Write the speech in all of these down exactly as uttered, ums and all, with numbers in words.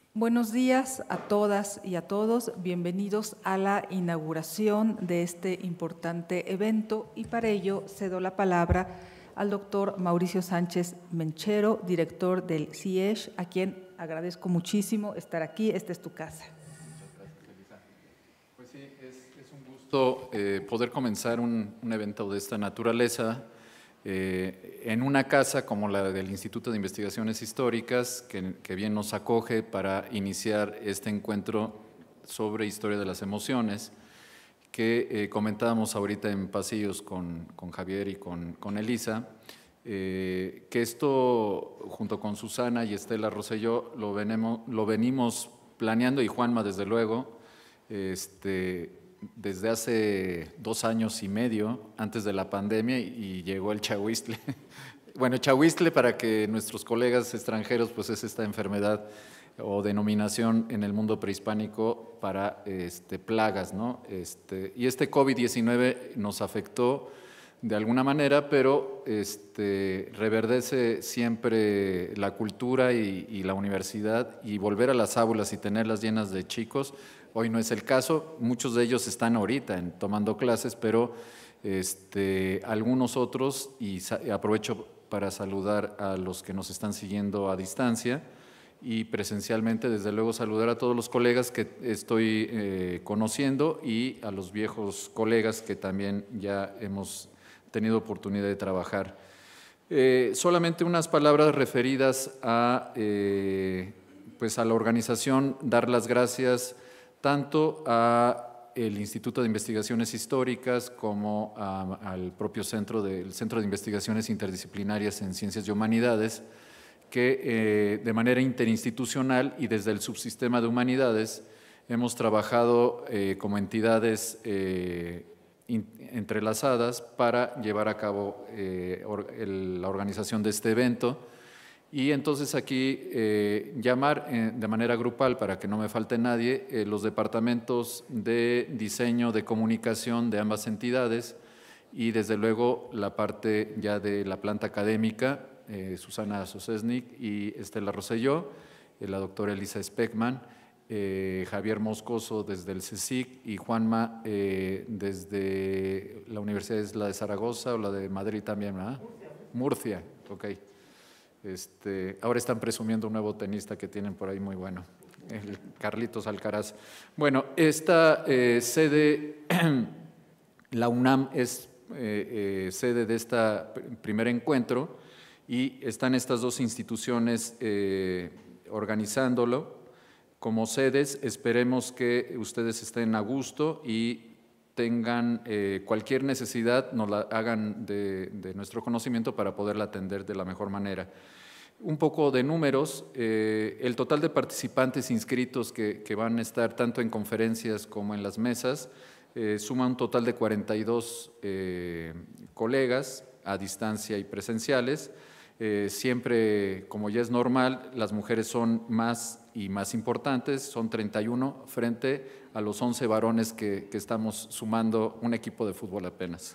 Buenos días a todas y a todos. Bienvenidos a la inauguración de este importante evento y para ello cedo la palabra al doctor Mauricio Sánchez Menchero, director del C I E S H, a quien agradezco muchísimo estar aquí. Esta es tu casa. Muchas gracias, Elisa. Pues sí, es, es un gusto eh, poder comenzar un, un evento de esta naturaleza eh, en una casa como la del Instituto de Investigaciones Históricas, que, que bien nos acoge para iniciar este encuentro sobre historia de las emociones, que eh, comentábamos ahorita en pasillos con, con Javier y con, con Elisa, eh, que esto junto con Susana y Estela Rosselló lo, venemos, lo venimos planeando, y Juanma desde luego, este, desde hace dos años y medio, antes de la pandemia, y llegó el chahuistle. Bueno, chahuistle, para que nuestros colegas extranjeros, pues es esta enfermedad o denominación en el mundo prehispánico para este, plagas, ¿no? Este, y este COVID diecinueve nos afectó de alguna manera, pero este, reverdece siempre la cultura y, y la universidad, y volver a las aulas y tenerlas llenas de chicos, hoy no es el caso. Muchos de ellos están ahorita en, tomando clases, pero este, algunos otros, y aprovecho para saludar a los que nos están siguiendo a distancia, y presencialmente, desde luego, saludar a todos los colegas que estoy eh, conociendo y a los viejos colegas que también ya hemos tenido oportunidad de trabajar. Eh, solamente unas palabras referidas a, eh, pues a la organización, dar las gracias tanto a el Instituto de Investigaciones Históricas como a, al propio centro del Centro de Investigaciones Interdisciplinarias en Ciencias y Humanidades, que eh, de manera interinstitucional y desde el subsistema de humanidades hemos trabajado eh, como entidades eh, in, entrelazadas para llevar a cabo eh, or, el, la organización de este evento. Y entonces aquí eh, llamar eh, de manera grupal, para que no me falte nadie, eh, los departamentos de diseño, de comunicación de ambas entidades, y desde luego la parte ya de la planta académica, Eh, Susana Sosesnik y Estela Rosselló, eh, la doctora Elisa Speckman, eh, Javier Moscoso desde el CSIC y Juanma eh, desde la Universidad de, la de Zaragoza o la de Madrid también, ¿verdad? Murcia, Murcia, ok. Este, ahora están presumiendo un nuevo tenista que tienen por ahí muy bueno, el Carlitos Alcaraz. Bueno, esta eh, sede, la UNAM es eh, eh, sede de este primer encuentro, y están estas dos instituciones eh, organizándolo como sedes. Esperemos que ustedes estén a gusto y tengan eh, cualquier necesidad, nos la hagan de, de nuestro conocimiento para poderla atender de la mejor manera. Un poco de números, eh, el total de participantes inscritos que, que van a estar tanto en conferencias como en las mesas, eh, suma un total de cuarenta y dos eh, colegas a distancia y presenciales. Eh, siempre, como ya es normal, las mujeres son más y más importantes, son treinta y uno frente a los once varones que, que estamos sumando un equipo de fútbol apenas.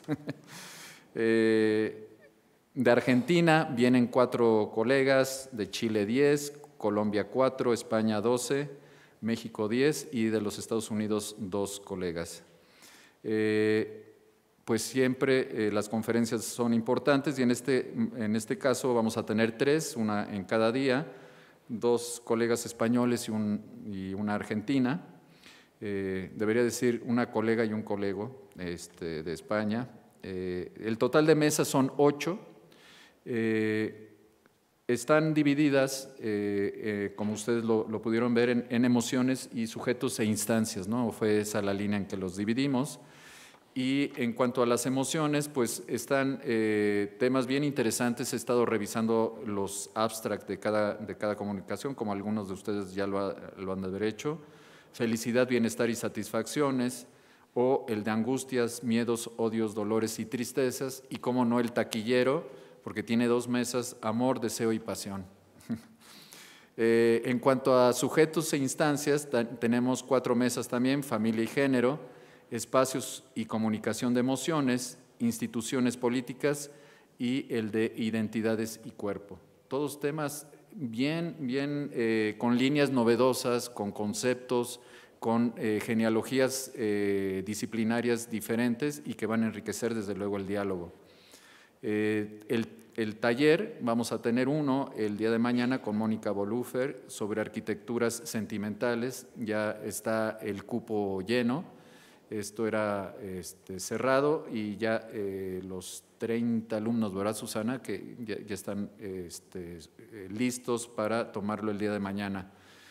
eh, de Argentina vienen cuatro colegas, de Chile diez, Colombia cuatro, España doce, México diez y de los Estados Unidos dos colegas. Eh, pues siempre eh, las conferencias son importantes, y en este, en este caso vamos a tener tres, una en cada día, dos colegas españoles y, un, y una argentina, eh, debería decir una colega y un colego este, de España. Eh, el total de mesas son ocho, eh, están divididas, eh, eh, como ustedes lo, lo pudieron ver, en, en emociones y sujetos e instancias, ¿no? Fue esa la línea en que los dividimos. Y en cuanto a las emociones, pues están eh, temas bien interesantes. He estado revisando los abstracts de cada, de cada comunicación, como algunos de ustedes ya lo, ha, lo han de haber hecho. Felicidad, bienestar y satisfacciones, o el de angustias, miedos, odios, dolores y tristezas, y cómo no el taquillero, porque tiene dos mesas, amor, deseo y pasión. eh, en cuanto a sujetos e instancias, tenemos cuatro mesas también, familia y género, espacios y comunicación de emociones, instituciones políticas y el de identidades y cuerpo. Todos temas bien, bien eh, con líneas novedosas, con conceptos, con eh, genealogías eh, disciplinarias diferentes y que van a enriquecer desde luego el diálogo. Eh, el, el taller, vamos a tener uno el día de mañana con Mónica Bolúfer sobre arquitecturas sentimentales, ya está el cupo lleno, esto era este, cerrado y ya eh, los treinta alumnos, ¿verdad, Susana?, que ya, ya están este, listos para tomarlo el día de mañana.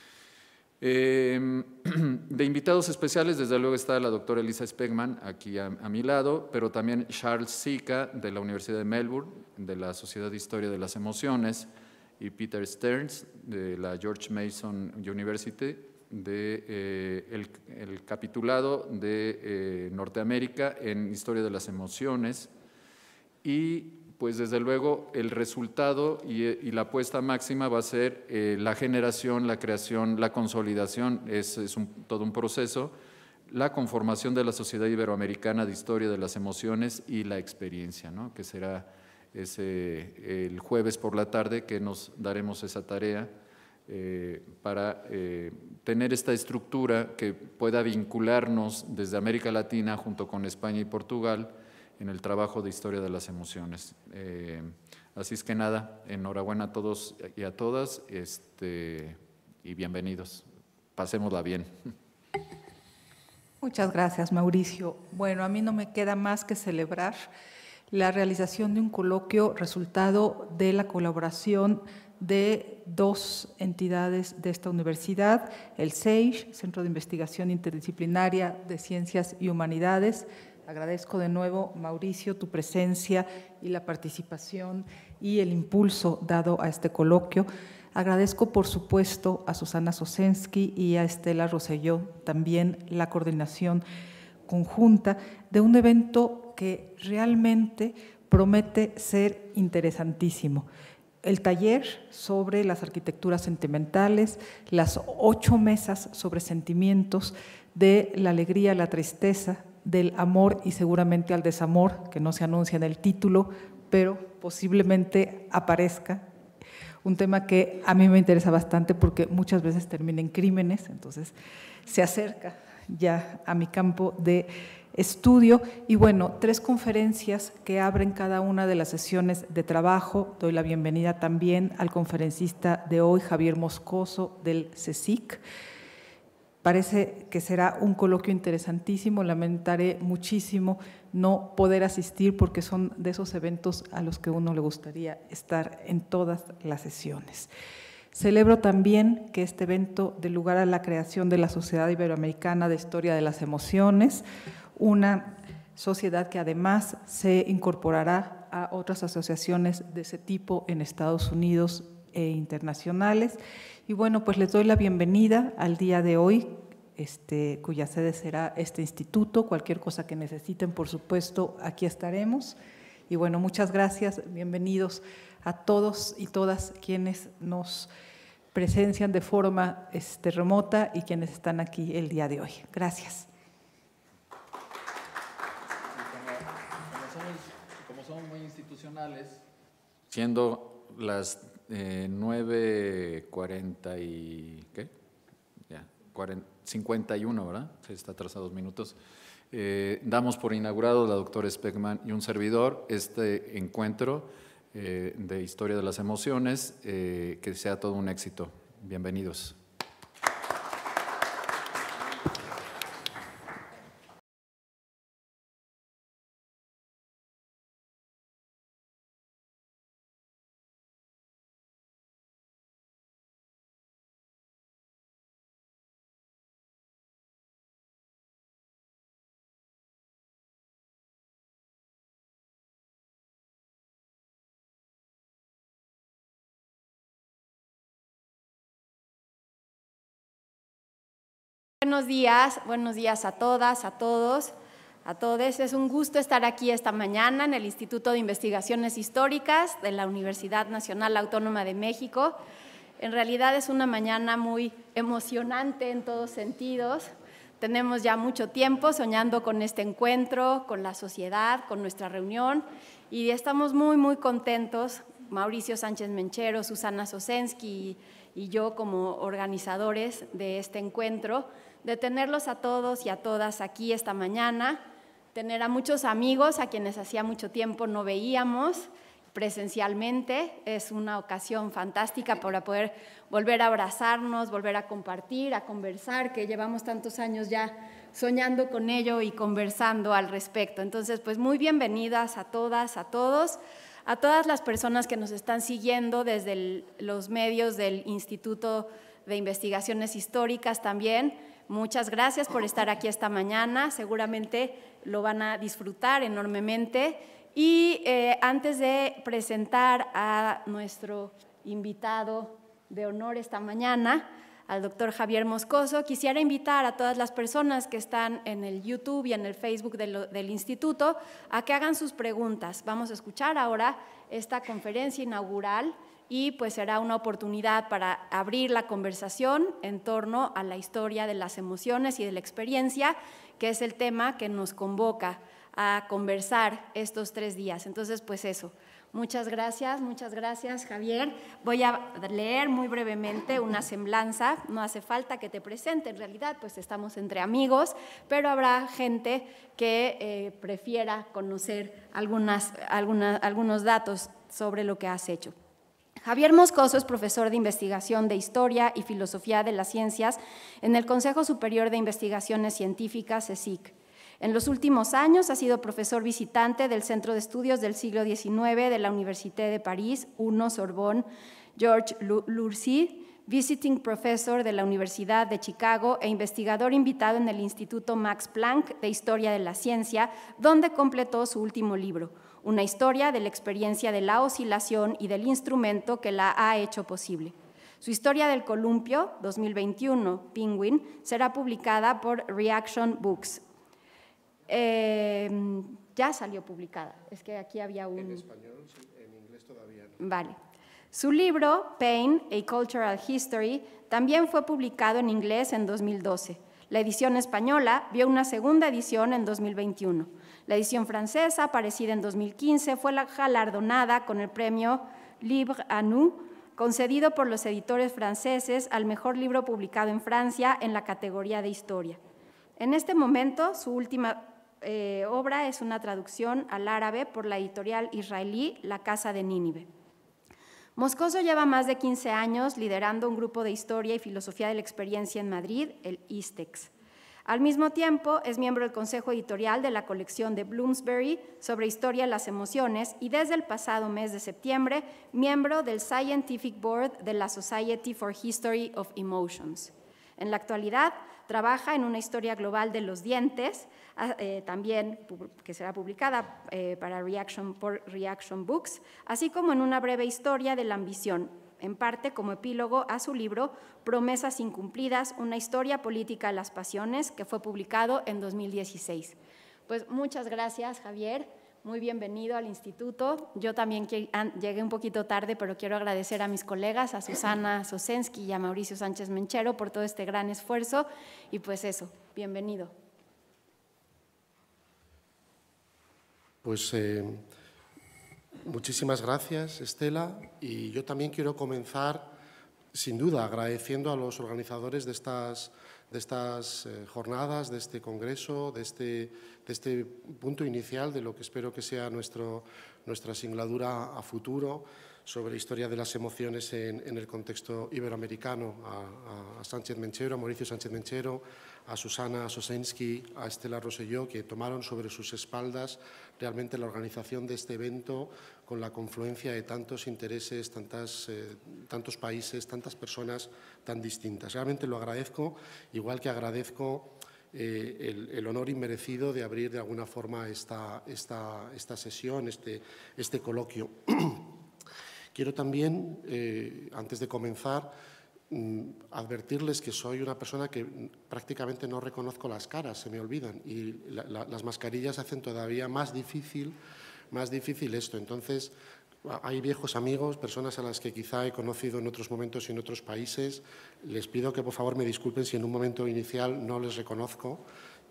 Eh, de invitados especiales, desde luego está la doctora Elisa Spegman aquí a, a mi lado, pero también Charles Sica de la Universidad de Melbourne, de la Sociedad de Historia de las Emociones, y Peter Stearns de la George Mason University, de, eh, el, el capitulado de eh, Norteamérica en Historia de las Emociones, y pues desde luego el resultado y, y la apuesta máxima va a ser eh, la generación, la creación, la consolidación, es, es un, todo un proceso, la conformación de la Sociedad Iberoamericana de Historia de las Emociones y la experiencia, ¿no?, que será ese, el jueves por la tarde que nos daremos esa tarea eh, para eh, tener esta estructura que pueda vincularnos desde América Latina junto con España y Portugal en el trabajo de Historia de las Emociones. Eh, así es que nada, enhorabuena a todos y a todas este, y bienvenidos. Pasémosla bien. Muchas gracias, Mauricio. Bueno, a mí no me queda más que celebrar la realización de un coloquio resultado de la colaboración de dos entidades de esta universidad, el C E I S, Centro de Investigación Interdisciplinaria de Ciencias y Humanidades. Agradezco de nuevo, Mauricio, tu presencia y la participación y el impulso dado a este coloquio. Agradezco, por supuesto, a Susana Sosensky y a Estela Rosselló también la coordinación conjunta de un evento que realmente promete ser interesantísimo. El taller sobre las arquitecturas sentimentales, las ocho mesas sobre sentimientos de la alegría, la tristeza, del amor y seguramente al desamor, que no se anuncia en el título, pero posiblemente aparezca. Un tema que a mí me interesa bastante porque muchas veces termina en crímenes, entonces se acerca ya a mi campo de estudio. Y bueno, tres conferencias que abren cada una de las sesiones de trabajo. Doy la bienvenida también al conferencista de hoy, Javier Moscoso, del CSIC. Parece que será un coloquio interesantísimo, lamentaré muchísimo no poder asistir porque son de esos eventos a los que uno le gustaría estar en todas las sesiones. Celebro también que este evento dé lugar a la creación de la Sociedad Iberoamericana de Historia de las Emociones, una sociedad que además se incorporará a otras asociaciones de ese tipo en Estados Unidos e internacionales. Y bueno, pues les doy la bienvenida al día de hoy, este, cuya sede será este instituto. Cualquier cosa que necesiten, por supuesto, aquí estaremos. Y bueno, muchas gracias, bienvenidos a todos y todas quienes nos presencian de forma este, remota y quienes están aquí el día de hoy. Gracias. Como somos, como somos muy institucionales, siendo las Eh, nueve cuarenta y ¿qué? Ya, cincuenta y uno, ¿verdad? Se está atrasado dos minutos. Eh, damos por inaugurado la doctora Spegman y un servidor este encuentro eh, de Historia de las Emociones, eh, que sea todo un éxito. Bienvenidos. Buenos días, buenos días a todas, a todos, a todos. Es un gusto estar aquí esta mañana en el Instituto de Investigaciones Históricas de la Universidad Nacional Autónoma de México. En realidad es una mañana muy emocionante en todos sentidos. Tenemos ya mucho tiempo soñando con este encuentro, con la sociedad, con nuestra reunión, y estamos muy, muy contentos, Mauricio Sánchez Menchero, Susana Sosensky y yo como organizadores de este encuentro, de tenerlos a todos y a todas aquí esta mañana, tener a muchos amigos a quienes hacía mucho tiempo no veíamos presencialmente. Es una ocasión fantástica para poder volver a abrazarnos, volver a compartir, a conversar, que llevamos tantos años ya soñando con ello y conversando al respecto. Entonces, pues muy bienvenidas a todas, a todos, a todas las personas que nos están siguiendo desde el, los medios del Instituto de Investigaciones Históricas también. Muchas gracias por estar aquí esta mañana, seguramente lo van a disfrutar enormemente. Y eh, antes de presentar a nuestro invitado de honor esta mañana, al doctor Javier Moscoso, quisiera invitar a todas las personas que están en el YouTube y en el Facebook de lo, del Instituto a que hagan sus preguntas. Vamos a escuchar ahora esta conferencia inaugural y pues será una oportunidad para abrir la conversación en torno a la historia de las emociones y de la experiencia, que es el tema que nos convoca a conversar estos tres días. Entonces, pues eso. Muchas gracias, muchas gracias, Javier. Voy a leer muy brevemente una semblanza. No hace falta que te presente, en realidad, pues estamos entre amigos, pero habrá gente que eh, prefiera conocer algunas, algunas, algunos datos sobre lo que has hecho. Javier Moscoso es profesor de investigación de Historia y Filosofía de las Ciencias en el Consejo Superior de Investigaciones Científicas, CSIC. En los últimos años ha sido profesor visitante del Centro de Estudios del Siglo diecinueve de la Université de París, uno Sorbonne, Georges Lurcy, visiting professor de la Universidad de Chicago e investigador invitado en el Instituto Max Planck de Historia de la Ciencia, donde completó su último libro, una historia de la experiencia de la oscilación y del instrumento que la ha hecho posible. Su historia del columpio, dos mil veintiuno, Penguin, será publicada por Reaction Books. Eh, ya salió publicada, es que aquí había un… En español, sí, en inglés todavía no. Vale. Su libro, Pain, A Cultural History, también fue publicado en inglés en dos mil doce. La edición española vio una segunda edición en dos mil veintiuno. La edición francesa, aparecida en dos mil quince, fue la galardonada con el premio Livre à nous, concedido por los editores franceses al mejor libro publicado en Francia en la categoría de historia. En este momento, su última Eh, obra es una traducción al árabe por la editorial israelí La Casa de Nínive. Moscoso lleva más de quince años liderando un grupo de historia y filosofía de la experiencia en Madrid, el ISTEX. Al mismo tiempo, es miembro del consejo editorial de la colección de Bloomsbury sobre historia de las emociones y desde el pasado mes de septiembre, miembro del Scientific Board de la Society for History of Emotions. En la actualidad, trabaja en una historia global de los dientes, eh, también que será publicada eh, para Reaction, por Reaction Books, así como en una breve historia de la ambición, en parte como epílogo a su libro Promesas incumplidas, una historia política de las pasiones, que fue publicado en dos mil dieciséis. Pues muchas gracias, Javier. Muy bienvenido al instituto. Yo también llegué un poquito tarde, pero quiero agradecer a mis colegas, a Susana Sosensky y a Mauricio Sánchez Menchero por todo este gran esfuerzo. Y pues eso, bienvenido. Pues eh, muchísimas gracias, Estela. Y yo también quiero comenzar, sin duda, agradeciendo a los organizadores de estas de estas eh, jornadas, de este congreso, de este, de este punto inicial de lo que espero que sea nuestro, nuestra singladura a futuro sobre historia de las emociones en, en el contexto iberoamericano, a, a Sánchez Menchero, a Mauricio Sánchez Menchero, a Susana Sosensky, a Estela Rosselló, que tomaron sobre sus espaldas realmente la organización de este evento con la confluencia de tantos intereses, tantas, eh, tantos países, tantas personas tan distintas. Realmente lo agradezco, igual que agradezco eh, el, el honor inmerecido de abrir de alguna forma esta, esta, esta sesión, este, este coloquio. Quiero también, eh, antes de comenzar, advertirles que soy una persona que prácticamente no reconozco las caras, se me olvidan, y la, la, las mascarillas hacen todavía más difícil, más difícil esto. Entonces, hay viejos amigos, personas a las que quizá he conocido en otros momentos y en otros países. Les pido que por favor me disculpen si en un momento inicial no les reconozco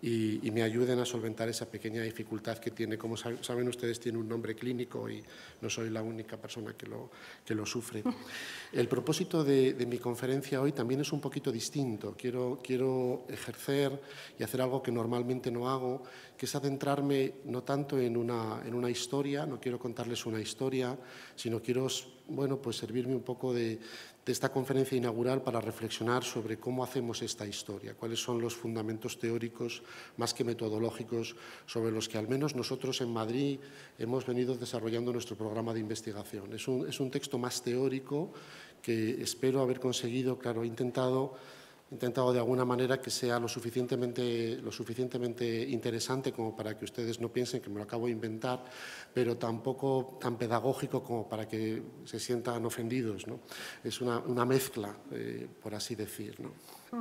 y, y me ayuden a solventar esa pequeña dificultad que tiene. Como saben ustedes, tiene un nombre clínico y no soy la única persona que lo, que lo sufre. El propósito de, de mi conferencia hoy también es un poquito distinto. Quiero, quiero ejercer y hacer algo que normalmente no hago, que es adentrarme no tanto en una, en una historia, no quiero contarles una historia, sino quiero, bueno, pues servirme un poco de, de esta conferencia inaugural para reflexionar sobre cómo hacemos esta historia, cuáles son los fundamentos teóricos más que metodológicos sobre los que al menos nosotros en Madrid hemos venido desarrollando nuestro programa de investigación. Es un, es un texto más teórico que espero haber conseguido, claro, he intentado... He intentado de alguna manera que sea lo suficientemente, lo suficientemente interesante como para que ustedes no piensen que me lo acabo de inventar, pero tampoco tan pedagógico como para que se sientan ofendidos, ¿no? Es una, una mezcla, eh, por así decir, ¿no?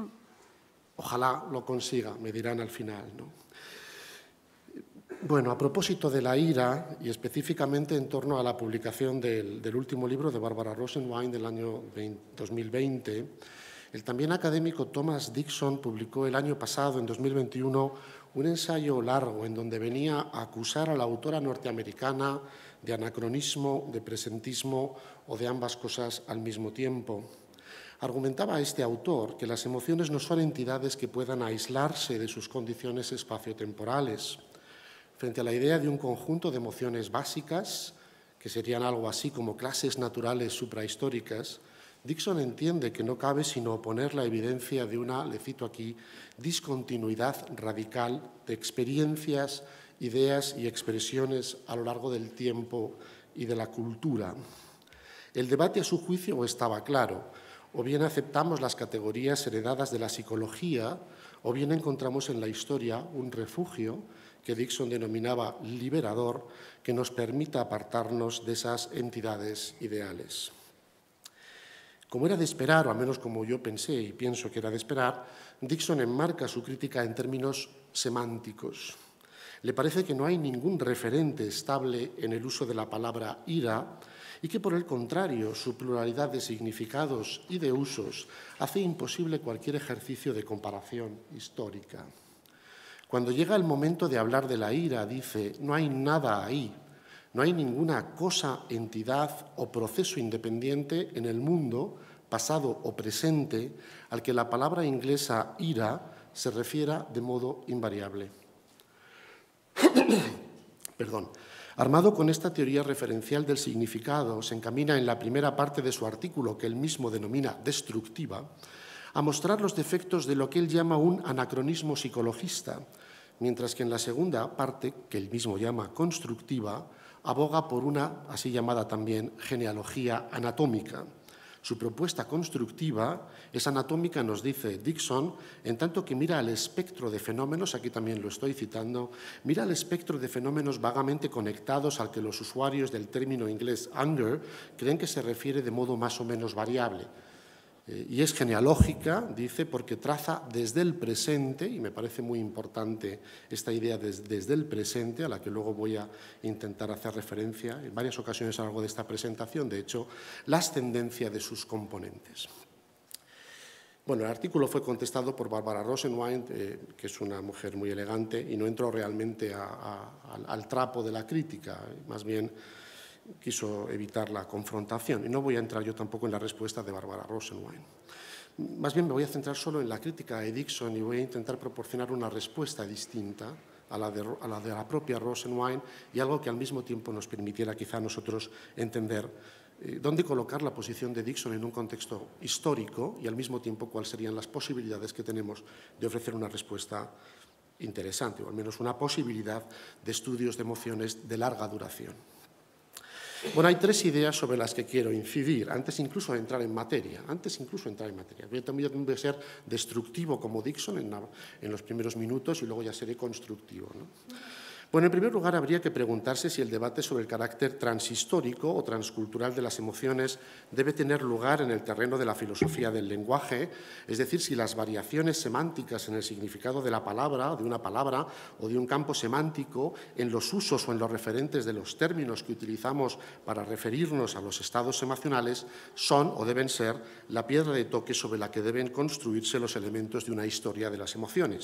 Ojalá lo consiga, me dirán al final, ¿no? Bueno, a propósito de la ira, y específicamente en torno a la publicación del, del último libro de Barbara Rosenwein del año dos mil veinte, el también académico Thomas Dixon publicó el año pasado, en dos mil veintiuno, un ensayo largo en donde venía a acusar a la autora norteamericana de anacronismo, de presentismo o de ambas cosas al mismo tiempo. Argumentaba este autor que las emociones no son entidades que puedan aislarse de sus condiciones espaciotemporales. Frente a la idea de un conjunto de emociones básicas, que serían algo así como clases naturales suprahistóricas, Dixon entiende que no cabe sino oponer la evidencia de una, le cito aquí, discontinuidad radical de experiencias, ideas y expresiones a lo largo del tiempo y de la cultura. El debate, a su juicio, estaba claro. O bien aceptamos las categorías heredadas de la psicología, o bien encontramos en la historia un refugio que Dixon denominaba liberador, que nos permita apartarnos de esas entidades ideales. Como era de esperar, o al menos como yo pensé y pienso que era de esperar, Dixon enmarca su crítica en términos semánticos. Le parece que no hay ningún referente estable en el uso de la palabra ira y que, por el contrario, su pluralidad de significados y de usos hace imposible cualquier ejercicio de comparación histórica. Cuando llega el momento de hablar de la ira, dice, no hay nada ahí. No hay ninguna cosa, entidad o proceso independiente en el mundo, pasado o presente, al que la palabra inglesa ira se refiera de modo invariable. Perdón. Armado con esta teoría referencial del significado, se encamina en la primera parte de su artículo, que él mismo denomina destructiva, a mostrar los defectos de lo que él llama un anacronismo psicologista, mientras que en la segunda parte, que él mismo llama constructiva, aboga por una, así llamada también, genealogía anatómica. Su propuesta constructiva es anatómica, nos dice Dixon, en tanto que mira al espectro de fenómenos, aquí también lo estoy citando, mira al espectro de fenómenos vagamente conectados al que los usuarios del término inglés anger creen que se refiere de modo más o menos variable. Eh, y es genealógica, dice, porque traza desde el presente, y me parece muy importante esta idea des, desde el presente, a la que luego voy a intentar hacer referencia en varias ocasiones a lo largo de esta presentación, de hecho, la ascendencia de sus componentes. Bueno, el artículo fue contestado por Barbara Rosenwein, eh, que es una mujer muy elegante, y no entró realmente a, a, al, al trapo de la crítica, más bien quiso evitar la confrontación. Y no voy a entrar yo tampoco en la respuesta de Barbara Rosenwein. Más bien me voy a centrar solo en la crítica de Dixon y voy a intentar proporcionar una respuesta distinta a la de, a la, de la propia Rosenwein y algo que al mismo tiempo nos permitiera quizá a nosotros entender eh, dónde colocar la posición de Dixon en un contexto histórico y al mismo tiempo cuáles serían las posibilidades que tenemos de ofrecer una respuesta interesante o al menos una posibilidad de estudios de emociones de larga duración. Bueno, hay tres ideas sobre las que quiero incidir, antes incluso de entrar en materia. Antes incluso de entrar en materia. Voy a también voy a ser destructivo como Dixon en, la, en los primeros minutos y luego ya seré constructivo, ¿no? Bueno, en primer lugar, habría que preguntarse si el debate sobre el carácter transhistórico o transcultural de las emociones debe tener lugar en el terreno de la filosofía del lenguaje, es decir, si las variaciones semánticas en el significado de la palabra, de una palabra o de un campo semántico, en los usos o en los referentes de los términos que utilizamos para referirnos a los estados emocionales, son o deben ser la piedra de toque sobre la que deben construirse los elementos de una historia de las emociones.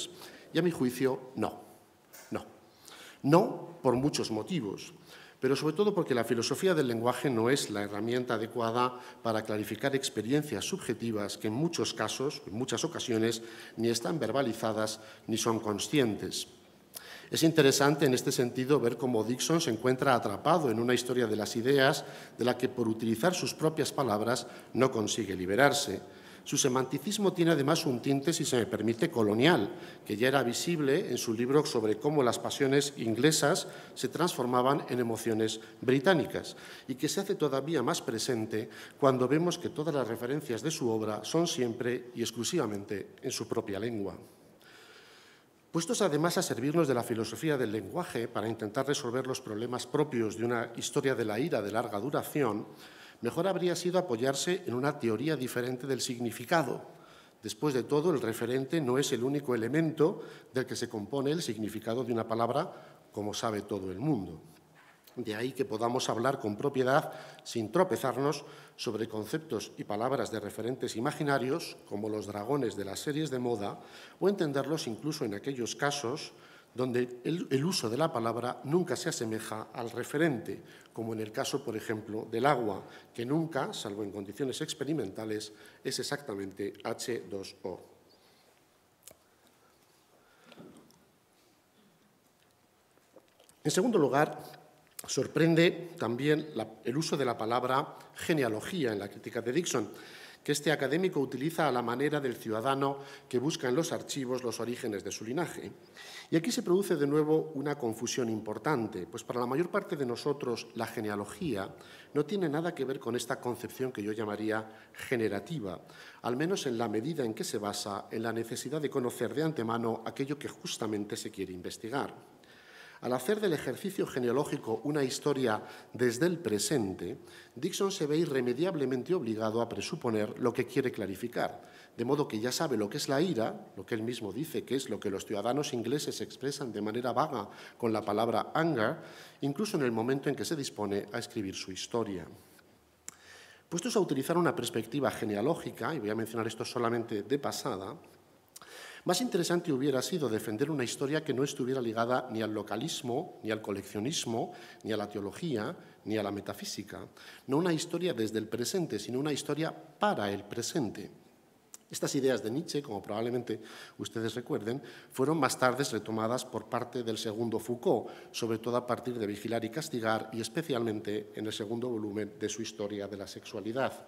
Y a mi juicio, no. No. No por muchos motivos, pero sobre todo porque la filosofía del lenguaje no es la herramienta adecuada para clarificar experiencias subjetivas que en muchos casos, en muchas ocasiones, ni están verbalizadas ni son conscientes. Es interesante en este sentido ver cómo Dixon se encuentra atrapado en una historia de las ideas de la que, por utilizar sus propias palabras, no consigue liberarse. Su semanticismo tiene además un tinte, si se me permite, colonial, que ya era visible en su libro sobre cómo las pasiones inglesas se transformaban en emociones británicas y que se hace todavía más presente cuando vemos que todas las referencias de su obra son siempre y exclusivamente en su propia lengua. Puestos además a servirnos de la filosofía del lenguaje para intentar resolver los problemas propios de una historia de la ira de larga duración, mejor habría sido apoyarse en una teoría diferente del significado. Después de todo, el referente no es el único elemento del que se compone el significado de una palabra, como sabe todo el mundo. De ahí que podamos hablar con propiedad, sin tropezarnos, sobre conceptos y palabras de referentes imaginarios, como los dragones de las series de moda, o entenderlos incluso en aquellos casos donde el, el uso de la palabra nunca se asemeja al referente, como en el caso, por ejemplo, del agua, que nunca, salvo en condiciones experimentales, es exactamente hache dos o. En segundo lugar, sorprende también la, el uso de la palabra genealogía en la crítica de Dixon, que este académico utiliza a la manera del ciudadano que busca en los archivos los orígenes de su linaje. Y aquí se produce de nuevo una confusión importante, pues para la mayor parte de nosotros la genealogía no tiene nada que ver con esta concepción que yo llamaría generativa, al menos en la medida en que se basa en la necesidad de conocer de antemano aquello que justamente se quiere investigar. Al hacer del ejercicio genealógico una historia desde el presente, Dixon se ve irremediablemente obligado a presuponer lo que quiere clarificar, de modo que ya sabe lo que es la ira, lo que él mismo dice que es lo que los ciudadanos ingleses expresan de manera vaga con la palabra anger, incluso en el momento en que se dispone a escribir su historia. Puestos a utilizar una perspectiva genealógica, y voy a mencionar esto solamente de pasada, más interesante hubiera sido defender una historia que no estuviera ligada ni al localismo, ni al coleccionismo, ni a la teología, ni a la metafísica. No una historia desde el presente, sino una historia para el presente. Estas ideas de Nietzsche, como probablemente ustedes recuerden, fueron más tarde retomadas por parte del segundo Foucault, sobre todo a partir de Vigilar y Castigar, y especialmente en el segundo volumen de su Historia de la Sexualidad.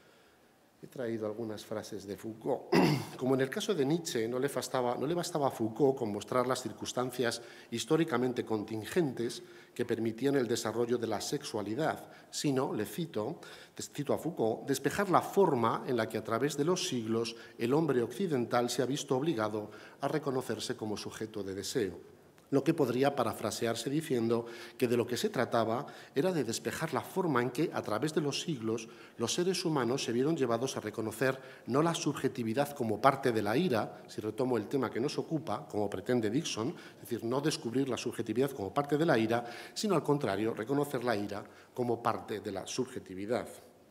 He traído algunas frases de Foucault. Como en el caso de Nietzsche, no le bastaba, no le bastaba a Foucault con mostrar las circunstancias históricamente contingentes que permitían el desarrollo de la sexualidad, sino, le cito, cito a Foucault, despejar la forma en la que a través de los siglos el hombre occidental se ha visto obligado a reconocerse como sujeto de deseo. Lo que podría parafrasearse diciendo que de lo que se trataba era de despejar la forma en que, a través de los siglos, los seres humanos se vieron llevados a reconocer no la subjetividad como parte de la ira, si retomo el tema que nos ocupa, como pretende Dixon, es decir, no descubrir la subjetividad como parte de la ira, sino al contrario, reconocer la ira como parte de la subjetividad.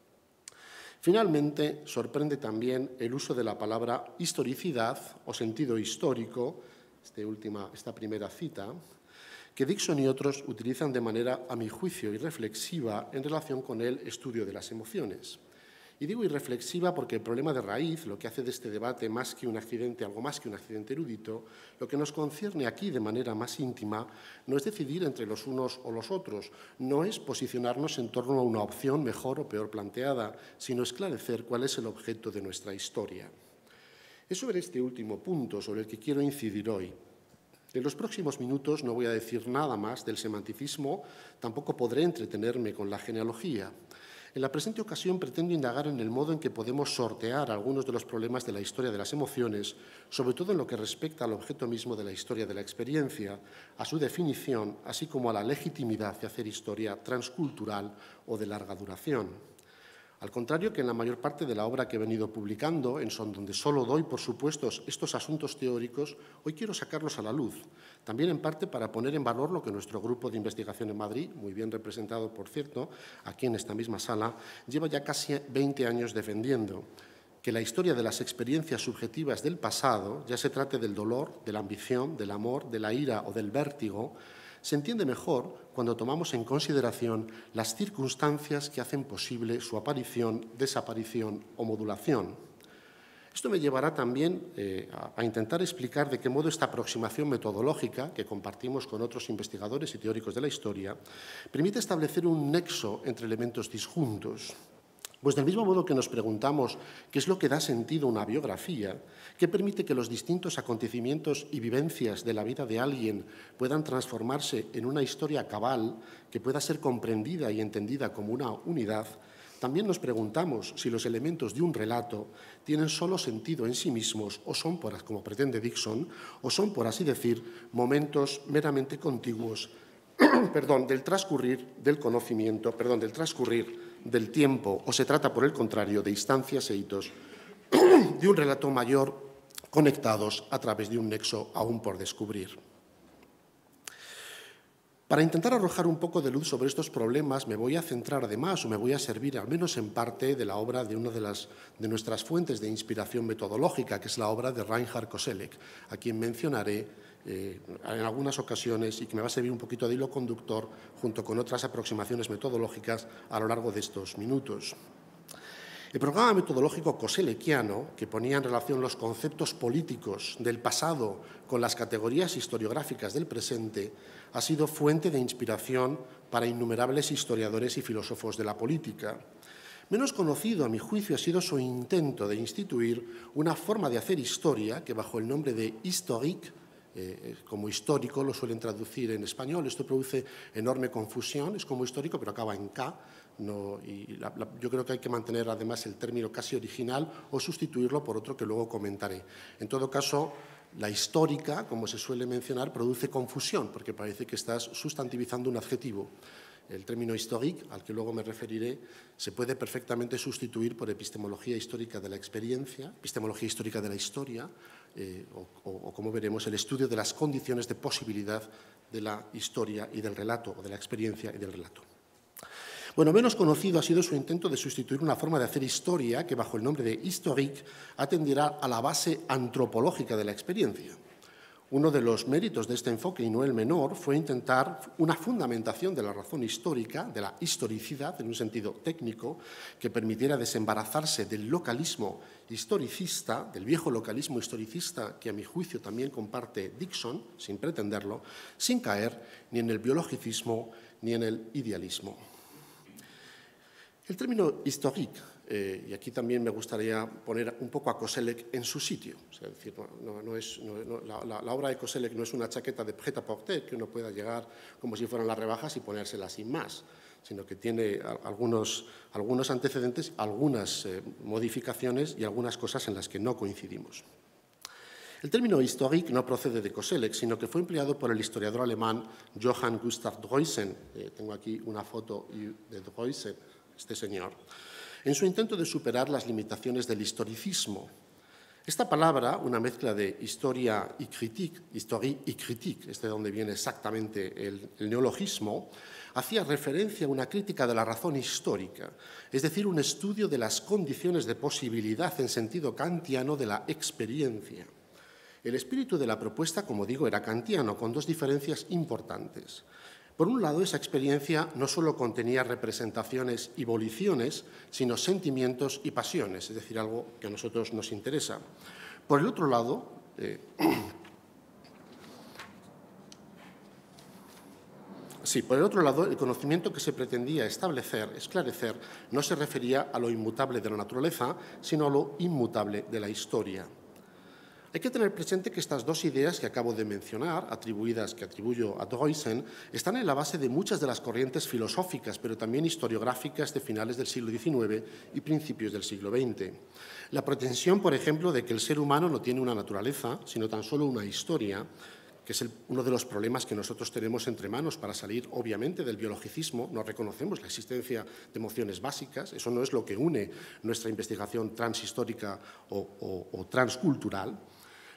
Finalmente, sorprende también el uso de la palabra historicidad o sentido histórico, Este última, esta primera cita, que Dixon y otros utilizan de manera, a mi juicio, irreflexiva en relación con el estudio de las emociones. Y digo irreflexiva porque el problema de raíz, lo que hace de este debate más que un accidente, algo más que un accidente erudito, lo que nos concierne aquí de manera más íntima, no es decidir entre los unos o los otros, no es posicionarnos en torno a una opción mejor o peor planteada, sino esclarecer cuál es el objeto de nuestra historia. Es sobre este último punto sobre el que quiero incidir hoy. En los próximos minutos no voy a decir nada más del semanticismo, tampoco podré entretenerme con la genealogía. En la presente ocasión pretendo indagar en el modo en que podemos sortear algunos de los problemas de la historia de las emociones, sobre todo en lo que respecta al objeto mismo de la historia de la experiencia, a su definición, así como a la legitimidad de hacer historia transcultural o de larga duración. Al contrario que en la mayor parte de la obra que he venido publicando, en son donde solo doy por supuestos estos asuntos teóricos, hoy quiero sacarlos a la luz, también en parte para poner en valor lo que nuestro grupo de investigación en Madrid, muy bien representado, por cierto, aquí en esta misma sala, lleva ya casi veinte años defendiendo. que la historia de las experiencias subjetivas del pasado, ya se trate del dolor, de la ambición, del amor, de la ira o del vértigo, se entiende mejor cuando tomamos en consideración las circunstancias que hacen posible su aparición, desaparición o modulación. Esto me llevará también eh, a, a intentar explicar de qué modo esta aproximación metodológica, que compartimos con otros investigadores y teóricos de la historia, permite establecer un nexo entre elementos disjuntos. Pues del mismo modo que nos preguntamos qué es lo que da sentido a una biografía, qué permite que los distintos acontecimientos y vivencias de la vida de alguien puedan transformarse en una historia cabal que pueda ser comprendida y entendida como una unidad, también nos preguntamos si los elementos de un relato tienen solo sentido en sí mismos o son, por, como pretende Dixon, o son, por así decir, momentos meramente contiguos perdón, del transcurrir del conocimiento, perdón, del transcurrir del tiempo, o se trata, por el contrario, de instancias e hitos de un relato mayor conectados a través de un nexo aún por descubrir. Para intentar arrojar un poco de luz sobre estos problemas, me voy a centrar además, o me voy a servir al menos en parte, de la obra de una de, las, de nuestras fuentes de inspiración metodológica, que es la obra de Reinhard Koselleck, a quien mencionaré eh, en algunas ocasiones y que me va a servir un poquito de hilo conductor junto con otras aproximaciones metodológicas a lo largo de estos minutos. El programa metodológico koselleckiano, que ponía en relación los conceptos políticos del pasado con las categorías historiográficas del presente, ha sido fuente de inspiración para innumerables historiadores y filósofos de la política. Menos conocido, a mi juicio, ha sido su intento de instituir una forma de hacer historia que, bajo el nombre de historique, eh, como histórico lo suelen traducir en español, esto produce enorme confusión, es como histórico pero acaba en K. No, y la, la, yo creo que hay que mantener además el término casi original o sustituirlo por otro que luego comentaré. En todo caso, la histórica, como se suele mencionar, produce confusión porque parece que estás sustantivizando un adjetivo. El término historique, al que luego me referiré, se puede perfectamente sustituir por epistemología histórica de la experiencia, epistemología histórica de la historia, eh, o, o, o, como veremos, el estudio de las condiciones de posibilidad de la historia y del relato, o de la experiencia y del relato. Bueno, menos conocido ha sido su intento de sustituir una forma de hacer historia que, bajo el nombre de historique, atenderá a la base antropológica de la experiencia. Uno de los méritos de este enfoque, y no el menor, fue intentar una fundamentación de la razón histórica, de la historicidad, en un sentido técnico, que permitiera desembarazarse del localismo historicista, del viejo localismo historicista, que a mi juicio también comparte Dixon, sin pretenderlo, sin caer ni en el biologicismo ni en el idealismo. El término historique, eh, y aquí también me gustaría poner un poco a Koselleck en su sitio, o sea, es decir, no, no es, no, no, la, la, la obra de Koselleck no es una chaqueta de prêt-à-porter que uno pueda llegar como si fueran las rebajas y ponérsela sin más, sino que tiene algunos, algunos antecedentes, algunas eh, modificaciones y algunas cosas en las que no coincidimos. El término historique no procede de Koselleck, sino que fue empleado por el historiador alemán Johann Gustav Droysen. Eh, tengo aquí una foto de Droysen, este señor, en su intento de superar las limitaciones del historicismo. Esta palabra, una mezcla de historia y critique, historie y critique, este es de donde viene exactamente el, el neologismo, hacía referencia a una crítica de la razón histórica, es decir, un estudio de las condiciones de posibilidad en sentido kantiano de la experiencia. El espíritu de la propuesta, como digo, era kantiano, con dos diferencias importantes. Por un lado, esa experiencia no solo contenía representaciones y voliciones, sino sentimientos y pasiones, es decir, algo que a nosotros nos interesa. Por el otro lado, eh, sí, por el otro lado, el conocimiento que se pretendía establecer, esclarecer, no se refería a lo inmutable de la naturaleza, sino a lo inmutable de la historia. Hay que tener presente que estas dos ideas que acabo de mencionar, atribuidas, que atribuyo a Droysen, están en la base de muchas de las corrientes filosóficas, pero también historiográficas de finales del siglo diecinueve y principios del siglo veinte. La pretensión, por ejemplo, de que el ser humano no tiene una naturaleza, sino tan solo una historia, que es el, uno de los problemas que nosotros tenemos entre manos para salir, obviamente, del biologicismo. No reconocemos la existencia de emociones básicas, eso no es lo que une nuestra investigación transhistórica o, o, o transcultural.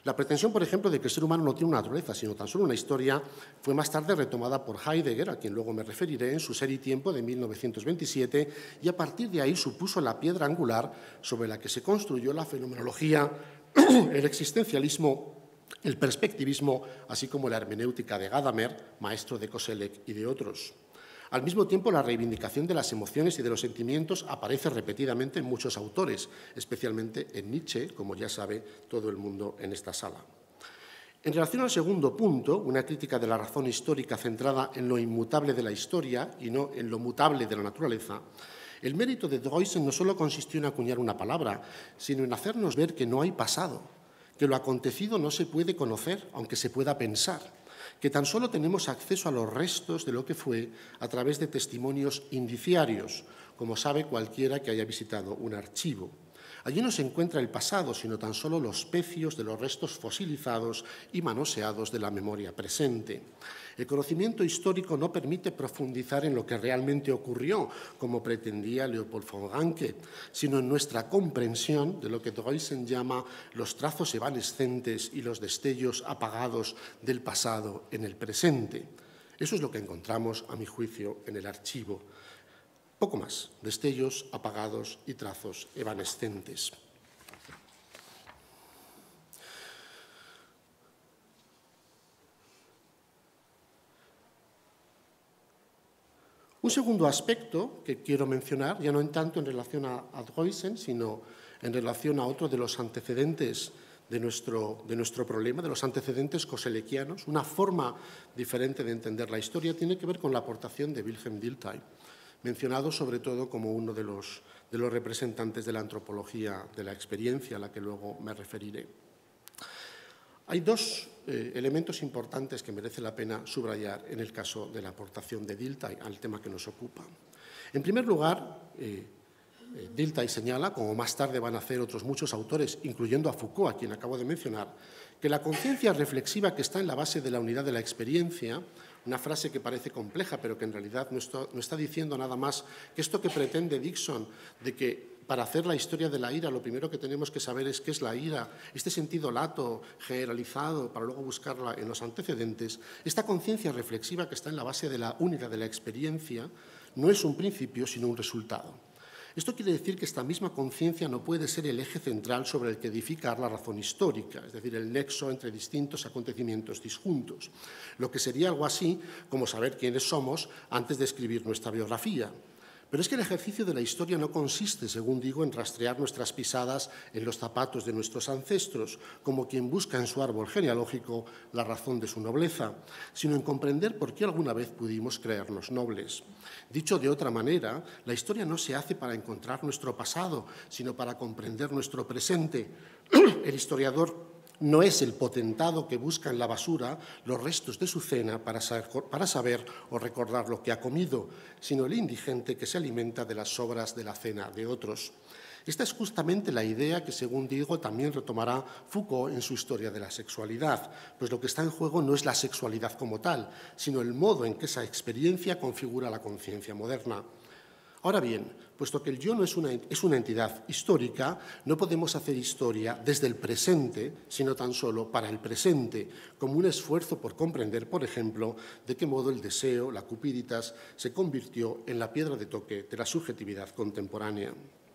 La pretensión, por ejemplo, de que el ser humano no tiene una naturaleza, sino tan solo una historia, fue más tarde retomada por Heidegger, a quien luego me referiré, en su Ser y Tiempo de mil novecientos veintisiete, y a partir de ahí supuso la piedra angular sobre la que se construyó la fenomenología, el existencialismo, el perspectivismo, así como la hermenéutica de Gadamer, maestro de Koselleck y de otros. Al mismo tiempo, la reivindicación de las emociones y de los sentimientos aparece repetidamente en muchos autores, especialmente en Nietzsche, como ya sabe todo el mundo en esta sala. En relación al segundo punto, una crítica de la razón histórica centrada en lo inmutable de la historia y no en lo mutable de la naturaleza, el mérito de Droysen no solo consistió en acuñar una palabra, sino en hacernos ver que no hay pasado, que lo acontecido no se puede conocer, aunque se pueda pensar, que tan solo tenemos acceso a los restos de lo que fue a través de testimonios indiciarios, como sabe cualquiera que haya visitado un archivo. Allí no se encuentra el pasado, sino tan solo los pecios de los restos fosilizados y manoseados de la memoria presente. El conocimiento histórico no permite profundizar en lo que realmente ocurrió, como pretendía Leopold von Ranke, sino en nuestra comprensión de lo que Droysen llama los trazos evanescentes y los destellos apagados del pasado en el presente. Eso es lo que encontramos, a mi juicio, en el archivo. Poco más, destellos apagados y trazos evanescentes. Un segundo aspecto que quiero mencionar, ya no en tanto en relación a, a Droysen, sino en relación a otro de los antecedentes de nuestro, de nuestro problema, de los antecedentes koselleckianos, una forma diferente de entender la historia, tiene que ver con la aportación de Wilhelm Dilthey, mencionado sobre todo como uno de los, de los representantes de la antropología de la experiencia, a la que luego me referiré. Hay dos eh, elementos importantes que merece la pena subrayar en el caso de la aportación de Dilthey al tema que nos ocupa. En primer lugar, eh, eh, Dilthey señala, como más tarde van a hacer otros muchos autores, incluyendo a Foucault, a quien acabo de mencionar, que la conciencia reflexiva que está en la base de la unidad de la experiencia, una frase que parece compleja, pero que en realidad no está, no está diciendo nada más que esto que pretende Dixon, de que para hacer la historia de la ira lo primero que tenemos que saber es qué es la ira, este sentido lato, generalizado, para luego buscarla en los antecedentes. Esta conciencia reflexiva que está en la base de la unidad de la experiencia no es un principio, sino un resultado. Esto quiere decir que esta misma conciencia no puede ser el eje central sobre el que edificar la razón histórica, es decir, el nexo entre distintos acontecimientos disjuntos, lo que sería algo así como saber quiénes somos antes de escribir nuestra biografía. Pero es que el ejercicio de la historia no consiste, según digo, en rastrear nuestras pisadas en los zapatos de nuestros ancestros, como quien busca en su árbol genealógico la razón de su nobleza, sino en comprender por qué alguna vez pudimos creernos nobles. Dicho de otra manera, la historia no se hace para encontrar nuestro pasado, sino para comprender nuestro presente. El historiador no es el potentado que busca en la basura los restos de su cena para saber, para saber o recordar lo que ha comido, sino el indigente que se alimenta de las sobras de la cena de otros. Esta es justamente la idea que, según digo, también retomará Foucault en su Historia de la sexualidad, pues lo que está en juego no es la sexualidad como tal, sino el modo en que esa experiencia configura la conciencia moderna. Ahora bien, puesto que el yo no es una, es una entidad histórica, no podemos hacer historia desde el presente, sino tan solo para el presente, como un esfuerzo por comprender, por ejemplo, de qué modo el deseo, la cupiditas, se convirtió en la piedra de toque de la subjetividad contemporánea.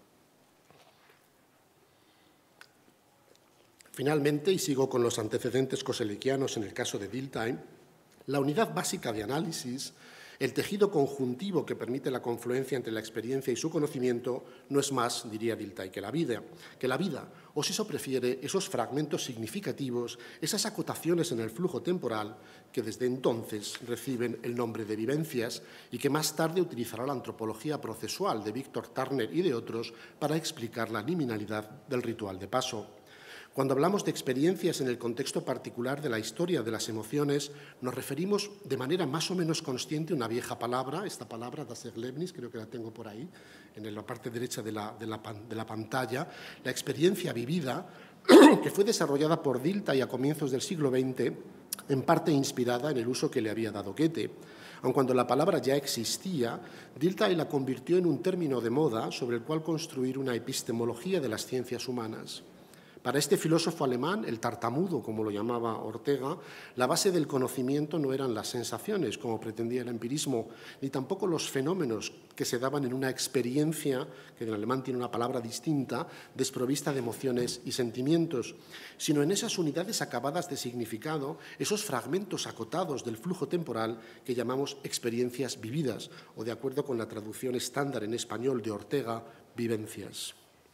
Finalmente, y sigo con los antecedentes koselleckianos en el caso de Dilthey, la unidad básica de análisis, el tejido conjuntivo que permite la confluencia entre la experiencia y su conocimiento, no es más, diría Dilthey, que la vida, que la vida, o si eso prefiere, esos fragmentos significativos, esas acotaciones en el flujo temporal que desde entonces reciben el nombre de vivencias y que más tarde utilizará la antropología procesual de Víctor Turner y de otros para explicar la liminalidad del ritual de paso. Cuando hablamos de experiencias en el contexto particular de la historia de las emociones, nos referimos de manera más o menos consciente a una vieja palabra, esta palabra, das Erlebnis, creo que la tengo por ahí, en la parte derecha de la, de la, de la pantalla, la experiencia vivida, que fue desarrollada por Dilthey a comienzos del siglo veinte, en parte inspirada en el uso que le había dado Goethe. Aun cuando la palabra ya existía, Dilthey la convirtió en un término de moda sobre el cual construir una epistemología de las ciencias humanas. Para este filósofo alemán, el tartamudo, como lo llamaba Ortega, la base del conocimiento no eran las sensaciones, como pretendía el empirismo, ni tampoco los fenómenos que se daban en una experiencia, que en alemán tiene una palabra distinta, desprovista de emociones y sentimientos, sino en esas unidades acabadas de significado, esos fragmentos acotados del flujo temporal que llamamos experiencias vividas, o de acuerdo con la traducción estándar en español de Ortega, vivencias.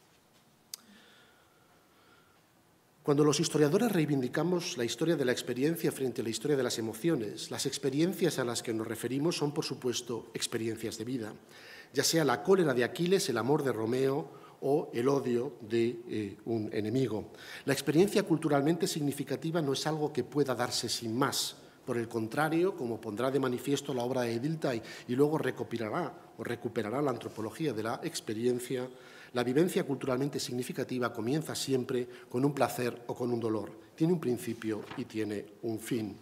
Cuando los historiadores reivindicamos la historia de la experiencia frente a la historia de las emociones, las experiencias a las que nos referimos son, por supuesto, experiencias de vida, ya sea la cólera de Aquiles, el amor de Romeo o el odio de eh, un enemigo. La experiencia culturalmente significativa no es algo que pueda darse sin más. Por el contrario, como pondrá de manifiesto la obra de Dilthey y luego recopilará o recuperará la antropología de la experiencia, la vivencia culturalmente significativa comienza siempre con un placer o con un dolor. Tiene un principio y tiene un fin.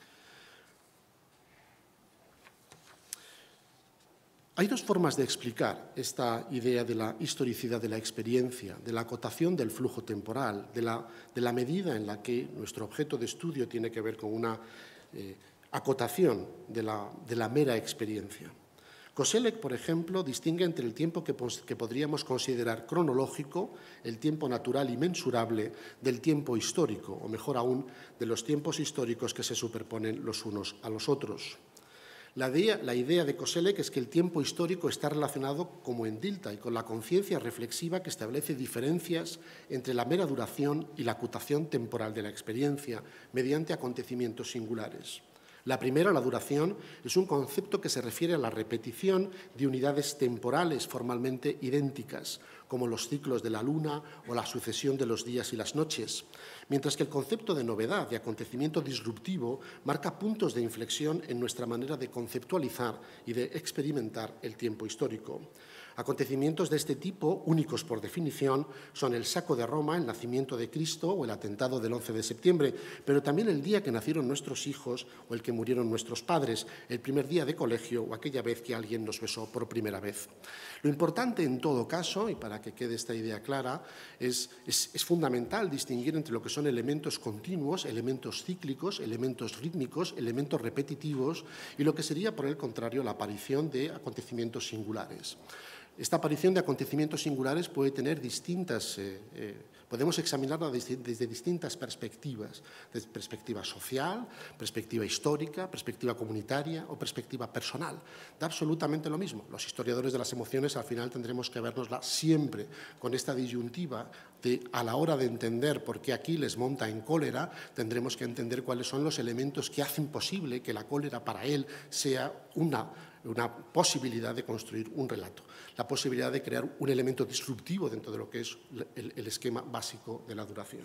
Hay dos formas de explicar esta idea de la historicidad de la experiencia, de la acotación del flujo temporal, de la, de la medida en la que nuestro objeto de estudio tiene que ver con una eh, acotación de la, de la mera experiencia. Koselleck, por ejemplo, distingue entre el tiempo que, que podríamos considerar cronológico, el tiempo natural y mensurable, del tiempo histórico, o mejor aún, de los tiempos históricos que se superponen los unos a los otros. La idea, la idea de Koselleck es que el tiempo histórico está relacionado, como en Dilthey, con la conciencia reflexiva que establece diferencias entre la mera duración y la acotación temporal de la experiencia mediante acontecimientos singulares. La primera, la duración, es un concepto que se refiere a la repetición de unidades temporales formalmente idénticas, como los ciclos de la luna o la sucesión de los días y las noches, mientras que el concepto de novedad, de acontecimiento disruptivo, marca puntos de inflexión en nuestra manera de conceptualizar y de experimentar el tiempo histórico. Acontecimientos de este tipo, únicos por definición, son el saco de Roma, el nacimiento de Cristo o el atentado del once de septiembre, pero también el día que nacieron nuestros hijos o el que murieron nuestros padres, el primer día de colegio o aquella vez que alguien nos besó por primera vez. Lo importante en todo caso, y para que quede esta idea clara, es, es, es fundamental distinguir entre lo que son elementos continuos, elementos cíclicos, elementos rítmicos, elementos repetitivos y lo que sería, por el contrario, la aparición de acontecimientos singulares. Esta aparición de acontecimientos singulares puede tener distintas, eh, eh, podemos examinarla desde, desde distintas perspectivas, desde perspectiva social, perspectiva histórica, perspectiva comunitaria o perspectiva personal. Da absolutamente lo mismo. Los historiadores de las emociones al final tendremos que vernosla siempre con esta disyuntiva de, a la hora de entender por qué Aquiles monta en cólera, tendremos que entender cuáles son los elementos que hacen posible que la cólera para él sea una una posibilidad de construir un relato, la posibilidad de crear un elemento disruptivo dentro de lo que es el, el esquema básico de la duración.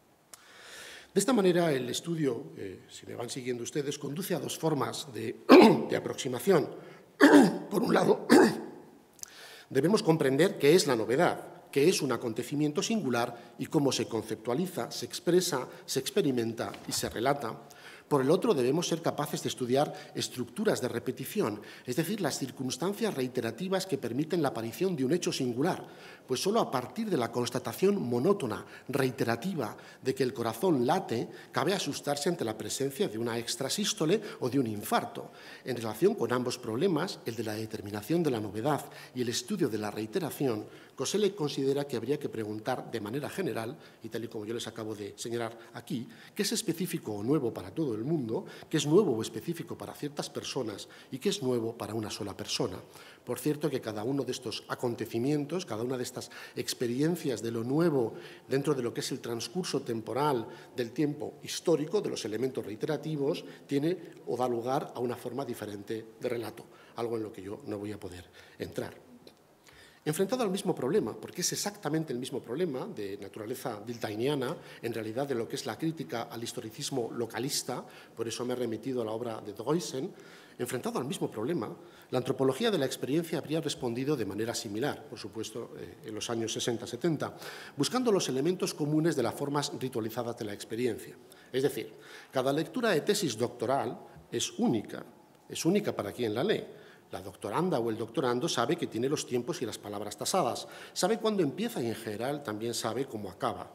De esta manera, el estudio, eh, si me van siguiendo ustedes, conduce a dos formas de, de aproximación. Por un lado, debemos comprender qué es la novedad, qué es un acontecimiento singular y cómo se conceptualiza, se expresa, se experimenta y se relata. Por el otro, debemos ser capaces de estudiar estructuras de repetición, es decir, las circunstancias reiterativas que permiten la aparición de un hecho singular, pues solo a partir de la constatación monótona, reiterativa, de que el corazón late, cabe asustarse ante la presencia de una extrasístole o de un infarto. En relación con ambos problemas, el de la determinación de la novedad y el estudio de la reiteración, Koselleck considera que habría que preguntar de manera general, y tal y como yo les acabo de señalar aquí, qué es específico o nuevo para todo el mundo, qué es nuevo o específico para ciertas personas y qué es nuevo para una sola persona. Por cierto, que cada uno de estos acontecimientos, cada una de estas experiencias de lo nuevo dentro de lo que es el transcurso temporal del tiempo histórico, de los elementos reiterativos, tiene o da lugar a una forma diferente de relato, algo en lo que yo no voy a poder entrar. Enfrentado al mismo problema, porque es exactamente el mismo problema de naturaleza diltheyniana, en realidad de lo que es la crítica al historicismo localista, por eso me he remitido a la obra de Droysen, enfrentado al mismo problema, la antropología de la experiencia habría respondido de manera similar, por supuesto, eh, en los años sesenta setenta, buscando los elementos comunes de las formas ritualizadas de la experiencia. Es decir, cada lectura de tesis doctoral es única, es única para quien la lee. La doctoranda o el doctorando sabe que tiene los tiempos y las palabras tasadas, sabe cuándo empieza y en general también sabe cómo acaba.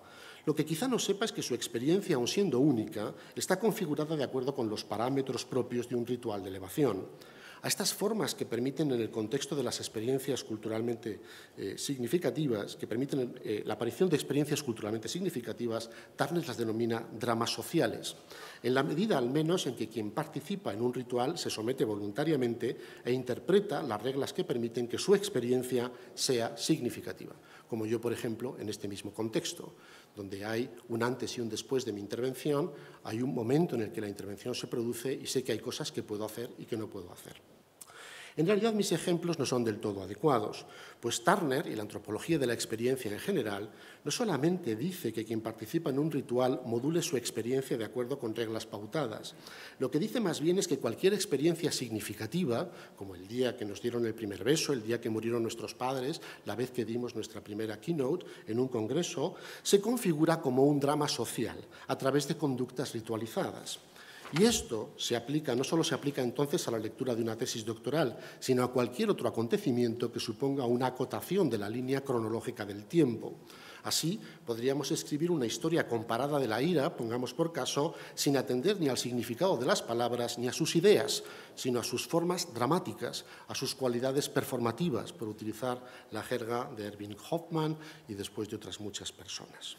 Lo que quizá no sepa es que su experiencia, aun siendo única, está configurada de acuerdo con los parámetros propios de un ritual de elevación. A estas formas que permiten, en el contexto de las experiencias culturalmente eh, significativas, que permiten eh, la aparición de experiencias culturalmente significativas, Turner las denomina dramas sociales, en la medida al menos en que quien participa en un ritual se somete voluntariamente e interpreta las reglas que permiten que su experiencia sea significativa, como yo, por ejemplo, en este mismo contexto, donde hay un antes y un después de mi intervención, hay un momento en el que la intervención se produce y sé que hay cosas que puedo hacer y que no puedo hacer. En realidad, mis ejemplos no son del todo adecuados, pues Turner y la antropología de la experiencia en general no solamente dice que quien participa en un ritual module su experiencia de acuerdo con reglas pautadas. Lo que dice más bien es que cualquier experiencia significativa, como el día que nos dieron el primer beso, el día que murieron nuestros padres, la vez que dimos nuestra primera keynote en un congreso, se configura como un drama social a través de conductas ritualizadas. Y esto se aplica, no solo se aplica entonces a la lectura de una tesis doctoral, sino a cualquier otro acontecimiento que suponga una acotación de la línea cronológica del tiempo. Así, podríamos escribir una historia comparada de la ira, pongamos por caso, sin atender ni al significado de las palabras ni a sus ideas, sino a sus formas dramáticas, a sus cualidades performativas, por utilizar la jerga de Erving Hoffman y después de otras muchas personas.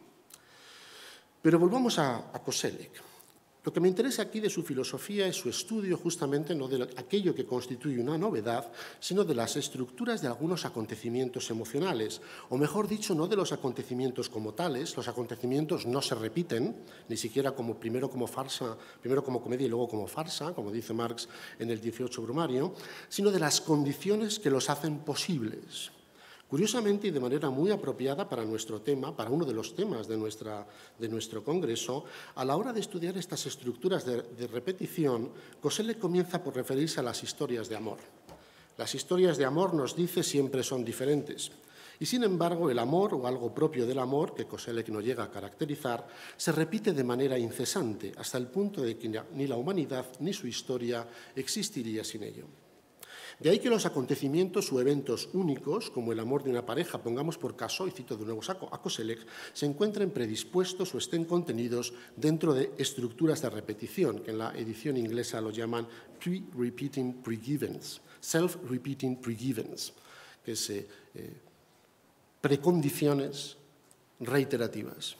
Pero volvamos a, a Koselleck. Lo que me interesa aquí de su filosofía es su estudio justamente no de aquello que constituye una novedad, sino de las estructuras de algunos acontecimientos emocionales, o mejor dicho, no de los acontecimientos como tales. Los acontecimientos no se repiten, ni siquiera como primero como farsa, primero como comedia y luego como farsa, como dice Marx en el dieciocho Brumario, sino de las condiciones que los hacen posibles. Curiosamente y de manera muy apropiada para nuestro tema, para uno de los temas de, nuestra, de nuestro congreso, a la hora de estudiar estas estructuras de, de repetición, Koselleck comienza por referirse a las historias de amor. Las historias de amor, nos dice, siempre son diferentes. Y sin embargo, el amor, o algo propio del amor, que Koselleck no llega a caracterizar, se repite de manera incesante, hasta el punto de que ni la humanidad ni su historia existiría sin ello. De ahí que los acontecimientos o eventos únicos, como el amor de una pareja, pongamos por caso, y cito de nuevo a Koselleck, se encuentren predispuestos o estén contenidos dentro de estructuras de repetición, que en la edición inglesa lo llaman pre-repeating pre-givens, self-repeating pre-givens, que es eh, eh, precondiciones reiterativas.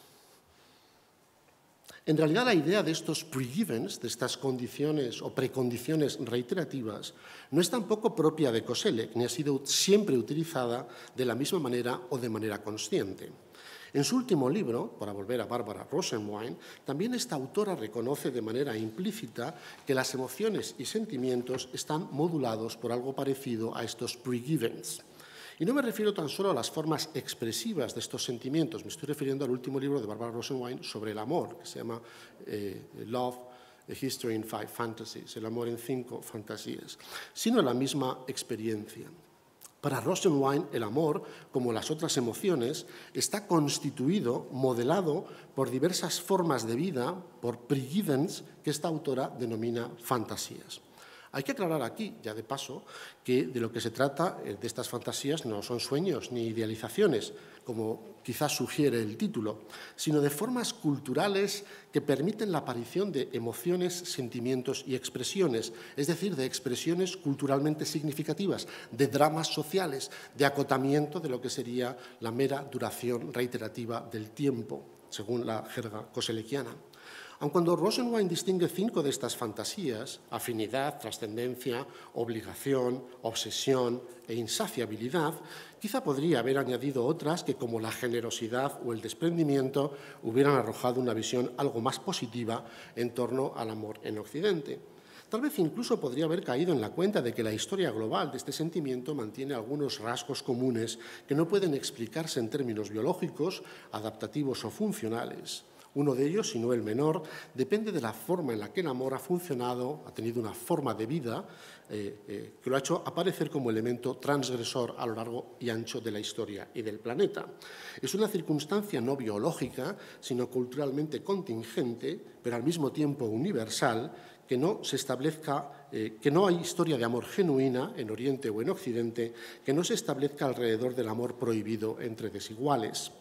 En realidad, la idea de estos pre-givens, de estas condiciones o precondiciones reiterativas, no es tampoco propia de Koselleck, ni ha sido siempre utilizada de la misma manera o de manera consciente. En su último libro, para volver a Barbara Rosenwein, también esta autora reconoce de manera implícita que las emociones y sentimientos están modulados por algo parecido a estos pre-givens. Y no me refiero tan solo a las formas expresivas de estos sentimientos, me estoy refiriendo al último libro de Barbara Rosenwein sobre el amor, que se llama eh, Love, A History in Five Fantasies, el amor en cinco fantasías, sino a la misma experiencia. Para Rosenwein, el amor, como las otras emociones, está constituido, modelado por diversas formas de vida, por pre-givens, que esta autora denomina fantasías. Hay que aclarar aquí, ya de paso, que de lo que se trata de estas fantasías no son sueños ni idealizaciones, como quizás sugiere el título, sino de formas culturales que permiten la aparición de emociones, sentimientos y expresiones, es decir, de expresiones culturalmente significativas, de dramas sociales, de acotamiento de lo que sería la mera duración reiterativa del tiempo, según la jerga koselleckiana. Aun cuando Rosenwein distingue cinco de estas fantasías, afinidad, trascendencia, obligación, obsesión e insaciabilidad, quizá podría haber añadido otras que, como la generosidad o el desprendimiento, hubieran arrojado una visión algo más positiva en torno al amor en Occidente. Tal vez incluso podría haber caído en la cuenta de que la historia global de este sentimiento mantiene algunos rasgos comunes que no pueden explicarse en términos biológicos, adaptativos o funcionales. Uno de ellos, si no el menor, depende de la forma en la que el amor ha funcionado, ha tenido una forma de vida eh, eh, que lo ha hecho aparecer como elemento transgresor a lo largo y ancho de la historia y del planeta. Es una circunstancia no biológica, sino culturalmente contingente, pero al mismo tiempo universal, que no se establezca, eh, que no hay historia de amor genuina en Oriente o en Occidente, que no se establezca alrededor del amor prohibido entre desiguales.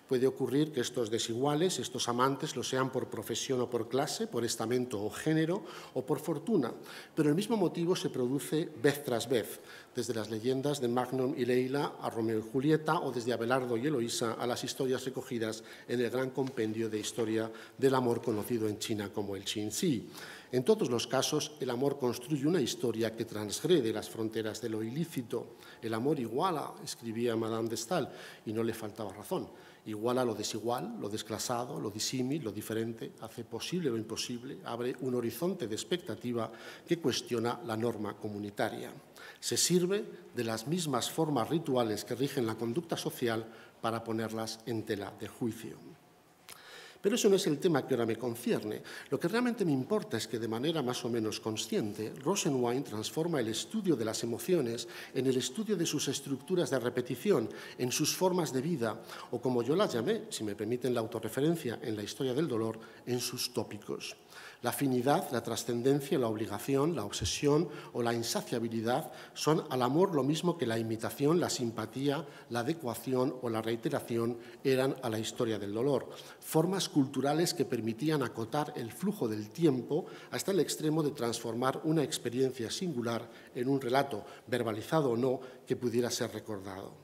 Puede ocurrir que estos desiguales, estos amantes, lo sean por profesión o por clase, por estamento o género, o por fortuna, pero el mismo motivo se produce vez tras vez, desde las leyendas de Magnum y Leila a Romeo y Julieta, o desde Abelardo y Eloísa a las historias recogidas en el gran compendio de historia del amor conocido en China como el Qinzi. En todos los casos, el amor construye una historia que transgrede las fronteras de lo ilícito. El amor iguala, escribía Madame de Staël, y no le faltaba razón. Iguala lo desigual, lo desclasado, lo disímil, lo diferente, hace posible lo imposible, abre un horizonte de expectativa que cuestiona la norma comunitaria. Se sirve de las mismas formas rituales que rigen la conducta social para ponerlas en tela de juicio. Pero eso no es el tema que ahora me concierne. Lo que realmente me importa es que, de manera más o menos consciente, Rosenwein transforma el estudio de las emociones en el estudio de sus estructuras de repetición, en sus formas de vida, o como yo las llamé, si me permiten la autorreferencia, en la historia del dolor, en sus tópicos. La afinidad, la trascendencia, la obligación, la obsesión o la insaciabilidad son al amor lo mismo que la imitación, la simpatía, la adecuación o la reiteración eran a la historia del dolor. Formas culturales que permitían acotar el flujo del tiempo hasta el extremo de transformar una experiencia singular en un relato, verbalizado o no, que pudiera ser recordado.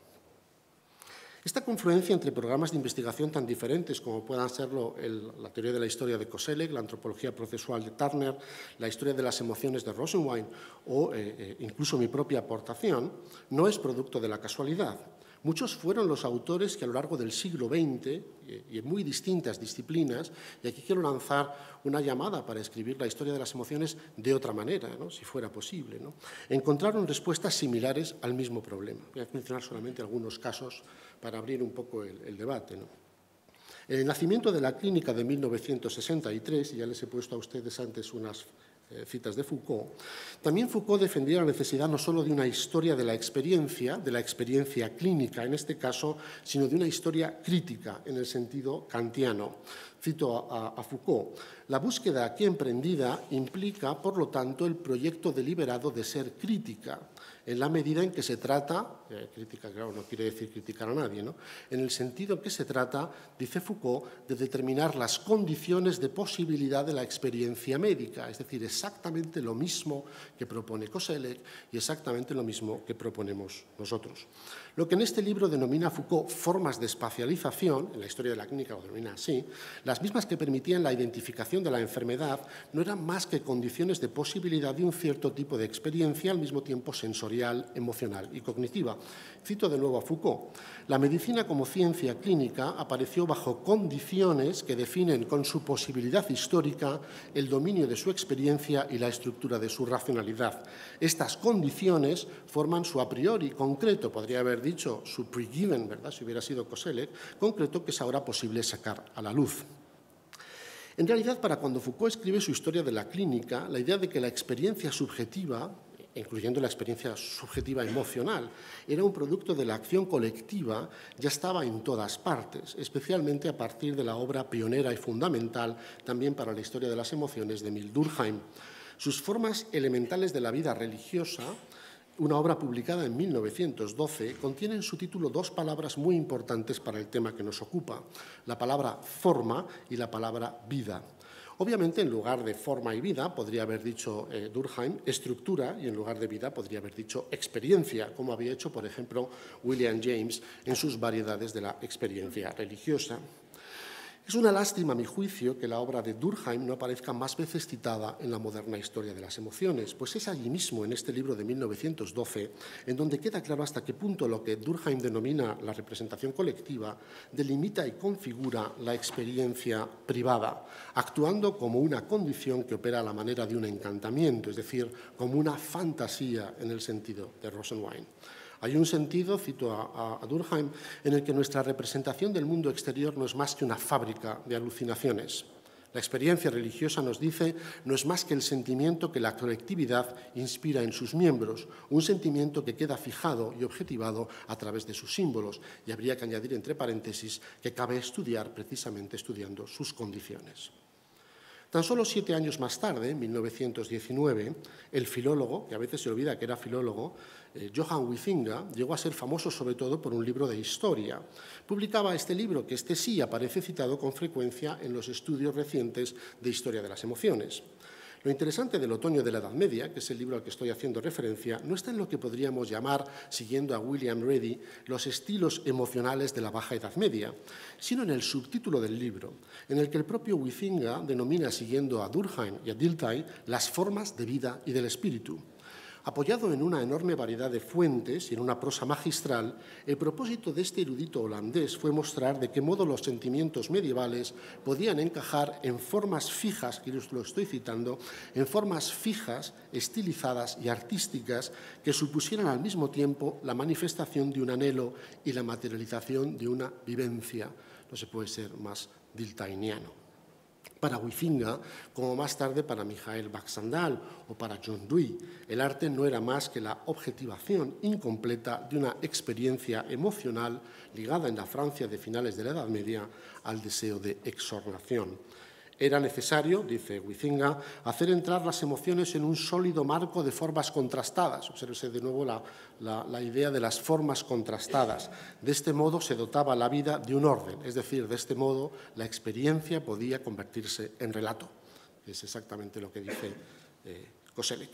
Esta confluencia entre programas de investigación tan diferentes como puedan serlo el, la teoría de la historia de Koselleck, la antropología procesual de Turner, la historia de las emociones de Rosenwein o eh, eh, incluso mi propia aportación, no es producto de la casualidad. Muchos fueron los autores que a lo largo del siglo veinte, y en muy distintas disciplinas, y aquí quiero lanzar una llamada para escribir la historia de las emociones de otra manera, ¿no?, si fuera posible, ¿no?, encontraron respuestas similares al mismo problema. Voy a mencionar solamente algunos casos para abrir un poco el, el debate, ¿no? El nacimiento de la clínica de mil novecientos sesenta y tres, y ya les he puesto a ustedes antes unas citas de Foucault, también Foucault defendía la necesidad no solo de una historia de la experiencia, de la experiencia clínica en este caso, sino de una historia crítica en el sentido kantiano. Cito a, a Foucault: la búsqueda aquí emprendida implica, por lo tanto, el proyecto deliberado de ser crítica, en la medida en que se trata, eh, crítica, claro, no quiere decir criticar a nadie, ¿no?, en el sentido en que se trata, dice Foucault, de determinar las condiciones de posibilidad de la experiencia médica, es decir, exactamente lo mismo que propone Koselleck y exactamente lo mismo que proponemos nosotros. Lo que en este libro denomina Foucault formas de espacialización, en la historia de la clínica lo denomina así, las mismas que permitían la identificación de la enfermedad, no eran más que condiciones de posibilidad de un cierto tipo de experiencia al mismo tiempo sensorial, emocional y cognitiva. Cito de nuevo a Foucault: la medicina como ciencia clínica apareció bajo condiciones que definen con su posibilidad histórica el dominio de su experiencia y la estructura de su racionalidad. Estas condiciones forman su a priori concreto, podría haber dicho su pre-given, ¿verdad?, si hubiera sido Koselleck, concreto que es ahora posible sacar a la luz. En realidad, para cuando Foucault escribe su historia de la clínica, la idea de que la experiencia subjetiva, incluyendo la experiencia subjetiva emocional, era un producto de la acción colectiva, ya estaba en todas partes, especialmente a partir de la obra pionera y fundamental también para la historia de las emociones de Émile Durkheim. Sus formas elementales de la vida religiosa, una obra publicada en mil novecientos doce, contiene en su título dos palabras muy importantes para el tema que nos ocupa: la palabra forma y la palabra vida. Obviamente, en lugar de forma y vida, podría haber dicho eh, Durkheim estructura, y en lugar de vida podría haber dicho experiencia, como había hecho, por ejemplo, William James en sus variedades de la experiencia religiosa. Es una lástima, a mi juicio, que la obra de Durkheim no aparezca más veces citada en la moderna historia de las emociones, pues es allí mismo, en este libro de mil novecientos doce, en donde queda claro hasta qué punto lo que Durkheim denomina la representación colectiva delimita y configura la experiencia privada, actuando como una condición que opera a la manera de un encantamiento, es decir, como una fantasía en el sentido de Rosenwein. Hay un sentido, cito a, a Durkheim, en el que nuestra representación del mundo exterior no es más que una fábrica de alucinaciones. La experiencia religiosa, nos dice, no es más que el sentimiento que la colectividad inspira en sus miembros, un sentimiento que queda fijado y objetivado a través de sus símbolos, y habría que añadir entre paréntesis que cabe estudiar precisamente estudiando sus condiciones. Tan solo siete años más tarde, en mil novecientos diecinueve, el filólogo, que a veces se olvida que era filólogo, eh, Johann Huizinga, llegó a ser famoso sobre todo por un libro de historia. Publicaba este libro, que este sí aparece citado con frecuencia en los estudios recientes de historia de las emociones. Lo interesante del otoño de la Edad Media, que es el libro al que estoy haciendo referencia, no está en lo que podríamos llamar, siguiendo a William Ready, los estilos emocionales de la Baja Edad Media, sino en el subtítulo del libro, en el que el propio Huizinga denomina, siguiendo a Durkheim y a Dilthey, las formas de vida y del espíritu. Apoyado en una enorme variedad de fuentes y en una prosa magistral, el propósito de este erudito holandés fue mostrar de qué modo los sentimientos medievales podían encajar en formas fijas, que os lo estoy citando, en formas fijas, estilizadas y artísticas que supusieran al mismo tiempo la manifestación de un anhelo y la materialización de una vivencia. No se puede ser más diltheyniano. Para Huizinga, como más tarde para Michael Baxandall o para John Dewey, el arte no era más que la objetivación incompleta de una experiencia emocional ligada en la Francia de finales de la Edad Media al deseo de exornación. Era necesario, dice Huizinga, hacer entrar las emociones en un sólido marco de formas contrastadas. Obsérvese de nuevo la, la, la idea de las formas contrastadas. De este modo se dotaba la vida de un orden, es decir, de este modo la experiencia podía convertirse en relato. Es exactamente lo que dice eh, Koselleck.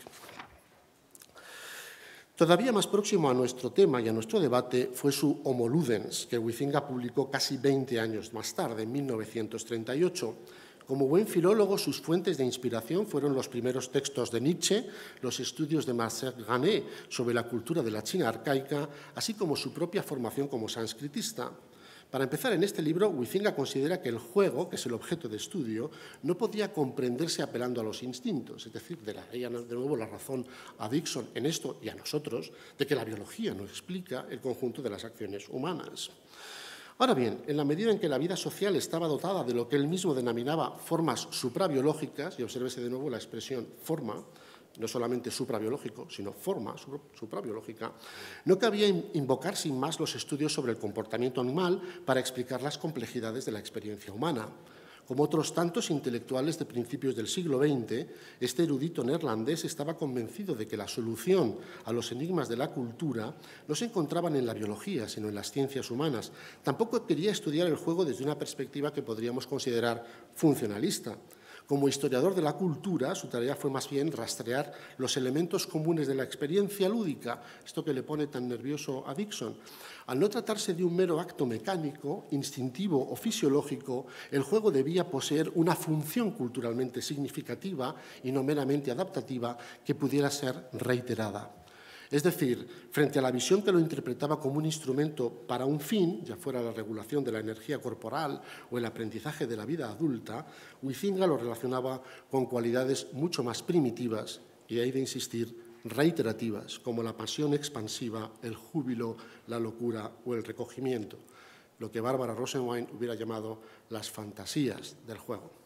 Todavía más próximo a nuestro tema y a nuestro debate fue su Homo Ludens, que Huizinga publicó casi veinte años más tarde, en mil novecientos treinta y ocho. Como buen filólogo, sus fuentes de inspiración fueron los primeros textos de Nietzsche, los estudios de Marcel Granet sobre la cultura de la China arcaica, así como su propia formación como sánscritista. Para empezar, en este libro, Huizinga considera que el juego, que es el objeto de estudio, no podía comprenderse apelando a los instintos, es decir, de, la, de nuevo la razón a Dixon en esto y a nosotros, de que la biología no explica el conjunto de las acciones humanas. Ahora bien, en la medida en que la vida social estaba dotada de lo que él mismo denominaba formas suprabiológicas, y obsérvese de nuevo la expresión forma, no solamente suprabiológico, sino forma suprabiológica, no cabía invocar sin más los estudios sobre el comportamiento animal para explicar las complejidades de la experiencia humana. Como otros tantos intelectuales de principios del siglo veinte, este erudito neerlandés estaba convencido de que la solución a los enigmas de la cultura no se encontraban en la biología, sino en las ciencias humanas. Tampoco quería estudiar el juego desde una perspectiva que podríamos considerar funcionalista. Como historiador de la cultura, su tarea fue más bien rastrear los elementos comunes de la experiencia lúdica, esto que le pone tan nervioso a Dixon. Al no tratarse de un mero acto mecánico, instintivo o fisiológico, el juego debía poseer una función culturalmente significativa y no meramente adaptativa que pudiera ser reiterada. Es decir, frente a la visión que lo interpretaba como un instrumento para un fin, ya fuera la regulación de la energía corporal o el aprendizaje de la vida adulta, Huizinga lo relacionaba con cualidades mucho más primitivas y, hay de insistir, reiterativas, como la pasión expansiva, el júbilo, la locura o el recogimiento, lo que Bárbara Rosenwein hubiera llamado las fantasías del juego.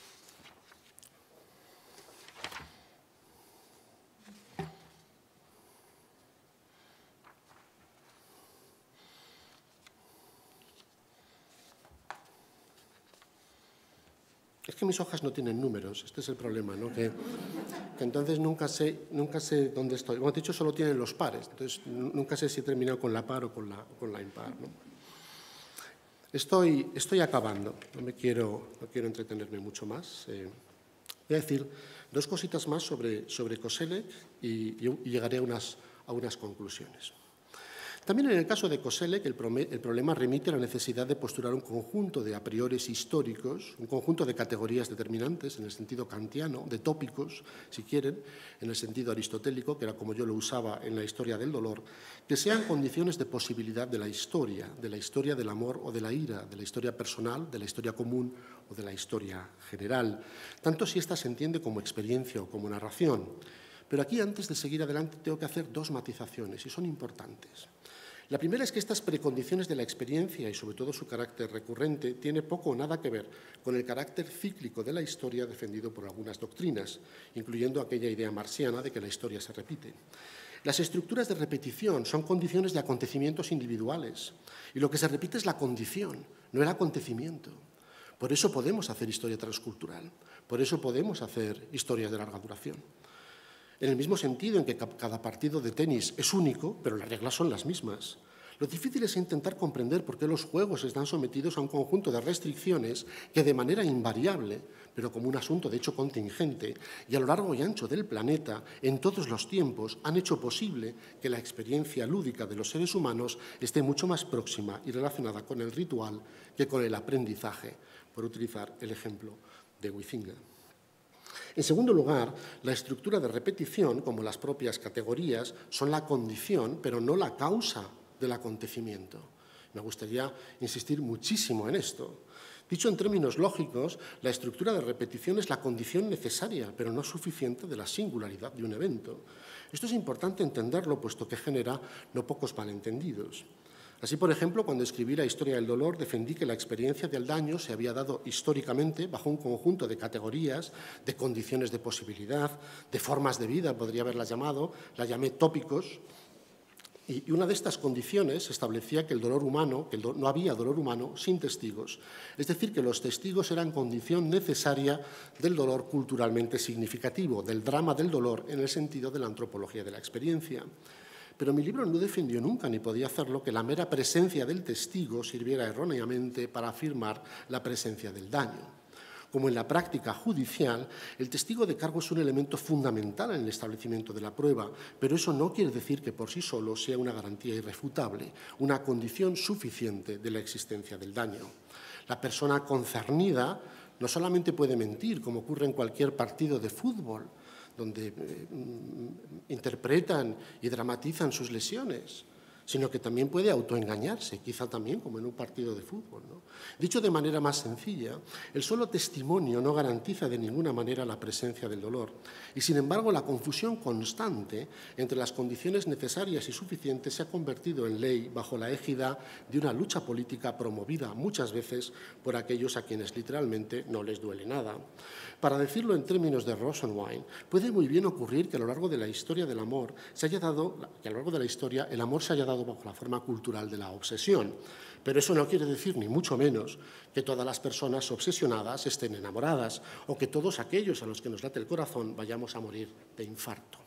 Es que mis hojas no tienen números, este es el problema, ¿no? Que, que entonces nunca sé, nunca sé dónde estoy. Como te he dicho, solo tienen los pares, entonces nunca sé si he terminado con la par o con la, con la impar, ¿no? Estoy, estoy acabando, no, me quiero, no quiero entretenerme mucho más. Eh, voy a decir dos cositas más sobre, sobre Koselleck y, y llegaré a unas, a unas conclusiones. También en el caso de Koselleck, el, el problema remite a la necesidad de postular un conjunto de a priores históricos, un conjunto de categorías determinantes en el sentido kantiano, de tópicos, si quieren, en el sentido aristotélico, que era como yo lo usaba en la historia del dolor, que sean condiciones de posibilidad de la historia, de la historia del amor o de la ira, de la historia personal, de la historia común o de la historia general, tanto si ésta se entiende como experiencia o como narración. Pero aquí, antes de seguir adelante, tengo que hacer dos matizaciones, y son importantes. La primera es que estas precondiciones de la experiencia y sobre todo su carácter recurrente tiene poco o nada que ver con el carácter cíclico de la historia defendido por algunas doctrinas, incluyendo aquella idea marxiana de que la historia se repite. Las estructuras de repetición son condiciones de acontecimientos individuales y lo que se repite es la condición, no el acontecimiento. Por eso podemos hacer historia transcultural, por eso podemos hacer historias de larga duración. En el mismo sentido en que cada partido de tenis es único, pero las reglas son las mismas. Lo difícil es intentar comprender por qué los juegos están sometidos a un conjunto de restricciones que de manera invariable, pero como un asunto de hecho contingente, y a lo largo y ancho del planeta, en todos los tiempos, han hecho posible que la experiencia lúdica de los seres humanos esté mucho más próxima y relacionada con el ritual que con el aprendizaje, por utilizar el ejemplo de Huizinga. En segundo lugar, la estructura de repetición, como las propias categorías, son la condición, pero no la causa del acontecimiento. Me gustaría insistir muchísimo en esto. Dicho en términos lógicos, la estructura de repetición es la condición necesaria, pero no suficiente, de la singularidad de un evento. Esto es importante entenderlo, puesto que genera no pocos malentendidos. Así, por ejemplo, cuando escribí la historia del dolor, defendí que la experiencia del daño se había dado históricamente bajo un conjunto de categorías, de condiciones de posibilidad, de formas de vida, podría haberlas llamado, la llamé tópicos, y una de estas condiciones establecía que el dolor humano, que el do, no había dolor humano sin testigos, es decir, que los testigos eran condición necesaria del dolor culturalmente significativo, del drama del dolor en el sentido de la antropología de la experiencia. Pero mi libro no defendió nunca, ni podía hacerlo, que la mera presencia del testigo sirviera erróneamente para afirmar la presencia del daño. Como en la práctica judicial, el testigo de cargo es un elemento fundamental en el establecimiento de la prueba, pero eso no quiere decir que por sí solo sea una garantía irrefutable, una condición suficiente de la existencia del daño. La persona concernida no solamente puede mentir, como ocurre en cualquier partido de fútbol, donde eh, interpretan y dramatizan sus lesiones, sino que también puede autoengañarse, quizá también como en un partido de fútbol, ¿no? Dicho de manera más sencilla, el solo testimonio no garantiza de ninguna manera la presencia del dolor, y sin embargo la confusión constante entre las condiciones necesarias y suficientes se ha convertido en ley bajo la égida de una lucha política promovida muchas veces por aquellos a quienes literalmente no les duele nada. Para decirlo en términos de Rosenwein, puede muy bien ocurrir que a lo largo de la historia del amor se haya dado, que a lo largo de la historia el amor se haya dado bajo la forma cultural de la obsesión. Pero eso no quiere decir, ni mucho menos, que todas las personas obsesionadas estén enamoradas o que todos aquellos a los que nos late el corazón vayamos a morir de infarto.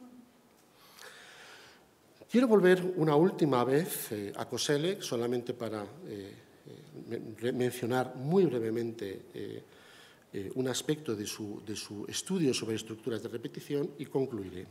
Quiero volver una última vez eh, a Koselleck, solamente para eh, eh, mencionar muy brevemente eh, eh, un aspecto de su, de su estudio sobre estructuras de repetición y concluiré.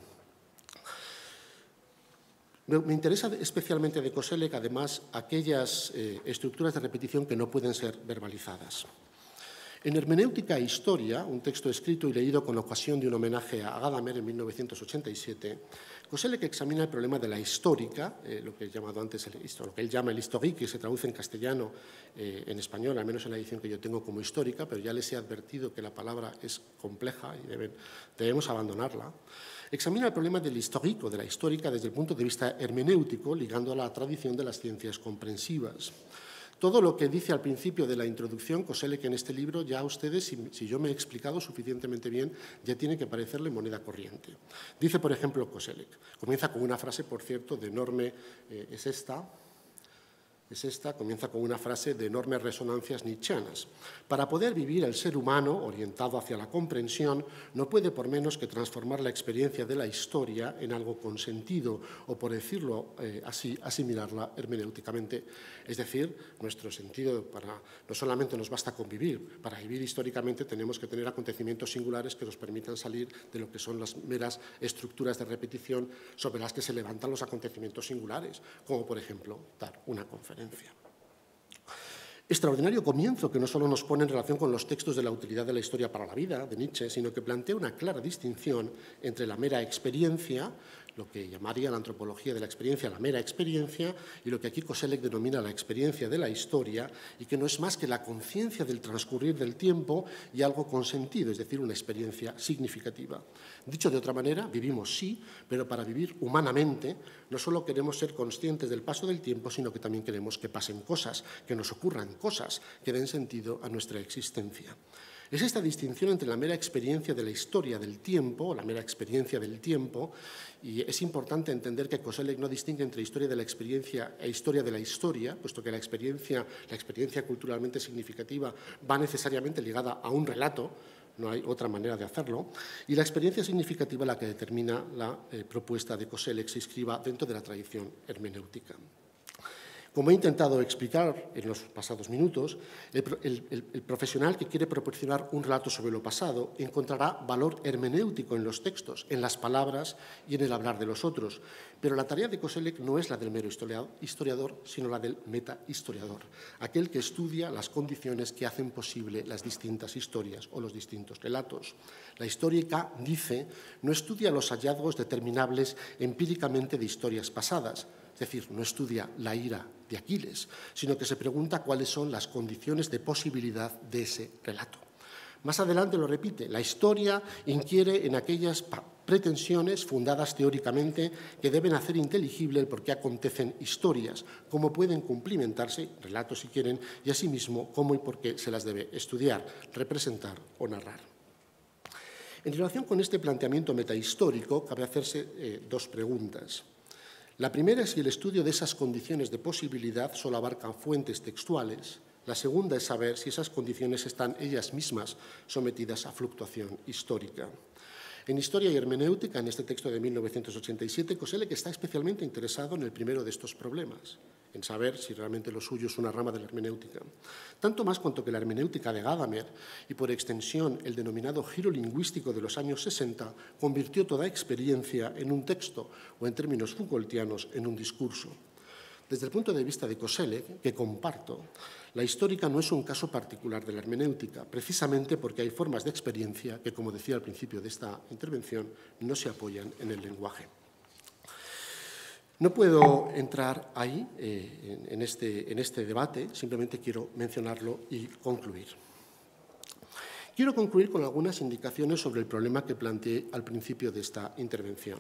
Me interesa especialmente de Koselleck, además, aquellas eh, estructuras de repetición que no pueden ser verbalizadas. En Hermenéutica e Historia, un texto escrito y leído con ocasión de un homenaje a Gadamer en mil novecientos ochenta y siete, Koselleck examina el problema de la histórica, eh, lo que he llamado antes el, lo que él llama el historique, que se traduce en castellano, eh, en español, al menos en la edición que yo tengo como histórica, pero ya les he advertido que la palabra es compleja y deben, debemos abandonarla. Examina el problema del histórico, de la histórica, desde el punto de vista hermenéutico, ligando a la tradición de las ciencias comprensivas. Todo lo que dice al principio de la introducción Koselleck en este libro, ya a ustedes, si, si yo me he explicado suficientemente bien, ya tiene que parecerle moneda corriente. Dice, por ejemplo, Koselleck, comienza con una frase, por cierto, de enorme, eh, es esta, es esta, comienza con una frase de enormes resonancias nietzscheanas. Para poder vivir el ser humano, orientado hacia la comprensión, no puede por menos que transformar la experiencia de la historia en algo con sentido, o por decirlo eh, así, asimilarla hermenéuticamente. Es decir, nuestro sentido para, no solamente nos basta convivir, para vivir históricamente tenemos que tener acontecimientos singulares que nos permitan salir de lo que son las meras estructuras de repetición sobre las que se levantan los acontecimientos singulares, como por ejemplo dar una conferencia. Extraordinario comienzo que no solo nos pone en relación con los textos de la utilidad de la historia para la vida, de Nietzsche, sino que plantea una clara distinción entre la mera experiencia, lo que llamaría la antropología de la experiencia la mera experiencia, y lo que aquí Koselleck denomina la experiencia de la historia, y que no es más que la conciencia del transcurrir del tiempo y algo con sentido, es decir, una experiencia significativa. Dicho de otra manera, vivimos sí, pero para vivir humanamente no solo queremos ser conscientes del paso del tiempo, sino que también queremos que pasen cosas, que nos ocurran cosas que den sentido a nuestra existencia. Es esta distinción entre la mera experiencia de la historia del tiempo, o la mera experiencia del tiempo, y es importante entender que Koselleck no distingue entre historia de la experiencia e historia de la historia, puesto que la experiencia, la experiencia culturalmente significativa va necesariamente ligada a un relato, no hay otra manera de hacerlo, y la experiencia significativa la que determina la eh, propuesta de Koselleck se inscriba dentro de la tradición hermenéutica. Como he intentado explicar en los pasados minutos, el, el, el profesional que quiere proporcionar un relato sobre lo pasado encontrará valor hermenéutico en los textos, en las palabras y en el hablar de los otros. Pero la tarea de Koselleck no es la del mero historiador, sino la del metahistoriador, aquel que estudia las condiciones que hacen posible las distintas historias o los distintos relatos. La histórica, dice, no estudia los hallazgos determinables empíricamente de historias pasadas, es decir, no estudia la ira de Aquiles, sino que se pregunta cuáles son las condiciones de posibilidad de ese relato. Más adelante lo repite, la historia inquiere en aquellas pretensiones fundadas teóricamente que deben hacer inteligible el por qué acontecen historias, cómo pueden cumplimentarse, relatos si quieren, y asimismo cómo y por qué se las debe estudiar, representar o narrar. En relación con este planteamiento metahistórico, cabe hacerse eh, dos preguntas. La primera es si el estudio de esas condiciones de posibilidad solo abarca fuentes textuales. La segunda es saber si esas condiciones están ellas mismas sometidas a fluctuación histórica. En Historia y Hermenéutica, en este texto de mil novecientos ochenta y siete, Koselleck está especialmente interesado en el primero de estos problemas, en saber si realmente lo suyo es una rama de la hermenéutica. Tanto más cuanto que la hermenéutica de Gadamer, y por extensión el denominado giro lingüístico de los años sesenta, convirtió toda experiencia en un texto, o en términos Foucaultianos, en un discurso. Desde el punto de vista de Koselleck, que comparto, la histórica no es un caso particular de la hermenéutica, precisamente porque hay formas de experiencia que, como decía al principio de esta intervención, no se apoyan en el lenguaje. No puedo entrar ahí, eh, en, este, en este debate, simplemente quiero mencionarlo y concluir. Quiero concluir con algunas indicaciones sobre el problema que planteé al principio de esta intervención.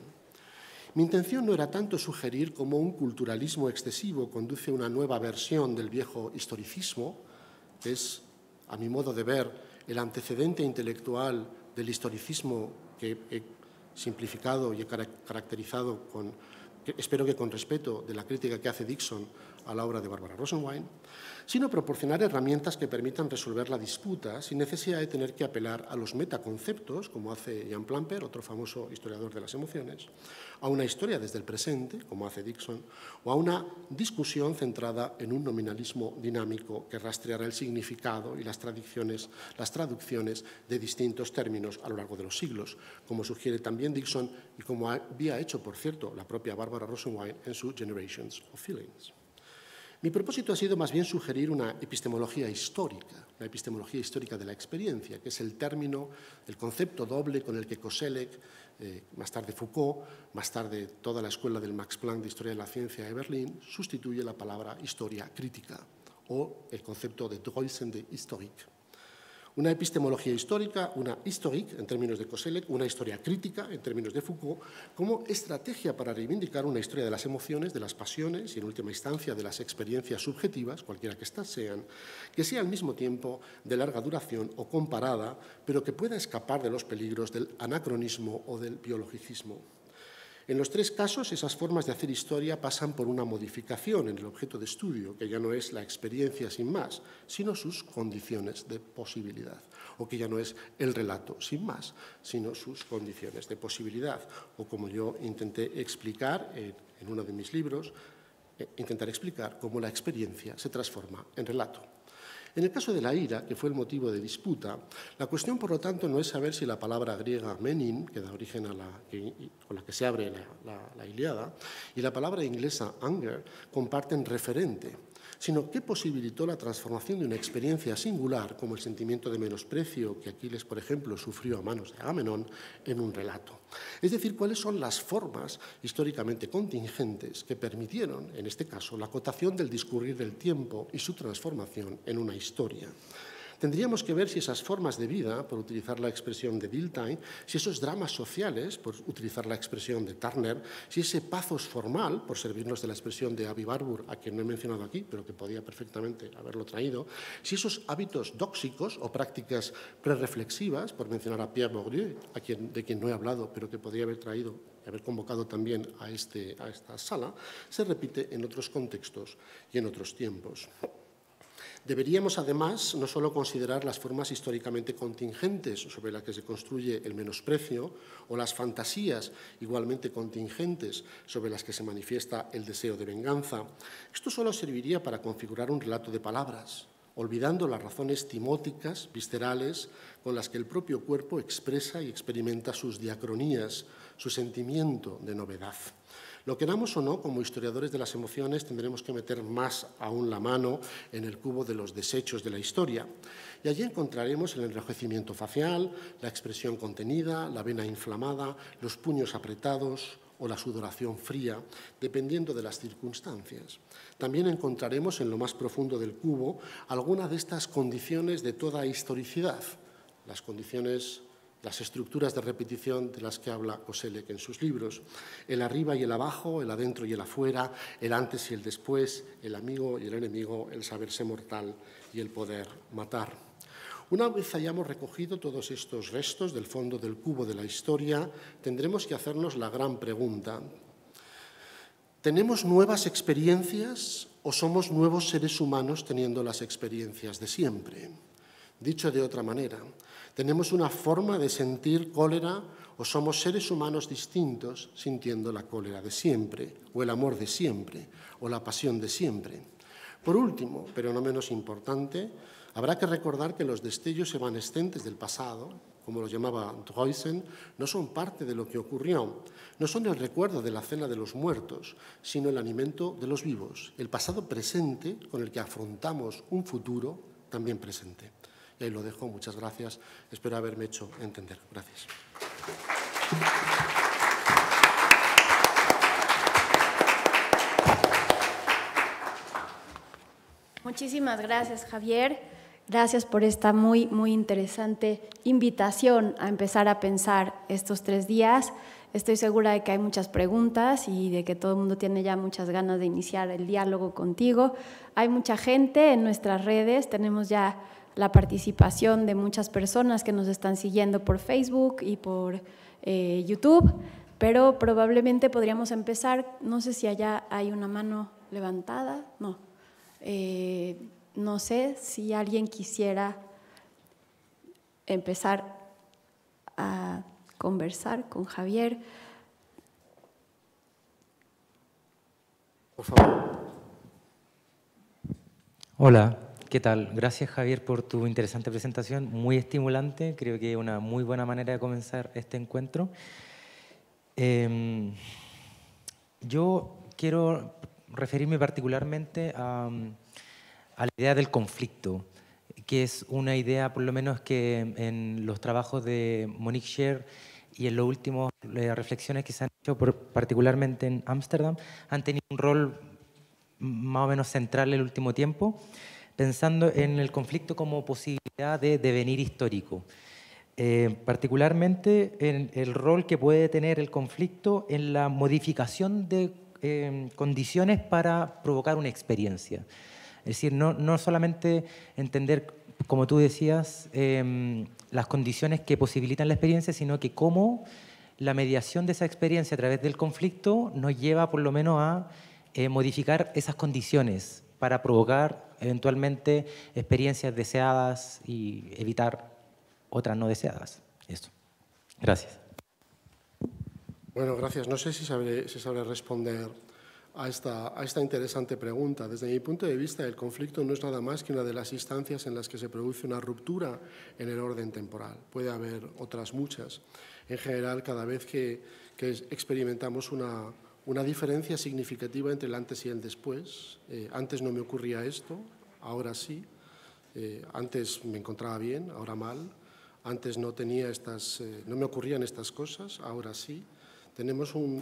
Mi intención no era tanto sugerir cómo un culturalismo excesivo conduce a una nueva versión del viejo historicismo, que es, a mi modo de ver, el antecedente intelectual del historicismo que he simplificado y he caracterizado con, espero que con respeto, de la crítica que hace Dixon a la obra de Barbara Rosenwein, sino proporcionar herramientas que permitan resolver la disputa sin necesidad de tener que apelar a los metaconceptos, como hace Jan Plamper, otro famoso historiador de las emociones, a una historia desde el presente, como hace Dixon, o a una discusión centrada en un nominalismo dinámico que rastreará el significado y las traducciones, las traducciones de distintos términos a lo largo de los siglos, como sugiere también Dixon y como había hecho, por cierto, la propia Barbara Rosenwein en su Generations of Feelings. Mi propósito ha sido más bien sugerir una epistemología histórica, una epistemología histórica de la experiencia, que es el término, el concepto doble con el que Koselleck, eh, más tarde Foucault, más tarde toda la escuela del Max Planck de Historia de la Ciencia de Berlín, sustituye la palabra historia crítica o el concepto de Droysen de historique. Una epistemología histórica, una historique en términos de Koselleck, una historia crítica en términos de Foucault, como estrategia para reivindicar una historia de las emociones, de las pasiones y, en última instancia, de las experiencias subjetivas, cualquiera que éstas sean, que sea al mismo tiempo de larga duración o comparada, pero que pueda escapar de los peligros del anacronismo o del biologicismo. En los tres casos, esas formas de hacer historia pasan por una modificación en el objeto de estudio, que ya no es la experiencia sin más, sino sus condiciones de posibilidad, o que ya no es el relato sin más, sino sus condiciones de posibilidad, o como yo intenté explicar en, en uno de mis libros, eh, intentar explicar cómo la experiencia se transforma en relato. En el caso de la ira, que fue el motivo de disputa, la cuestión, por lo tanto, no es saber si la palabra griega menin, que da origen a la que, con la que se abre la, la, la Ilíada, y la palabra inglesa anger comparten referente, sino qué posibilitó la transformación de una experiencia singular, como el sentimiento de menosprecio que Aquiles, por ejemplo, sufrió a manos de Agamenón, en un relato. Es decir, cuáles son las formas históricamente contingentes que permitieron, en este caso, la acotación del discurrir del tiempo y su transformación en una historia. Tendríamos que ver si esas formas de vida, por utilizar la expresión de Dilthey, si esos dramas sociales, por utilizar la expresión de Turner, si ese pathos formal, por servirnos de la expresión de Avi Warburg, a quien no he mencionado aquí, pero que podía perfectamente haberlo traído, si esos hábitos dóxicos o prácticas prereflexivas, por mencionar a Pierre Bourdieu, a quien, de quien no he hablado, pero que podría haber traído y haber convocado también a, este, a esta sala, se repite en otros contextos y en otros tiempos. Deberíamos, además, no solo considerar las formas históricamente contingentes sobre las que se construye el menosprecio o las fantasías igualmente contingentes sobre las que se manifiesta el deseo de venganza. Esto solo serviría para configurar un relato de palabras, olvidando las razones timóticas, viscerales, con las que el propio cuerpo expresa y experimenta sus diacronías, su sentimiento de novedad. Lo queramos o no, como historiadores de las emociones, tendremos que meter más aún la mano en el cubo de los desechos de la historia. Y allí encontraremos el enrojecimiento facial, la expresión contenida, la vena inflamada, los puños apretados o la sudoración fría, dependiendo de las circunstancias. También encontraremos en lo más profundo del cubo alguna de estas condiciones de toda historicidad, las condiciones, las estructuras de repetición de las que habla Koselleck en sus libros, el arriba y el abajo, el adentro y el afuera, el antes y el después, el amigo y el enemigo, el saberse mortal y el poder matar. Una vez hayamos recogido todos estos restos del fondo del cubo de la historia, tendremos que hacernos la gran pregunta: ¿tenemos nuevas experiencias o somos nuevos seres humanos teniendo las experiencias de siempre? Dicho de otra manera, ¿tenemos una forma de sentir cólera o somos seres humanos distintos sintiendo la cólera de siempre, o el amor de siempre, o la pasión de siempre? Por último, pero no menos importante, habrá que recordar que los destellos evanescentes del pasado, como los llamaba Droysen, no son parte de lo que ocurrió, no son el recuerdo de la cena de los muertos, sino el alimento de los vivos, el pasado presente con el que afrontamos un futuro también presente. Y ahí lo dejo. Muchas gracias. Espero haberme hecho entender. Gracias. Muchísimas gracias, Javier. Gracias por esta muy, muy interesante invitación a empezar a pensar estos tres días. Estoy segura de que hay muchas preguntas y de que todo el mundo tiene ya muchas ganas de iniciar el diálogo contigo. Hay mucha gente en nuestras redes. Tenemos ya la participación de muchas personas que nos están siguiendo por Facebook y por eh, YouTube, pero probablemente podríamos empezar. No sé si allá hay una mano levantada. No. Eh, no sé si alguien quisiera empezar a conversar con Javier. Por favor. Hola. ¿Qué tal? Gracias, Javier, por tu interesante presentación, muy estimulante. Creo que es una muy buena manera de comenzar este encuentro. Eh, yo quiero referirme particularmente a, a la idea del conflicto, que es una idea, por lo menos, que en los trabajos de Monique Scher y en los últimos las reflexiones que se han hecho, por, particularmente en Ámsterdam, han tenido un rol más o menos central en el último tiempo, pensando en el conflicto como posibilidad de devenir histórico. Eh, particularmente en el rol que puede tener el conflicto en la modificación de eh, condiciones para provocar una experiencia. Es decir, no, no solamente entender, como tú decías, eh, las condiciones que posibilitan la experiencia, sino que cómo la mediación de esa experiencia a través del conflicto nos lleva por lo menos a eh, modificar esas condiciones para provocar eventualmente experiencias deseadas y evitar otras no deseadas. Eso. Gracias. Bueno, gracias. No sé si sabré, si sabré responder a esta, a esta interesante pregunta. Desde mi punto de vista, el conflicto no es nada más que una de las instancias en las que se produce una ruptura en el orden temporal. Puede haber otras muchas. En general, cada vez que, que experimentamos una, una diferencia significativa entre el antes y el después, eh, antes no me ocurría esto, ahora sí, eh, antes me encontraba bien, ahora mal, antes no tenía estas, eh, no me ocurrían estas cosas, ahora sí. Tenemos un,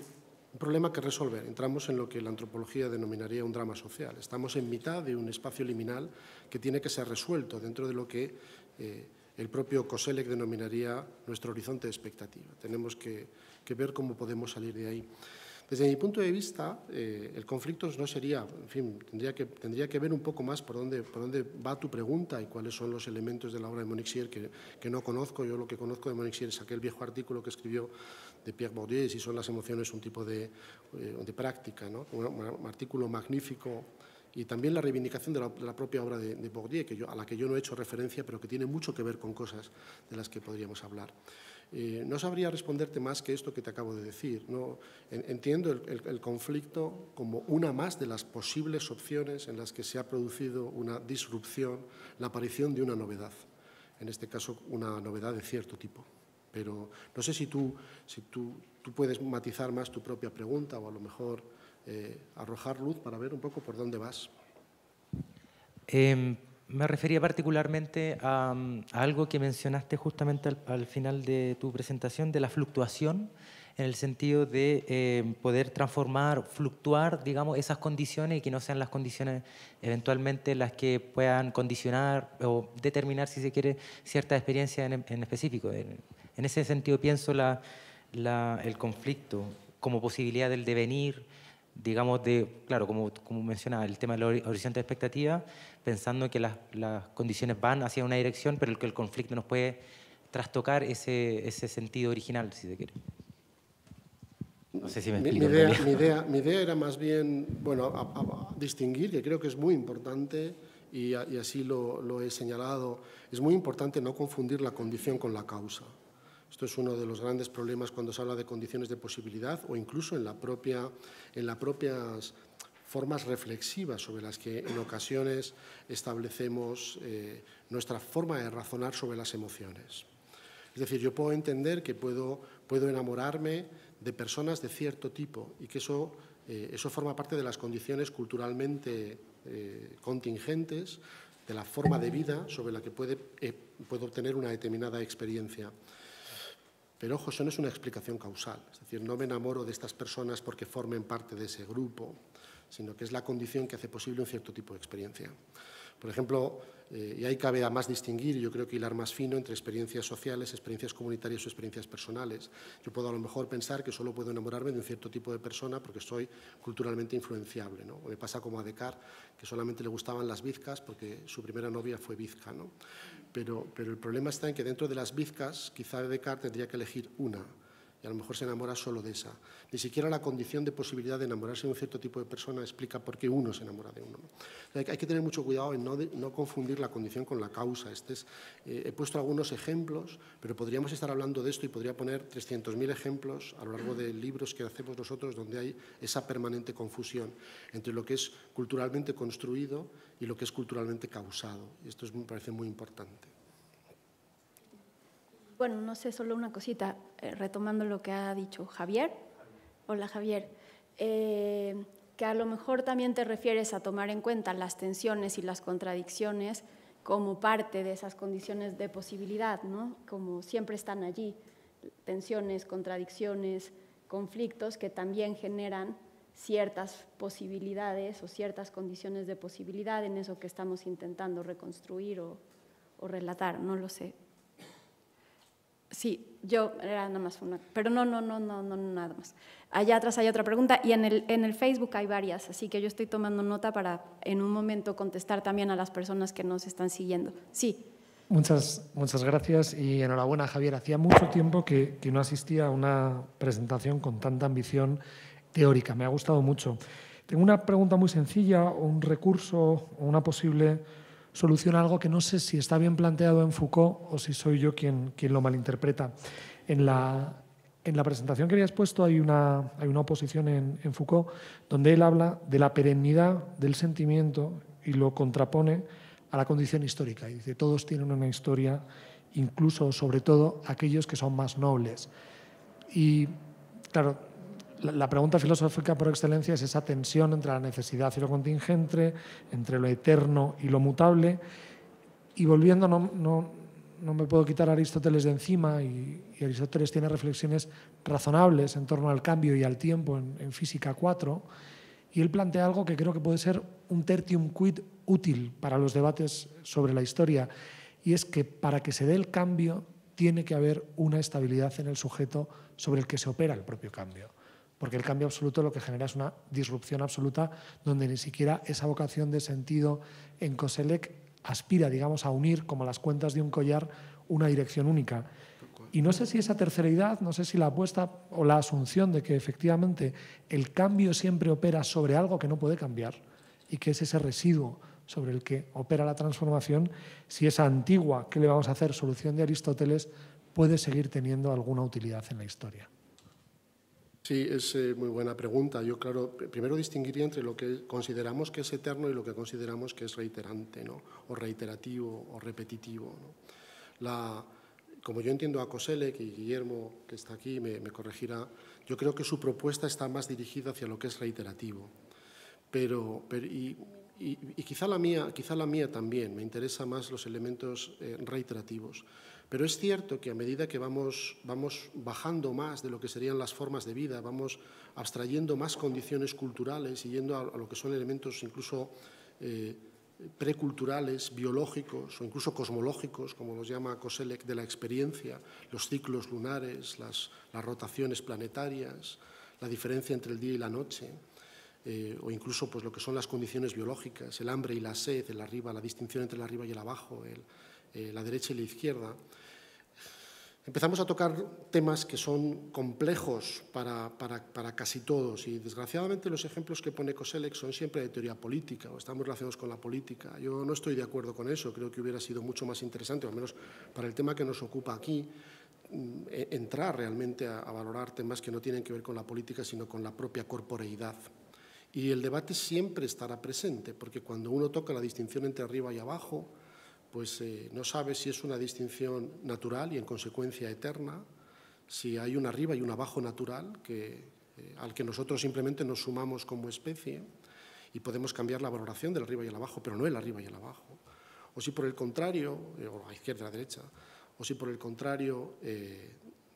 un problema que resolver. Entramos en lo que la antropología denominaría un drama social. Estamos en mitad de un espacio liminal que tiene que ser resuelto dentro de lo que eh, el propio Koselleck denominaría nuestro horizonte de expectativa. Tenemos que, que ver cómo podemos salir de ahí. Desde mi punto de vista, eh, el conflicto no sería, en fin, tendría que, tendría que ver un poco más por dónde, por dónde va tu pregunta y cuáles son los elementos de la obra de Monixier que, que no conozco. Yo lo que conozco de Monixier es aquel viejo artículo que escribió de Pierre Bourdieu, si son las emociones un tipo de, de práctica, ¿no? un, un artículo magnífico, y también la reivindicación de la, de la propia obra de, de Bourdieu, que yo, a la que yo no he hecho referencia, pero que tiene mucho que ver con cosas de las que podríamos hablar. Eh, no sabría responderte más que esto que te acabo de decir. ¿no? Entiendo el, el, el conflicto como una más de las posibles opciones en las que se ha producido una disrupción, la aparición de una novedad, en este caso una novedad de cierto tipo. Pero no sé si tú, si tú, tú puedes matizar más tu propia pregunta o a lo mejor eh, arrojar luz para ver un poco por dónde vas. Eh, me refería particularmente a, a algo que mencionaste justamente al, al final de tu presentación, de la fluctuación, en el sentido de eh, poder transformar, fluctuar, digamos, esas condiciones y que no sean las condiciones eventualmente las que puedan condicionar o determinar, si se quiere, cierta experiencia en, en específico. En, en ese sentido pienso la, la, el conflicto como posibilidad del devenir, digamos, de, claro, como, como mencionaba, el tema del horizonte de expectativa, pensando que las, las condiciones van hacia una dirección, pero que el conflicto nos puede trastocar ese, ese sentido original, si se quiere. No sé si me explico. Mi, mi, idea, mi, idea, mi idea era más bien, bueno, a, a, a distinguir, que creo que es muy importante, y, a, y así lo, lo he señalado, es muy importante no confundir la condición con la causa. Esto es uno de los grandes problemas cuando se habla de condiciones de posibilidad o incluso en, la propia, en las propias formas reflexivas sobre las que en ocasiones establecemos eh, nuestra forma de razonar sobre las emociones. Es decir, yo puedo entender que puedo, puedo enamorarme de personas de cierto tipo y que eso, eh, eso forma parte de las condiciones culturalmente eh, contingentes, de la forma de vida sobre la que puede, eh, puedo obtener una determinada experiencia. Pero, ojo, eso no es una explicación causal. Es decir, no me enamoro de estas personas porque formen parte de ese grupo, sino que es la condición que hace posible un cierto tipo de experiencia. Por ejemplo, eh, y ahí cabe además distinguir, y yo creo que hilar más fino entre experiencias sociales, experiencias comunitarias o experiencias personales. Yo puedo a lo mejor pensar que solo puedo enamorarme de un cierto tipo de persona porque soy culturalmente influenciable, ¿no? O me pasa como a Descartes, que solamente le gustaban las bizcas porque su primera novia fue bizca, ¿no? Pero, pero el problema está en que dentro de las bizcas, quizá Descartes tendría que elegir una, y a lo mejor se enamora solo de esa. Ni siquiera la condición de posibilidad de enamorarse de un cierto tipo de persona explica por qué uno se enamora de uno. Hay que tener mucho cuidado en no, de, no confundir la condición con la causa. Este es, eh, he puesto algunos ejemplos, pero podríamos estar hablando de esto y podría poner trescientos mil ejemplos a lo largo de libros que hacemos nosotros donde hay esa permanente confusión entre lo que es culturalmente construido y lo que es culturalmente causado. Y esto es, me parece muy importante. Bueno, no sé, solo una cosita, eh, retomando lo que ha dicho Javier. Hola, Javier. Eh, que a lo mejor también te refieres a tomar en cuenta las tensiones y las contradicciones como parte de esas condiciones de posibilidad, ¿no? Como siempre están allí, tensiones, contradicciones, conflictos que también generan ciertas posibilidades o ciertas condiciones de posibilidad en eso que estamos intentando reconstruir o, o relatar, no lo sé. Sí, yo era nada más una, pero no, no, no, no, no, nada más. Allá atrás hay otra pregunta y en el, en el Facebook hay varias, así que yo estoy tomando nota para en un momento contestar también a las personas que nos están siguiendo. Sí. Muchas, muchas gracias y enhorabuena, Javier. Hacía mucho tiempo que, que no asistía a una presentación con tanta ambición teórica. Me ha gustado mucho. Tengo una pregunta muy sencilla, un recurso o una posible solución a algo que no sé si está bien planteado en Foucault o si soy yo quien, quien lo malinterpreta. En la, en la presentación que habías puesto hay una, hay una oposición en, en Foucault donde él habla de la perennidad del sentimiento y lo contrapone a la condición histórica. Y dice, todos tienen una historia, incluso, sobre todo, aquellos que son más nobles. Y, claro, la, la pregunta filosófica por excelencia es esa tensión entre la necesidad y lo contingente, entre lo eterno y lo mutable. Y volviendo, no, no, no me puedo quitar a Aristóteles de encima y, y Aristóteles tiene reflexiones razonables en torno al cambio y al tiempo en, en Física cuatro, y él plantea algo que creo que puede ser un tertium quid útil para los debates sobre la historia, y es que para que se dé el cambio tiene que haber una estabilidad en el sujeto sobre el que se opera el propio cambio. Porque el cambio absoluto lo que genera es una disrupción absoluta donde ni siquiera esa vocación de sentido en Koselleck aspira, digamos, a unir, como las cuentas de un collar, una dirección única. Y no sé si esa terceridad, no sé si la apuesta o la asunción de que efectivamente el cambio siempre opera sobre algo que no puede cambiar y que es ese residuo sobre el que opera la transformación, si esa antigua, ¿qué le vamos a hacer?, solución de Aristóteles puede seguir teniendo alguna utilidad en la historia. Sí, es eh, muy buena pregunta. Yo, claro, primero distinguiría entre lo que consideramos que es eterno y lo que consideramos que es reiterante, ¿no? O reiterativo o repetitivo, ¿no? La, como yo entiendo a Koselleck, y Guillermo, que está aquí, me, me corregirá, yo creo que su propuesta está más dirigida hacia lo que es reiterativo. Pero, pero y, y, y quizá, la mía, quizá la mía también, me interesan más los elementos eh, reiterativos. Pero es cierto que a medida que vamos, vamos bajando más de lo que serían las formas de vida, vamos abstrayendo más condiciones culturales y yendo a, a lo que son elementos incluso eh, preculturales, biológicos o incluso cosmológicos, como los llama Koselleck, de la experiencia, los ciclos lunares, las, las rotaciones planetarias, la diferencia entre el día y la noche, eh, o incluso pues, lo que son las condiciones biológicas, el hambre y la sed, el arriba, la distinción entre el arriba y el abajo, el, eh, la derecha y la izquierda. Empezamos a tocar temas que son complejos para, para, para casi todos y desgraciadamente los ejemplos que pone Koselleck son siempre de teoría política o están muy relacionados con la política. Yo no estoy de acuerdo con eso, creo que hubiera sido mucho más interesante, o al menos para el tema que nos ocupa aquí, entrar realmente a, a valorar temas que no tienen que ver con la política sino con la propia corporeidad. Y el debate siempre estará presente porque cuando uno toca la distinción entre arriba y abajo, pues eh, no sabe si es una distinción natural y en consecuencia eterna, si hay un arriba y un abajo natural que, eh, al que nosotros simplemente nos sumamos como especie y podemos cambiar la valoración del arriba y el abajo, pero no el arriba y el abajo. O si por el contrario, eh, o la izquierda y la derecha, o si por el contrario, eh,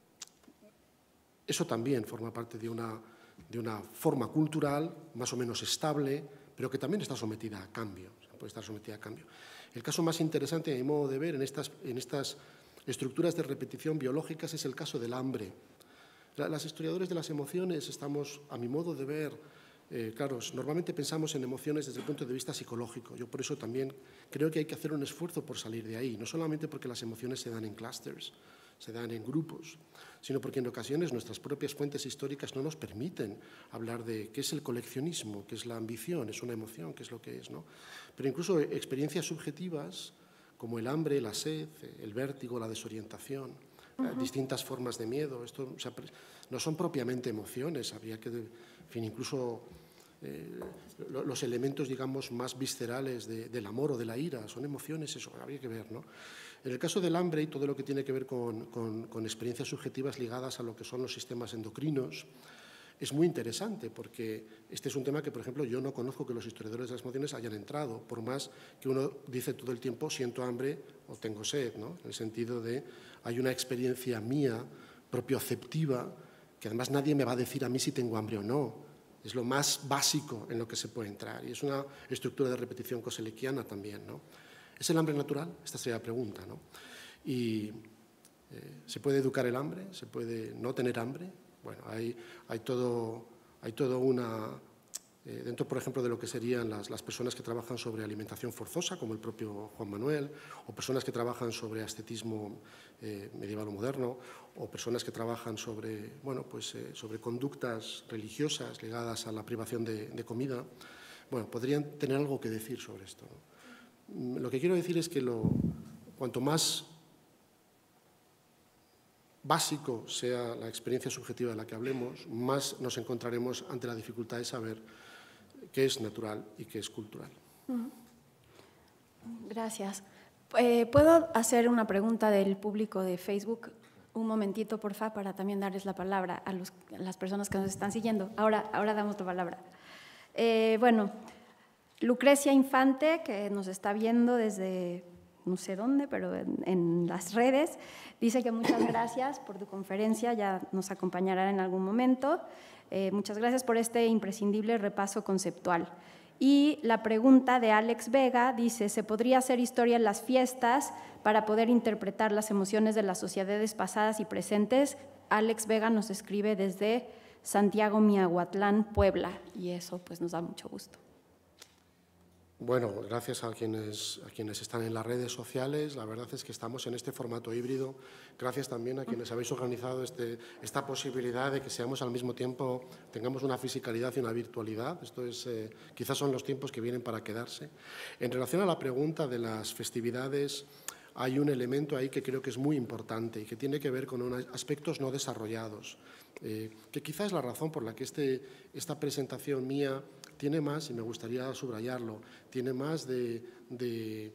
eso también forma parte de una, de una forma cultural más o menos estable, pero que también está sometida a cambio, o sea, puede estar sometida a cambio. El caso más interesante, a mi modo de ver, en estas, en estas estructuras de repetición biológicas es el caso del hambre. Las historiadores de las emociones estamos, a mi modo de ver, eh, claro, normalmente pensamos en emociones desde el punto de vista psicológico. Yo por eso también creo que hay que hacer un esfuerzo por salir de ahí, no solamente porque las emociones se dan en clústeres, se dan en grupos, sino porque en ocasiones nuestras propias fuentes históricas no nos permiten hablar de qué es el coleccionismo, qué es la ambición, es una emoción, qué es lo que es, ¿no? Pero incluso experiencias subjetivas como el hambre, la sed, el vértigo, la desorientación, uh-huh. distintas formas de miedo, esto o sea, no son propiamente emociones, habría que, en fin, incluso eh, los elementos, digamos, más viscerales de, del amor o de la ira, son emociones, eso habría que ver, ¿no? En el caso del hambre y todo lo que tiene que ver con, con, con experiencias subjetivas ligadas a lo que son los sistemas endocrinos, es muy interesante porque este es un tema que, por ejemplo, yo no conozco que los historiadores de las emociones hayan entrado, por más que uno dice todo el tiempo siento hambre o tengo sed, ¿no? En el sentido de hay una experiencia mía, propioceptiva, que además nadie me va a decir a mí si tengo hambre o no. Es lo más básico en lo que se puede entrar y es una estructura de repetición koselleckiana también, ¿no? ¿Es el hambre natural? Esta sería la pregunta, ¿no? Y eh, ¿se puede educar el hambre? ¿Se puede no tener hambre? Bueno, hay, hay, todo, hay todo una... Eh, dentro, por ejemplo, de lo que serían las, las personas que trabajan sobre alimentación forzosa, como el propio Juan Manuel, o personas que trabajan sobre ascetismo eh, medieval o moderno, o personas que trabajan sobre, bueno, pues, eh, sobre conductas religiosas ligadas a la privación de, de comida, bueno, podrían tener algo que decir sobre esto, ¿no? Lo que quiero decir es que lo, cuanto más básico sea la experiencia subjetiva de la que hablemos, más nos encontraremos ante la dificultad de saber qué es natural y qué es cultural. Gracias. Eh, ¿Puedo hacer una pregunta del público de Facebook? Un momentito, porfa, para también darles la palabra a, los, a las personas que nos están siguiendo. Ahora, ahora damos la palabra. Eh, bueno, Lucrecia Infante, que nos está viendo desde, no sé dónde, pero en, en las redes. Dice que muchas gracias por tu conferencia, ya nos acompañará en algún momento. Eh, muchas gracias por este imprescindible repaso conceptual. Y la pregunta de Alex Vega dice, ¿se podría hacer historia en las fiestas para poder interpretar las emociones de las sociedades pasadas y presentes? Alex Vega nos escribe desde Santiago Miahuatlán, Puebla, y eso pues nos da mucho gusto. Bueno, gracias a quienes, a quienes están en las redes sociales. La verdad es que estamos en este formato híbrido. Gracias también a quienes habéis organizado este, esta posibilidad de que seamos al mismo tiempo, tengamos una fisicalidad y una virtualidad. Esto es, eh, quizás son los tiempos que vienen para quedarse. En relación a la pregunta de las festividades, hay un elemento ahí que creo que es muy importante y que tiene que ver con unos aspectos no desarrollados, eh, que quizás es la razón por la que este, esta presentación mía tiene más, y me gustaría subrayarlo, tiene más de, de,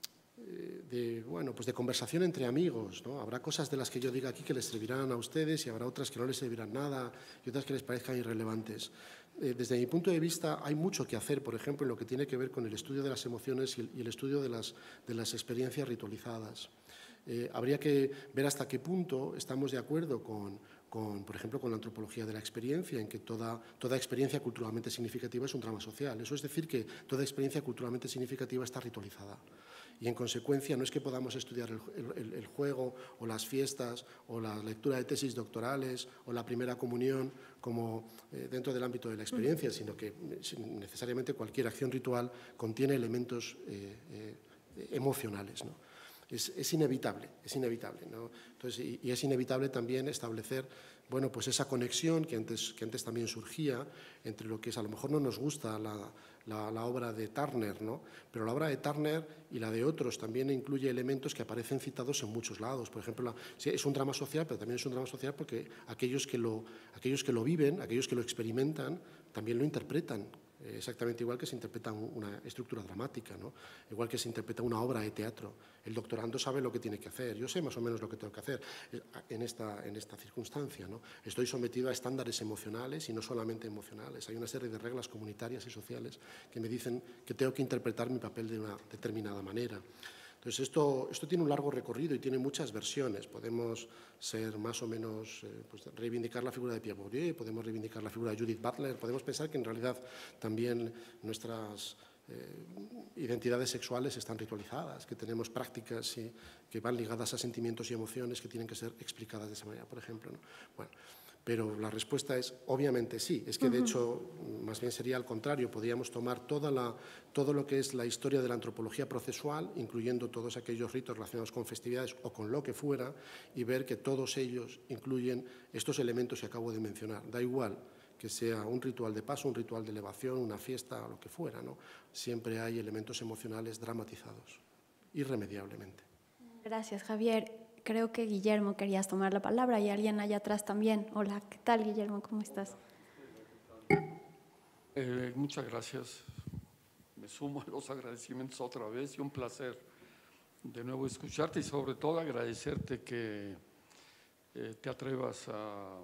de, bueno, pues de conversación entre amigos, ¿no? Habrá cosas de las que yo diga aquí que les servirán a ustedes y habrá otras que no les servirán nada y otras que les parezcan irrelevantes. Eh, desde mi punto de vista hay mucho que hacer, por ejemplo, en lo que tiene que ver con el estudio de las emociones y el, y el estudio de las, de las experiencias ritualizadas. Eh, habría que ver hasta qué punto estamos de acuerdo con, con, por ejemplo, con la antropología de la experiencia, en que toda, toda experiencia culturalmente significativa es un drama social. Eso es decir, que toda experiencia culturalmente significativa está ritualizada. Y, en consecuencia, no es que podamos estudiar el, el, el juego o las fiestas o la lectura de tesis doctorales o la primera comunión como eh, dentro del ámbito de la experiencia, sino que necesariamente cualquier acción ritual contiene elementos eh, eh, emocionales, ¿no? Es, es inevitable, es inevitable, ¿no? Entonces, y, y es inevitable también establecer, bueno, pues esa conexión que antes, que antes también surgía entre lo que es, a lo mejor no nos gusta la, la, la obra de Turner, ¿no? Pero la obra de Turner y la de otros también incluye elementos que aparecen citados en muchos lados. Por ejemplo, la, sí, es un drama social, pero también es un drama social porque aquellos que lo, aquellos que lo viven, aquellos que lo experimentan, también lo interpretan. Exactamente igual que se interpreta una estructura dramática, ¿no? Igual que se interpreta una obra de teatro. El doctorando sabe lo que tiene que hacer, yo sé más o menos lo que tengo que hacer en esta, en esta circunstancia, ¿no? Estoy sometido a estándares emocionales y no solamente emocionales. Hay una serie de reglas comunitarias y sociales que me dicen que tengo que interpretar mi papel de una determinada manera. Entonces, esto, esto tiene un largo recorrido y tiene muchas versiones. Podemos ser más o menos, eh, pues, reivindicar la figura de Pierre Bourdieu, podemos reivindicar la figura de Judith Butler, podemos pensar que en realidad también nuestras eh, identidades sexuales están ritualizadas, que tenemos prácticas y, que van ligadas a sentimientos y emociones que tienen que ser explicadas de esa manera, por ejemplo, ¿no? Bueno, pero la respuesta es, obviamente sí. Es que, de hecho, más bien sería al contrario. Podríamos tomar toda la, todo lo que es la historia de la antropología procesual, incluyendo todos aquellos ritos relacionados con festividades o con lo que fuera, y ver que todos ellos incluyen estos elementos que acabo de mencionar. Da igual que sea un ritual de paso, un ritual de elevación, una fiesta, lo que fuera, ¿no? Siempre hay elementos emocionales dramatizados, irremediablemente. Gracias, Javier. Creo que Guillermo querías tomar la palabra y alguien allá atrás también. Hola, ¿qué tal, Guillermo? ¿Cómo estás? Eh, muchas gracias. Me sumo a los agradecimientos otra vez y un placer de nuevo escucharte y sobre todo agradecerte que eh, te atrevas a,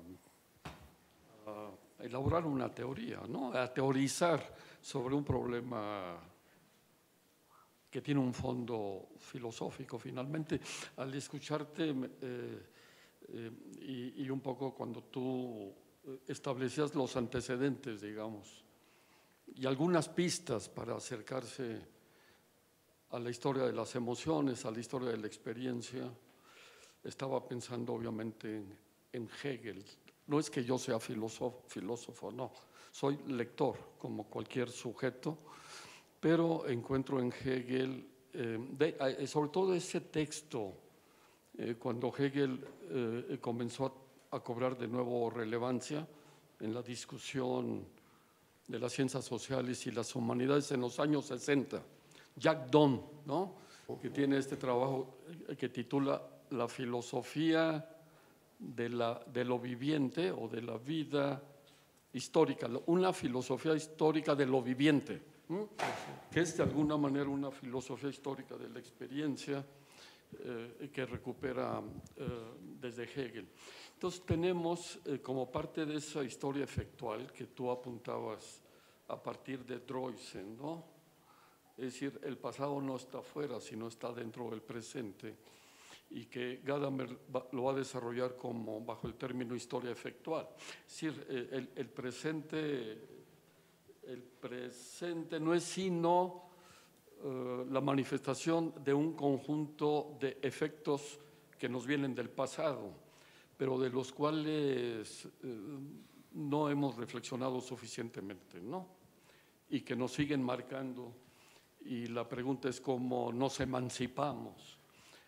a elaborar una teoría, ¿no? A teorizar sobre un problema que tiene un fondo filosófico. Finalmente, al escucharte eh, eh, y, y un poco cuando tú establecías los antecedentes, digamos, y algunas pistas para acercarse a la historia de las emociones, a la historia de la experiencia, estaba pensando obviamente en, en Hegel. No es que yo sea filósofo, filósofo, no, soy lector como cualquier sujeto, pero encuentro en Hegel, eh, de, eh, sobre todo ese texto, eh, cuando Hegel eh, comenzó a, a cobrar de nuevo relevancia en la discusión de las ciencias sociales y las humanidades en los años sesenta. Jack Donne, ¿no? Que tiene este trabajo que titula La filosofía de, la, de lo viviente o de la vida histórica, una filosofía histórica de lo viviente, ¿no? Que es de alguna manera una filosofía histórica de la experiencia eh, que recupera eh, desde Hegel. Entonces tenemos eh, como parte de esa historia efectual que tú apuntabas a partir de Droysen, ¿no? Es decir, el pasado no está afuera, sino está dentro del presente, y que Gadamer lo va a desarrollar como bajo el término historia efectual. Es decir, el, el, presente, el presente no es sino uh, la manifestación de un conjunto de efectos que nos vienen del pasado, pero de los cuales uh, no hemos reflexionado suficientemente, ¿no? Y que nos siguen marcando, y la pregunta es cómo nos emancipamos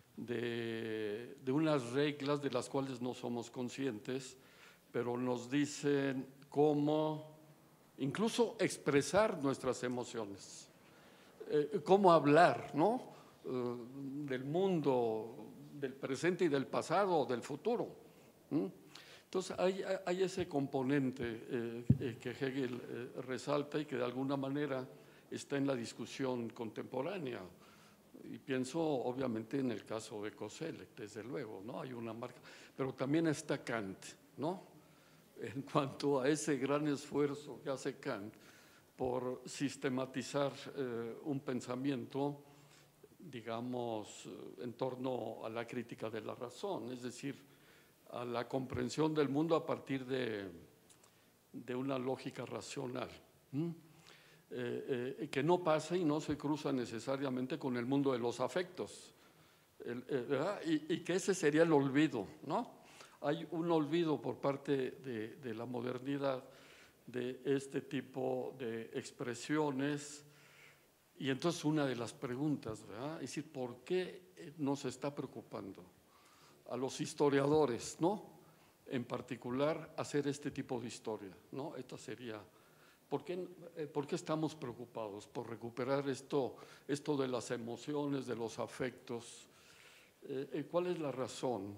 de, de unas reglas de las cuales no somos conscientes, pero nos dicen cómo incluso expresar nuestras emociones, eh, cómo hablar, ¿no? Eh, del mundo, del presente y del pasado, del futuro. ¿Mm? Entonces hay, hay ese componente eh, eh, que Hegel eh, resalta y que de alguna manera está en la discusión contemporánea. Y pienso obviamente en el caso de Koselleck, desde luego, ¿no? Hay una marca, pero también está Kant, ¿no? En cuanto a ese gran esfuerzo que hace Kant por sistematizar eh, un pensamiento, digamos, en torno a la crítica de la razón, es decir, a la comprensión del mundo a partir de, de una lógica racional. ¿Mm? Eh, eh, que no pasa y no se cruza necesariamente con el mundo de los afectos, el, eh, y, y que ese sería el olvido, ¿no? Hay un olvido por parte de, de la modernidad de este tipo de expresiones, y entonces una de las preguntas, ¿verdad? Es decir, ¿por qué nos está preocupando a los historiadores, ¿no? En particular, hacer este tipo de historia, ¿no? Esta sería... ¿Por qué, ¿Por qué estamos preocupados? Por recuperar esto, esto de las emociones, de los afectos. Eh, ¿Cuál es la razón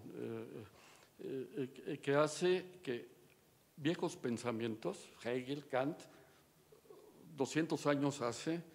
eh, eh, que hace que viejos pensamientos, Hegel, Kant, doscientos años hace, eh,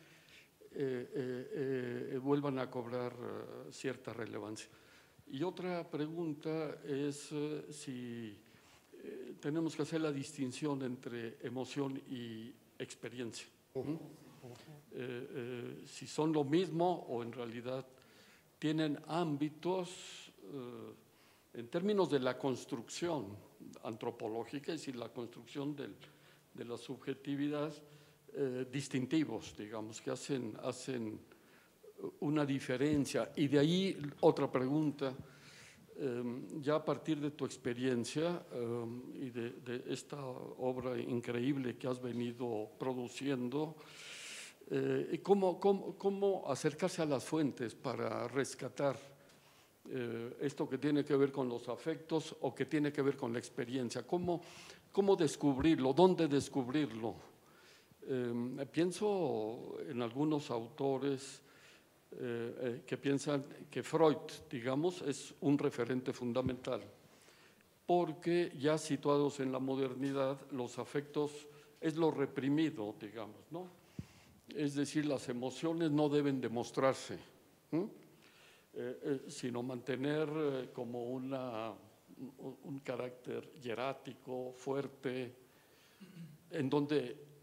eh, eh, vuelvan a cobrar uh, cierta relevancia? Y otra pregunta es uh, si... tenemos que hacer la distinción entre emoción y experiencia. ¿Mm? Uh-huh. eh, eh, si son lo mismo o en realidad tienen ámbitos eh, en términos de la construcción antropológica, es decir, la construcción del, de la subjetividad, eh, distintivos, digamos, que hacen, hacen una diferencia. Y de ahí otra pregunta. Um, ya a partir de tu experiencia um, y de, de esta obra increíble que has venido produciendo, eh, ¿cómo, cómo, cómo acercarse a las fuentes para rescatar eh, esto que tiene que ver con los afectos o que tiene que ver con la experiencia? ¿Cómo, cómo descubrirlo? ¿Dónde descubrirlo? Eh, pienso en algunos autores Eh, eh, que piensan que Freud, digamos, es un referente fundamental, porque ya situados en la modernidad, los afectos es lo reprimido, digamos, ¿no? Es decir, las emociones no deben demostrarse, ¿Mm? eh, eh, sino mantener eh, como una, un, un carácter hierático, fuerte, en donde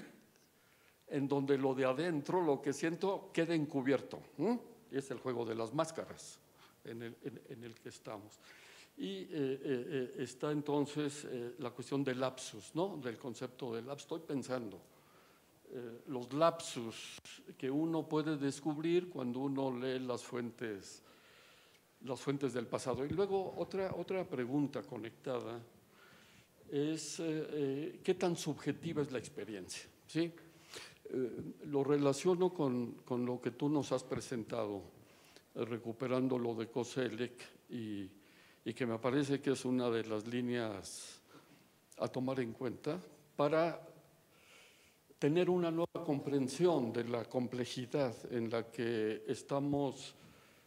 en donde lo de adentro, lo que siento, queda encubierto. ¿Mm? Es el juego de las máscaras en el, en, en el que estamos. Y eh, eh, está entonces eh, la cuestión del lapsus, ¿no? Del concepto del lapsus. Estoy pensando, eh, los lapsus que uno puede descubrir cuando uno lee las fuentes, las fuentes del pasado. Y luego otra, otra pregunta conectada es eh, eh, ¿qué tan subjetiva es la experiencia? ¿Sí? Eh, lo relaciono con, con lo que tú nos has presentado, eh, recuperando lo de Koselleck, y, y que me parece que es una de las líneas a tomar en cuenta para tener una nueva comprensión de la complejidad en la que estamos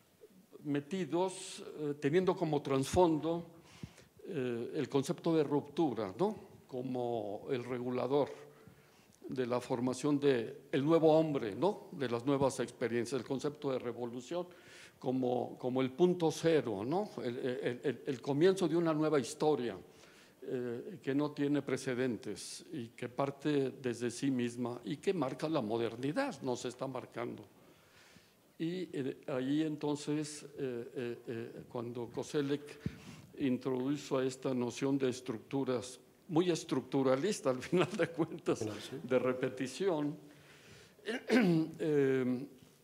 metidos, eh, teniendo como trasfondo eh, el concepto de ruptura, ¿no? Como el regulador de la formación del nuevo hombre, ¿no? De las nuevas experiencias, el concepto de revolución como, como el punto cero, ¿no? el, el, el, el comienzo de una nueva historia, eh, que no tiene precedentes y que parte desde sí misma y que marca la modernidad, nos está marcando. Y eh, ahí entonces, eh, eh, eh, cuando Koselleck introdujo esta noción de estructuras, muy estructuralista al final de cuentas, de repetición, eh,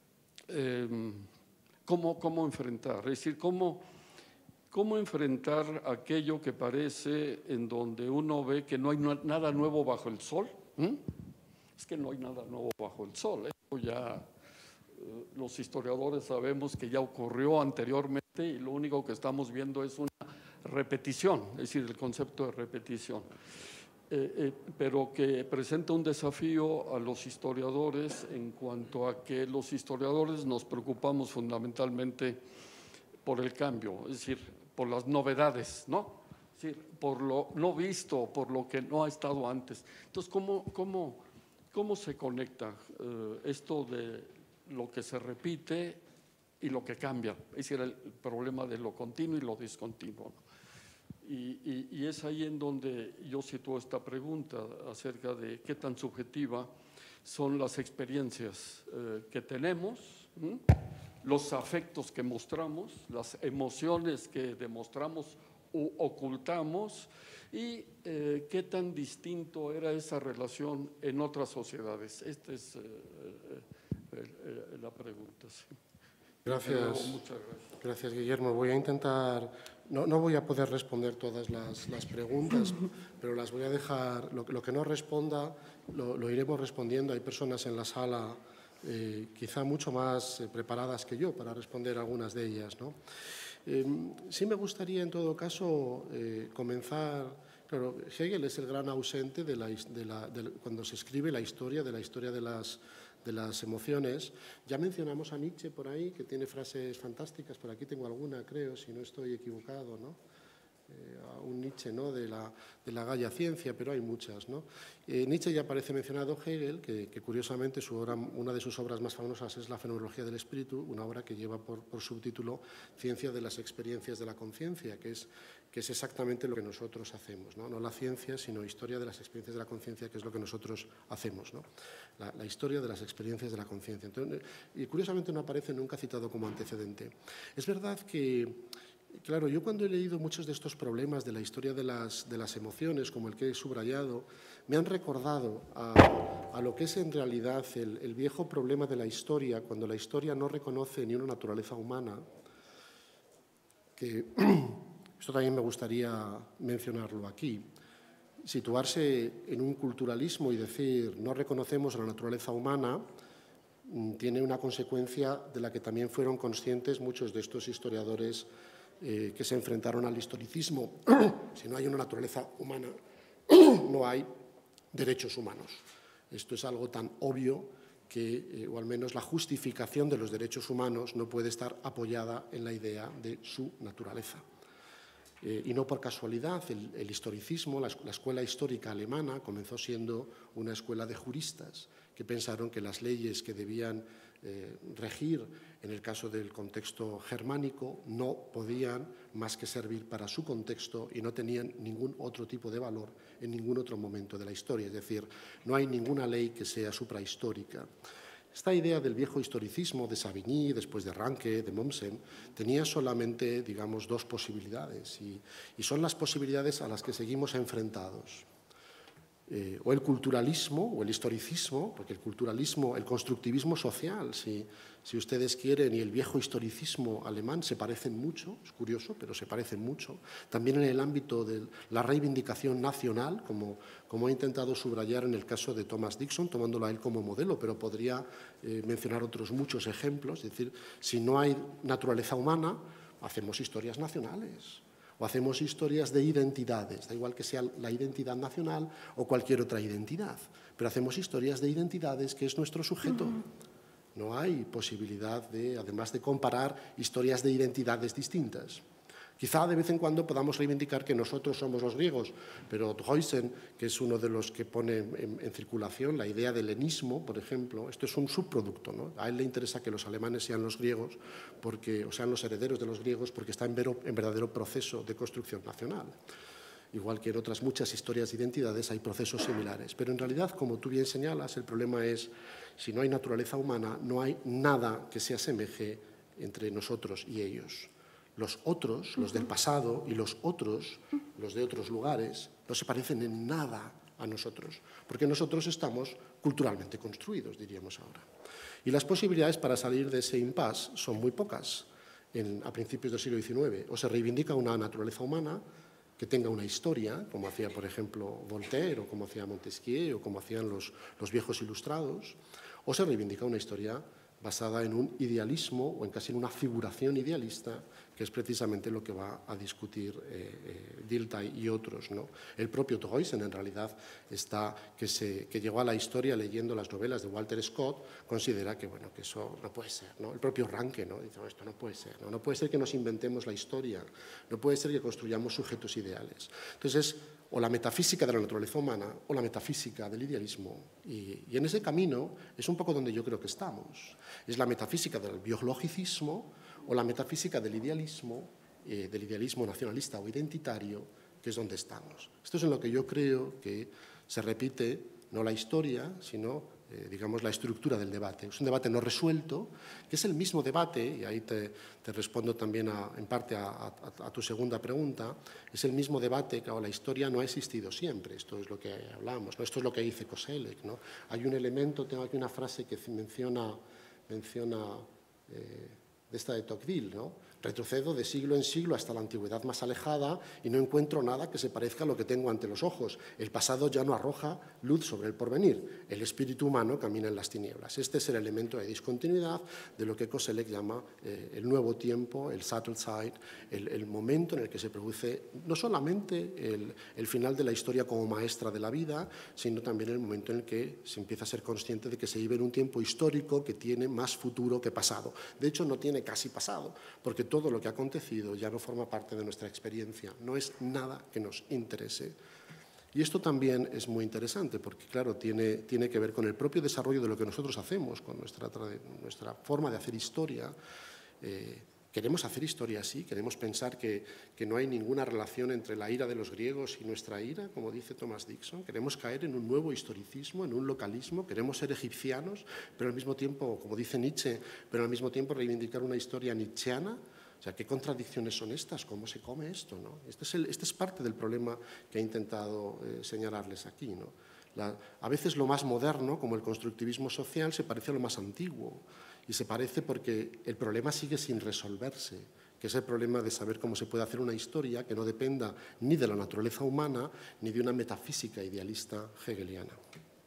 eh, ¿cómo, ¿cómo enfrentar? Es decir, ¿cómo, ¿cómo enfrentar aquello que parece en donde uno ve que no hay nada nuevo bajo el sol? ¿Mm? Es que no hay nada nuevo bajo el sol. Eso ya eh, los historiadores sabemos que ya ocurrió anteriormente y lo único que estamos viendo es una repetición, es decir, el concepto de repetición. Eh, eh, pero que presenta un desafío a los historiadores en cuanto a que los historiadores nos preocupamos fundamentalmente por el cambio, es decir, por las novedades, ¿no? Es decir, por lo no visto, por lo que no ha estado antes. Entonces, ¿cómo, cómo, cómo se conecta eh, esto de lo que se repite y lo que cambia? Es decir, el problema de lo continuo y lo discontinuo, ¿no? Y, y, y es ahí en donde yo sitúo esta pregunta acerca de qué tan subjetiva son las experiencias eh, que tenemos, ¿m? los afectos que mostramos, las emociones que demostramos u ocultamos y eh, qué tan distinto era esa relación en otras sociedades. Esta es eh, eh, eh, la pregunta. Sí. Gracias. Pero, muchas gracias. Gracias, Guillermo. Voy a intentar, no, no voy a poder responder todas las, las preguntas, pero las voy a dejar, lo, lo que no responda lo, lo iremos respondiendo. Hay personas en la sala eh, quizá mucho más eh, preparadas que yo para responder algunas de ellas, ¿no? Eh, sí me gustaría en todo caso eh, comenzar, claro, Hegel es el gran ausente de la, de la, de, cuando se escribe la historia, de la historia de las de las emociones. Ya mencionamos a Nietzsche por ahí, que tiene frases fantásticas, por aquí tengo alguna, creo, si no estoy equivocado, ¿no? Eh, a un Nietzsche, ¿no? de, la, de la Gaia Ciencia, pero hay muchas, ¿no? Eh, Nietzsche ya aparece mencionado. Hegel, que, que curiosamente su obra, una de sus obras más famosas es La Fenomenología del Espíritu, una obra que lleva por, por subtítulo Ciencia de las experiencias de la conciencia, que es, que es exactamente lo que nosotros hacemos, ¿no? No la ciencia, sino historia de las experiencias de la conciencia, que es lo que nosotros hacemos, ¿no? La, la historia de las experiencias de la conciencia. Y curiosamente no aparece nunca citado como antecedente. Es verdad que, claro, yo cuando he leído muchos de estos problemas de la historia de las, de las emociones, como el que he subrayado, me han recordado a, a lo que es en realidad el, el viejo problema de la historia, cuando la historia no reconoce ni una naturaleza humana, que esto también me gustaría mencionarlo aquí. Situarse en un culturalismo y decir no reconocemos la naturaleza humana tiene una consecuencia de la que también fueron conscientes muchos de estos historiadores eh, que se enfrentaron al historicismo. Si no hay una naturaleza humana, no hay derechos humanos. Esto es algo tan obvio que, eh, o al menos la justificación de los derechos humanos no puede estar apoyada en la idea de su naturaleza. Eh, y no por casualidad, el, el historicismo, la, la escuela histórica alemana, comenzó siendo una escuela de juristas que pensaron que las leyes que debían eh, regir en el caso del contexto germánico no podían más que servir para su contexto y no tenían ningún otro tipo de valor en ningún otro momento de la historia. Es decir, no hay ninguna ley que sea suprahistórica. Esta idea del viejo historicismo de Savigny, después de Ranke, de Mommsen, tenía solamente, digamos, dos posibilidades y, y son las posibilidades a las que seguimos enfrentados. Eh, o el culturalismo o el historicismo, porque el culturalismo, el constructivismo social, si, si ustedes quieren, y el viejo historicismo alemán se parecen mucho, es curioso, pero se parecen mucho. También en el ámbito de la reivindicación nacional, como, como he intentado subrayar en el caso de Thomas Dixon, tomándolo a él como modelo, pero podría eh, mencionar otros muchos ejemplos. Es decir, si no hay naturaleza humana, hacemos historias nacionales. O hacemos historias de identidades, da igual que sea la identidad nacional o cualquier otra identidad, pero hacemos historias de identidades que es nuestro sujeto. No hay posibilidad de, además de comparar historias de identidades distintas. Quizá de vez en cuando podamos reivindicar que nosotros somos los griegos, pero Droysen, que es uno de los que pone en, en circulación la idea del helenismo, por ejemplo, esto es un subproducto, ¿no? A él le interesa que los alemanes sean los griegos, porque, o sean los herederos de los griegos, porque está en, vero, en verdadero proceso de construcción nacional. igual que en otras muchas historias de identidades hay procesos similares. Pero en realidad, como tú bien señalas, el problema es, si no hay naturaleza humana, no hay nada que se asemeje entre nosotros y ellos. Los otros, los del pasado, y los otros, los de otros lugares, no se parecen en nada a nosotros, porque nosotros estamos culturalmente construidos, diríamos ahora. Y las posibilidades para salir de ese impasse son muy pocas en, a principios del siglo diecinueve. O se reivindica una naturaleza humana que tenga una historia, como hacía, por ejemplo, Voltaire, o como hacía Montesquieu, o como hacían los, los viejos ilustrados, o se reivindica una historia basada en un idealismo o en casi en una figuración idealista, que es precisamente lo que va a discutir eh, eh, Dilthey y otros, ¿no? El propio Thoreau, en realidad, está, que, se, que llegó a la historia leyendo las novelas de Walter Scott, considera que, bueno, que eso no puede ser, ¿no? El propio Ranke, ¿no? Dice, no, esto no puede ser, ¿no? No puede ser que nos inventemos la historia, no puede ser que construyamos sujetos ideales. Entonces, o la metafísica de la naturaleza humana o la metafísica del idealismo. Y, y en ese camino es un poco donde yo creo que estamos. Es la metafísica del biologicismo o la metafísica del idealismo, eh, del idealismo nacionalista o identitario, que es donde estamos. Esto es en lo que yo creo que se repite no la historia, sino eh, digamos, la estructura del debate. Es un debate no resuelto, que es el mismo debate, y ahí te, te respondo también a, en parte a, a, a tu segunda pregunta, es el mismo debate que la historia no ha existido siempre. Esto es lo que hablamos, ¿no? Esto es lo que dice Koselleck, ¿no? Hay un elemento, tengo aquí una frase que menciona, menciona eh, de esta de Tocqueville, ¿no? Retrocedo de siglo en siglo hasta la antigüedad más alejada y no encuentro nada que se parezca a lo que tengo ante los ojos. El pasado ya no arroja luz sobre el porvenir. El espíritu humano camina en las tinieblas. Este es el elemento de discontinuidad de lo que Koselleck llama eh, el nuevo tiempo, el subtle side, el, el momento en el que se produce no solamente el, el final de la historia como maestra de la vida, sino también el momento en el que se empieza a ser consciente de que se vive en un tiempo histórico que tiene más futuro que pasado. De hecho, no tiene casi pasado, porque todo lo que ha acontecido ya no forma parte de nuestra experiencia, no es nada que nos interese. Y esto también es muy interesante porque, claro, tiene, tiene que ver con el propio desarrollo de lo que nosotros hacemos, con nuestra, nuestra forma de hacer historia. Eh, queremos hacer historia así, queremos pensar que, que no hay ninguna relación entre la ira de los griegos y nuestra ira, como dice Thomas Dixon. Queremos caer en un nuevo historicismo, en un localismo, queremos ser egipcianos, pero al mismo tiempo, como dice Nietzsche, pero al mismo tiempo reivindicar una historia nietzscheana. O sea, ¿qué contradicciones son estas? ¿Cómo se come esto, no? Este es, el, este es parte del problema que he intentado eh, señalarles aquí, ¿no? La, a veces lo más moderno, como el constructivismo social, se parece a lo más antiguo. Y se parece porque el problema sigue sin resolverse, que es el problema de saber cómo se puede hacer una historia que no dependa ni de la naturaleza humana ni de una metafísica idealista hegeliana.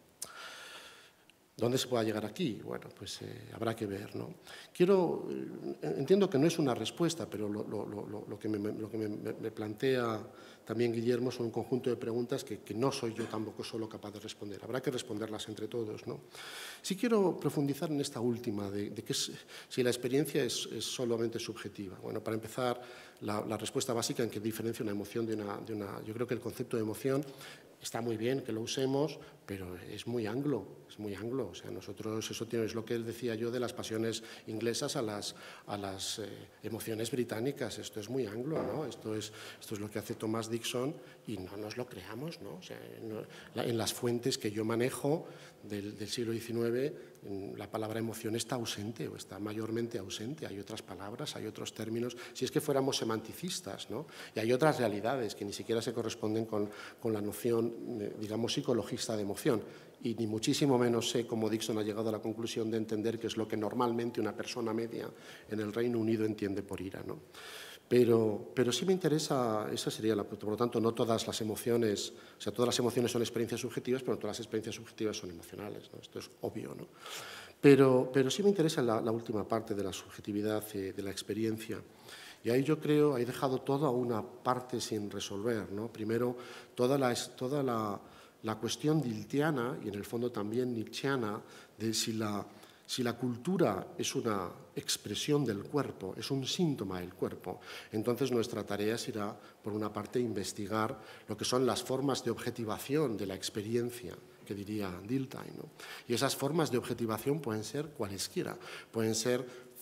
¿Dónde se pueda llegar aquí? Bueno, pues eh, habrá que ver, ¿no? Quiero, eh, entiendo que no es una respuesta, pero lo, lo, lo, lo que, me, lo que me, me plantea también Guillermo son un conjunto de preguntas que, que no soy yo tampoco solo capaz de responder. Habrá que responderlas entre todos, ¿no? Sí quiero profundizar en esta última, de, de que es, si la experiencia es, es solamente subjetiva. Bueno, para empezar, la, la respuesta básica en que diferencia una emoción de una, de una... Yo creo que el concepto de emoción está muy bien que lo usemos, pero es muy anglo, es muy anglo. O sea, nosotros, eso es lo que decía yo de las pasiones inglesas a las, a las eh, emociones británicas. Esto es muy anglo, ¿no? Esto es, esto es lo que hace Thomas Dixon y no nos lo creamos, ¿no? O sea, no, la, en las fuentes que yo manejo del, del siglo diecinueve, la palabra emoción está ausente o está mayormente ausente. Hay otras palabras, hay otros términos. Si es que fuéramos semanticistas, ¿no? Y hay otras realidades que ni siquiera se corresponden con, con la noción, digamos, psicologista de emoción. Y ni muchísimo menos sé cómo Dixon ha llegado a la conclusión de entender qué es lo que normalmente una persona media en el Reino Unido entiende por ira, ¿no? Pero, pero sí me interesa, esa sería la, por lo tanto, no todas las emociones, o sea, todas las emociones son experiencias subjetivas, pero no todas las experiencias subjetivas son emocionales, ¿no? Esto es obvio, ¿no? Pero, pero sí me interesa la, la última parte de la subjetividad, eh, de la experiencia. Y ahí yo creo, he dejado toda una parte sin resolver, ¿no? Primero, toda la, toda la, la cuestión dilthiana y en el fondo también nietzscheana de si la, si la cultura es una expresión del cuerpo, es un síntoma del cuerpo, entonces nuestra tarea será, por una parte, investigar lo que son las formas de objetivación de la experiencia, que diría Dilthey, ¿no? Y esas formas de objetivación pueden ser cualesquiera, pueden ser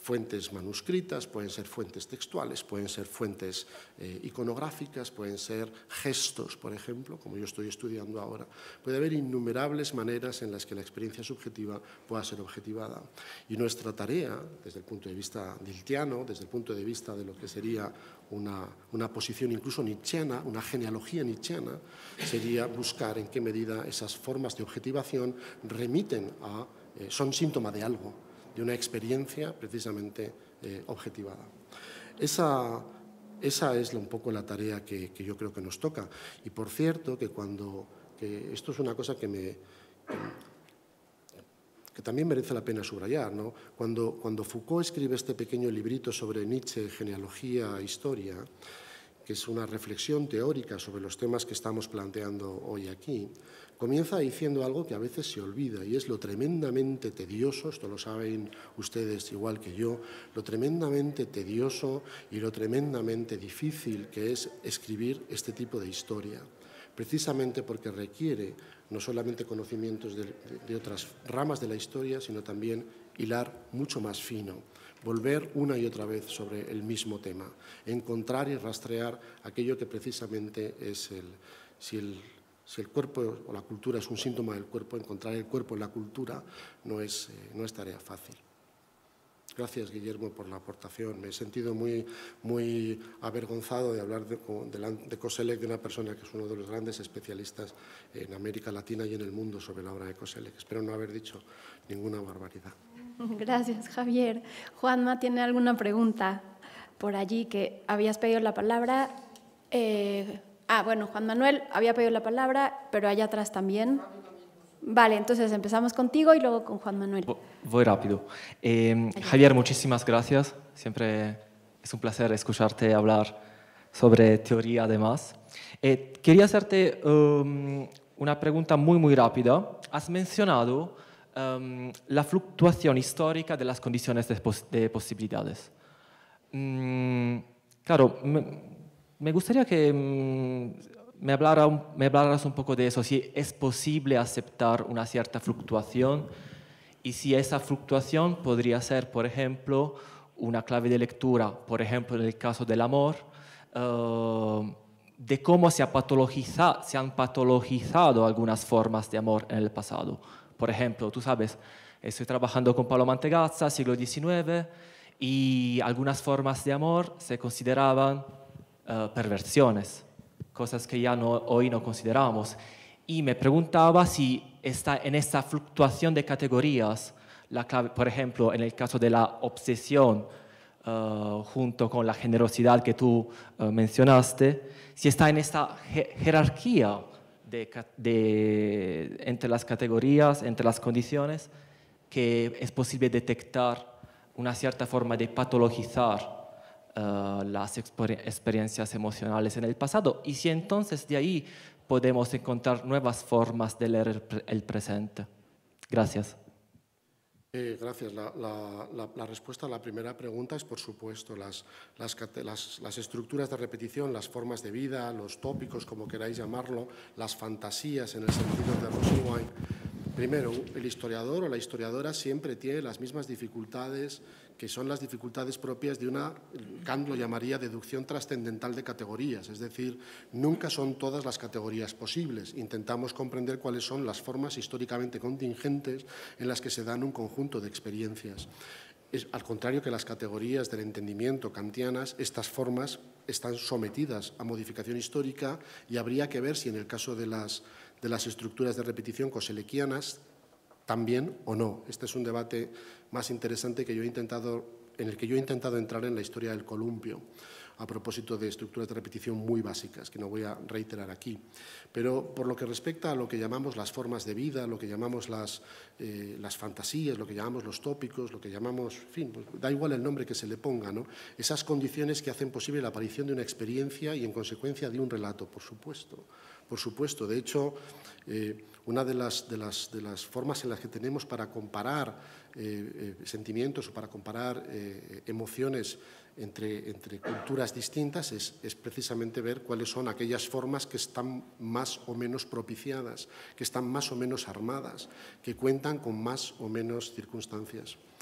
fuentes manuscritas, pueden ser fuentes textuales, pueden ser fuentes eh, iconográficas, pueden ser gestos, por ejemplo, como yo estoy estudiando ahora. Puede haber innumerables maneras en las que la experiencia subjetiva pueda ser objetivada. Y nuestra tarea, desde el punto de vista diltiano, desde el punto de vista de lo que sería una, una posición incluso nietzscheana, una genealogía nietzscheana, sería buscar en qué medida esas formas de objetivación remiten a, eh, son síntoma de algo, de una experiencia precisamente eh, objetivada. Esa, esa es un poco la tarea que, que yo creo que nos toca. Y por cierto, que cuando, que esto es una cosa que me... Que, que también merece la pena subrayar, ¿no? Cuando, cuando Foucault escribe este pequeño librito sobre Nietzsche, Genealogía e Historia, que es una reflexión teórica sobre los temas que estamos planteando hoy aquí, comienza diciendo algo que a veces se olvida, y es lo tremendamente tedioso, esto lo saben ustedes igual que yo, lo tremendamente tedioso y lo tremendamente difícil que es escribir este tipo de historia, precisamente porque requiere no solamente conocimientos de, de, de otras ramas de la historia, sino también hilar mucho más fino, volver una y otra vez sobre el mismo tema, encontrar y rastrear aquello que precisamente es el, si el, si el cuerpo o la cultura es un síntoma del cuerpo, encontrar el cuerpo en la cultura no es, eh, no es tarea fácil. Gracias, Guillermo, por la aportación. Me he sentido muy, muy avergonzado de hablar de, de, de Koselleck, de una persona que es uno de los grandes especialistas en América Latina y en el mundo sobre la obra de Koselleck. Espero no haber dicho ninguna barbaridad. Gracias, Javier. Juanma tiene alguna pregunta por allí, que habías pedido la palabra. Eh, ah, bueno, Juan Manuel había pedido la palabra, pero allá atrás también. Vale, entonces empezamos contigo y luego con Juan Manuel. Voy rápido. Eh, Javier, muchísimas gracias. Siempre es un placer escucharte hablar sobre teoría, además. Eh, quería hacerte um, una pregunta muy, muy rápida. Has mencionado um, la fluctuación histórica de las condiciones de, pos de posibilidades. Mm, claro, me, me gustaría que... Mm, Me, hablara, me hablaras un poco de eso, si es posible aceptar una cierta fluctuación y si esa fluctuación podría ser, por ejemplo, una clave de lectura, por ejemplo, en el caso del amor, uh, de cómo se, ha patologiza, se han patologizado algunas formas de amor en el pasado. Por ejemplo, tú sabes, estoy trabajando con Paolo Mantegazza, siglo diecinueve, y algunas formas de amor se consideraban uh, perversiones, cosas que ya no, hoy no consideramos. Y me preguntaba si está en esta fluctuación de categorías, la clave, por ejemplo, en el caso de la obsesión, uh, junto con la generosidad que tú uh, mencionaste, si está en esta jerarquía de, de, entre las categorías, entre las condiciones, que es posible detectar una cierta forma de patologizar Uh, las experiencias emocionales en el pasado, y si entonces de ahí podemos encontrar nuevas formas de leer el, pre el presente. Gracias. Eh, gracias. La, la, la, la respuesta a la primera pregunta es, por supuesto, las, las, las, las estructuras de repetición, las formas de vida, los tópicos, como queráis llamarlo, las fantasías en el sentido de Rosenwein. Primero, el historiador o la historiadora siempre tiene las mismas dificultades, que son las dificultades propias de una, Kant lo llamaría deducción trascendental de categorías, es decir, nunca son todas las categorías posibles. Intentamos comprender cuáles son las formas históricamente contingentes en las que se dan un conjunto de experiencias. Es, al contrario que las categorías del entendimiento kantianas, estas formas están sometidas a modificación histórica, y habría que ver si en el caso de las, de las estructuras de repetición koselleckianas también o no. Este es un debate más interesante que yo he intentado, en el que yo he intentado entrar en la historia del columpio, a propósito de estructuras de repetición muy básicas, que no voy a reiterar aquí. Pero por lo que respecta a lo que llamamos las formas de vida, lo que llamamos las, eh, las fantasías, lo que llamamos los tópicos, lo que llamamos, en fin, pues da igual el nombre que se le ponga, ¿no? Esas condiciones que hacen posible la aparición de una experiencia y, en consecuencia, de un relato, por supuesto. Por supuesto, de hecho, eh, una de las, de, las, de las formas en las que tenemos para comparar eh, eh, sentimientos o para comparar eh, emociones entre, entre culturas distintas es, es precisamente ver cuáles son aquellas formas que están más o menos propiciadas, que están más o menos armadas, que cuentan con más o menos circunstancias.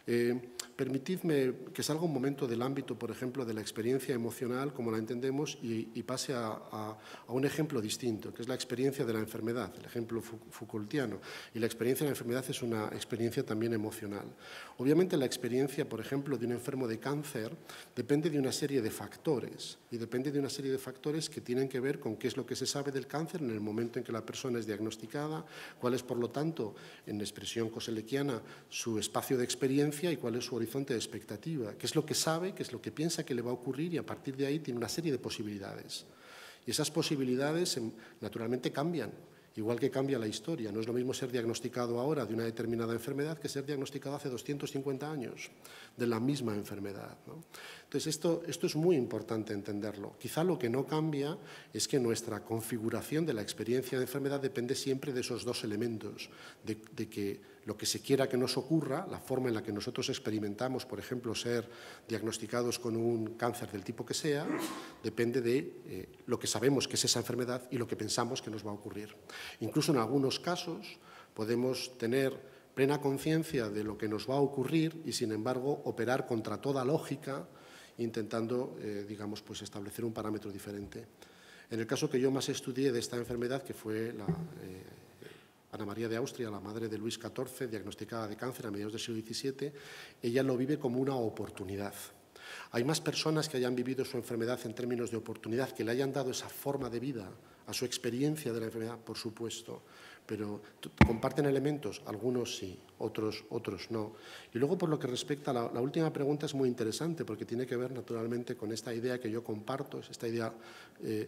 Eh, permitidme que salga un momento del ámbito, por ejemplo, de la experiencia emocional, como la entendemos, y, y pase a, a, a un ejemplo distinto, que es la experiencia de la enfermedad, el ejemplo Foucaultiano. Y la experiencia de la enfermedad es una experiencia también emocional. Obviamente, la experiencia, por ejemplo, de un enfermo de cáncer depende de una serie de factores, y depende de una serie de factores que tienen que ver con qué es lo que se sabe del cáncer en el momento en que la persona es diagnosticada, cuál es, por lo tanto, en expresión koselekiana, su espacio de experiencia y cuál es su horizonte de expectativa, qué es lo que sabe, qué es lo que piensa que le va a ocurrir, y a partir de ahí tiene una serie de posibilidades. Y esas posibilidades naturalmente cambian, igual que cambia la historia. No es lo mismo ser diagnosticado ahora de una determinada enfermedad que ser diagnosticado hace doscientos cincuenta años de la misma enfermedad, ¿no? Entonces, esto, esto es muy importante entenderlo. Quizá lo que no cambia es que nuestra configuración de la experiencia de enfermedad depende siempre de esos dos elementos, de, de que lo que se quiera que nos ocurra, la forma en la que nosotros experimentamos, por ejemplo, ser diagnosticados con un cáncer del tipo que sea, depende de eh, lo que sabemos que es esa enfermedad y lo que pensamos que nos va a ocurrir. Incluso en algunos casos podemos tener plena conciencia de lo que nos va a ocurrir y, sin embargo, operar contra toda lógica, intentando, eh, digamos, pues establecer un parámetro diferente. En el caso que yo más estudié de esta enfermedad, que fue la eh, Ana María de Austria, la madre de Luis catorce, diagnosticada de cáncer a mediados del siglo diecisiete, ella lo vive como una oportunidad. Hay más personas que hayan vivido su enfermedad en términos de oportunidad, que le hayan dado esa forma de vida a su experiencia de la enfermedad, por supuesto, pero comparten elementos, algunos sí, otros, otros no. Y luego, por lo que respecta a la, la última pregunta, es muy interesante, porque tiene que ver naturalmente con esta idea que yo comparto, es esta idea... Eh,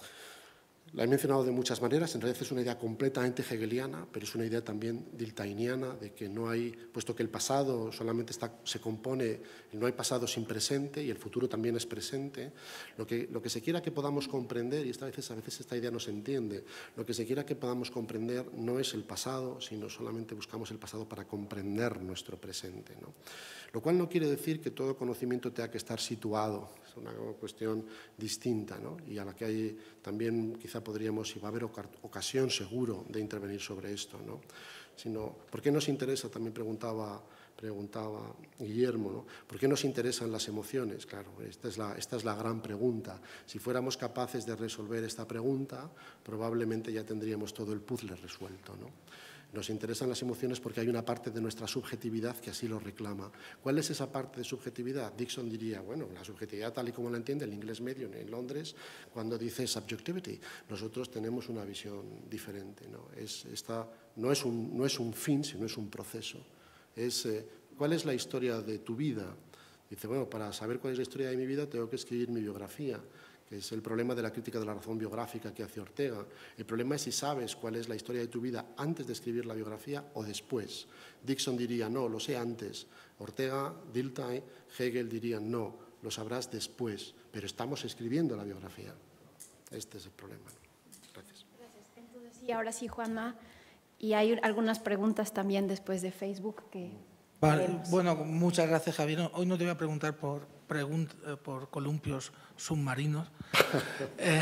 La he mencionado de muchas maneras, en realidad es una idea completamente hegeliana, pero es una idea también diltainiana, de que no hay, puesto que el pasado solamente está, se compone, no hay pasado sin presente y el futuro también es presente, lo que, lo que se quiera que podamos comprender, y esta veces, a veces esta idea no se entiende, lo que se quiera que podamos comprender no es el pasado, sino solamente buscamos el pasado para comprender nuestro presente, ¿no? Lo cual no quiere decir que todo conocimiento tenga que estar situado, es una cuestión distinta, ¿no? Y a la que hay también quizá podríamos, y va a haber ocasión seguro de intervenir sobre esto, ¿no? Sino, ¿por qué nos interesa? También preguntaba, preguntaba Guillermo, ¿no? ¿Por qué nos interesan las emociones? Claro, esta es, la, esta es la gran pregunta. Si fuéramos capaces de resolver esta pregunta, probablemente ya tendríamos todo el puzzle resuelto, ¿no? Nos interesan las emociones porque hay una parte de nuestra subjetividad que así lo reclama. ¿Cuál es esa parte de subjetividad? Dixon diría, bueno, la subjetividad tal y como la entiende el inglés medio en Londres, cuando dice subjectivity, nosotros tenemos una visión diferente, ¿no? Es, esta, no, es un, no es un fin, sino es un proceso. Es, eh, ¿cuál es la historia de tu vida? Dice, bueno, para saber cuál es la historia de mi vida tengo que escribir mi biografía, que es el problema de la crítica de la razón biográfica que hace Ortega. El problema es si sabes cuál es la historia de tu vida antes de escribir la biografía o después. Dixon diría, no, lo sé antes. Ortega, Dilthey, Hegel dirían, no, lo sabrás después, pero estamos escribiendo la biografía. Este es el problema. Gracias. Gracias. Entonces, sí, ahora sí, Juanma, y hay algunas preguntas también después de Facebook que... Vale, bueno, muchas gracias, Javier. Hoy no te voy a preguntar por, pregunt por columpios submarinos. eh,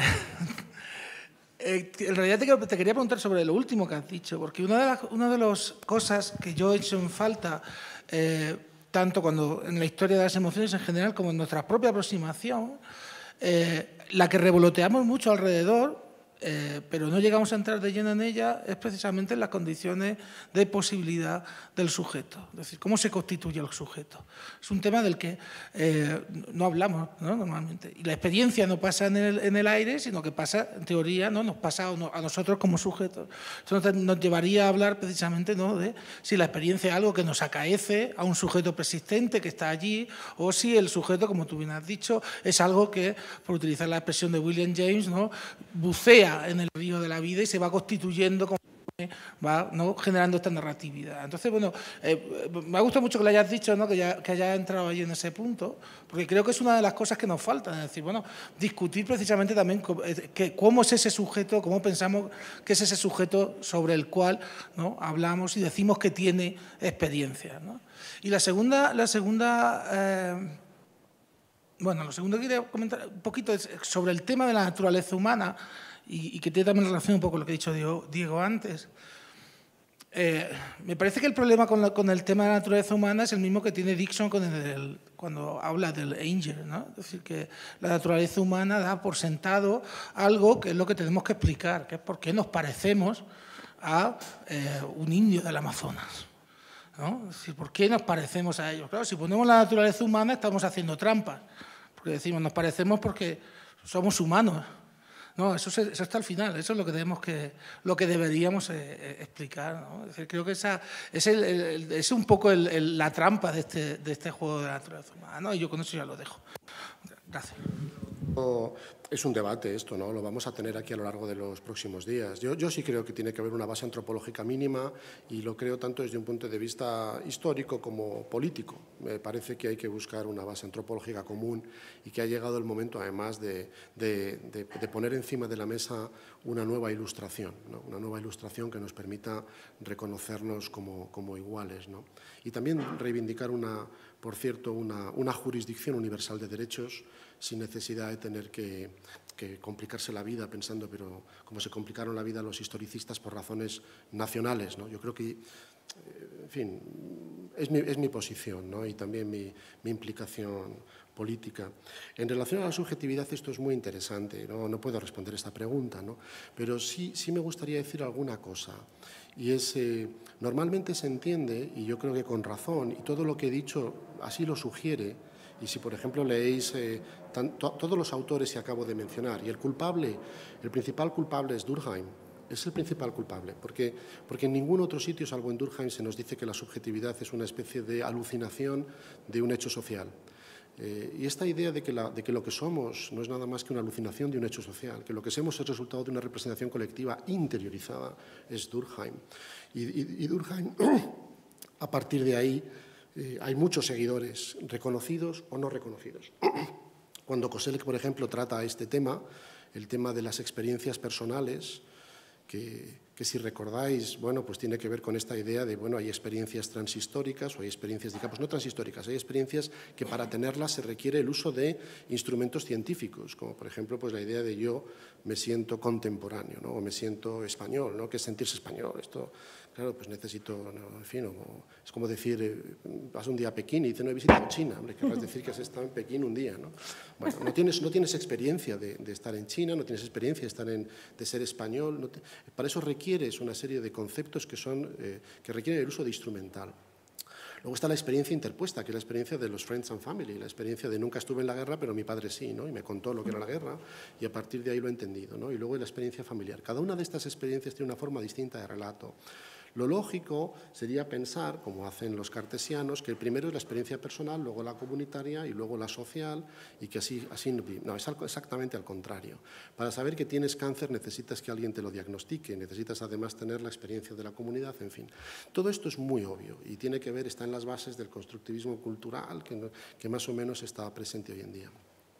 eh, en realidad te, te quería preguntar sobre lo último que has dicho, porque una de las, una de las cosas que yo he hecho en falta, eh, tanto cuando en la historia de las emociones en general como en nuestra propia aproximación, eh, la que revoloteamos mucho alrededor, Eh, pero no llegamos a entrar de lleno en ella, es precisamente en las condiciones de posibilidad del sujeto, es decir, cómo se constituye el sujeto. Es un tema del que eh, no hablamos, ¿no? Normalmente. Y la experiencia no pasa en el, en el aire, sino que pasa, en teoría, ¿no? Nos pasa a nosotros como sujetos. Eso nos llevaría a hablar precisamente, ¿no? De si la experiencia es algo que nos acaece a un sujeto persistente que está allí, o si el sujeto, como tú bien has dicho, es algo que, por utilizar la expresión de William James, ¿no? bucea en el río de la vida y se va constituyendo, como va, ¿no? generando esta narratividad. Entonces, bueno, eh, me ha gustado mucho que le hayas dicho, ¿no? que, ya, que hayas entrado ahí en ese punto, porque creo que es una de las cosas que nos faltan, es decir, bueno, discutir precisamente también que, cómo es ese sujeto, cómo pensamos que es ese sujeto sobre el cual, ¿no? hablamos y decimos que tiene experiencia, ¿no? Y la segunda, la segunda eh, bueno, lo segundo que quería comentar un poquito es sobre el tema de la naturaleza humana, y, y que tiene también relación un poco con lo que ha dicho Diego, Diego antes. Eh, me parece que el problema con, la, con el tema de la naturaleza humana es el mismo que tiene Dixon con el, cuando habla del Angel, ¿no? Es decir, que la naturaleza humana da por sentado algo que es lo que tenemos que explicar, que es por qué nos parecemos a eh, un indio del Amazonas, ¿no? Es decir, ¿por qué nos parecemos a ellos? Claro, si ponemos la naturaleza humana estamos haciendo trampas, porque decimos nos parecemos porque somos humanos. No, eso, se, eso está al final, eso es lo que, tenemos que, lo que deberíamos eh, explicar, ¿no? Es decir, creo que esa es, el, el, es un poco el, el, la trampa de este, de este juego de la naturaleza humana, ¿no? Y yo con eso ya lo dejo. Gracias. Es un debate esto, ¿no? Lo vamos a tener aquí a lo largo de los próximos días. Yo, yo sí creo que tiene que haber una base antropológica mínima y lo creo tanto desde un punto de vista histórico como político. Me parece que hay que buscar una base antropológica común y que ha llegado el momento, además, de, de, de, de poner encima de la mesa una nueva ilustración, ¿no? Una nueva ilustración que nos permita reconocernos como, como iguales, ¿no? Y también reivindicar, una, por cierto, una, una jurisdicción universal de derechos sin necesidad de tener que, que complicarse la vida pensando, pero como se complicaron la vida los historicistas por razones nacionales, ¿no? Yo creo que, en fin, es mi, es mi posición, ¿no? Y también mi, mi implicación política. En relación a la subjetividad esto es muy interesante, no, no puedo responder esta pregunta, ¿no? Pero sí, sí me gustaría decir alguna cosa. Y es, eh, normalmente se entiende, y yo creo que con razón, y todo lo que he dicho así lo sugiere, y si, por ejemplo, leéis eh, tan, to, todos los autores que acabo de mencionar, y el culpable, el principal culpable es Durkheim, es el principal culpable, porque, porque en ningún otro sitio, salvo en Durkheim, se nos dice que la subjetividad es una especie de alucinación de un hecho social. Eh, y esta idea de que, la, de que lo que somos no es nada más que una alucinación de un hecho social, que lo que somos es resultado de una representación colectiva interiorizada, es Durkheim. Y, y, y Durkheim, a partir de ahí, Eh, hay muchos seguidores, reconocidos o no reconocidos. Cuando Koselleck, por ejemplo, trata este tema, el tema de las experiencias personales, que, que si recordáis, bueno, pues tiene que ver con esta idea de, bueno, hay experiencias transhistóricas o hay experiencias, digamos, no transhistóricas, hay experiencias que para tenerlas se requiere el uso de instrumentos científicos, como por ejemplo, pues la idea de yo me siento contemporáneo, ¿no? O me siento español, ¿no? ¿Qué es sentirse español? Esto, claro, pues necesito, no, en fin, o, es como decir, eh, vas un día a Pekín y dices, no he visitado China, hombre, querrás decir que has estado en Pekín un día, ¿no? Bueno, no tienes, no tienes experiencia de, de estar en China, no tienes experiencia de, estar en, de ser español, no te, para eso requieres una serie de conceptos que, son, eh, que requieren el uso de instrumental. Luego está la experiencia interpuesta, que es la experiencia de los friends and family, la experiencia de nunca estuve en la guerra, pero mi padre sí, ¿no? Y me contó lo que era la guerra y a partir de ahí lo he entendido, ¿no? Y luego la experiencia familiar. Cada una de estas experiencias tiene una forma distinta de relato. Lo lógico sería pensar, como hacen los cartesianos, que el primero es la experiencia personal, luego la comunitaria y luego la social, y que así, así no, es exactamente al contrario. Para saber que tienes cáncer necesitas que alguien te lo diagnostique, necesitas además tener la experiencia de la comunidad, en fin. Todo esto es muy obvio y tiene que ver, está en las bases del constructivismo cultural que, no, que más o menos está presente hoy en día.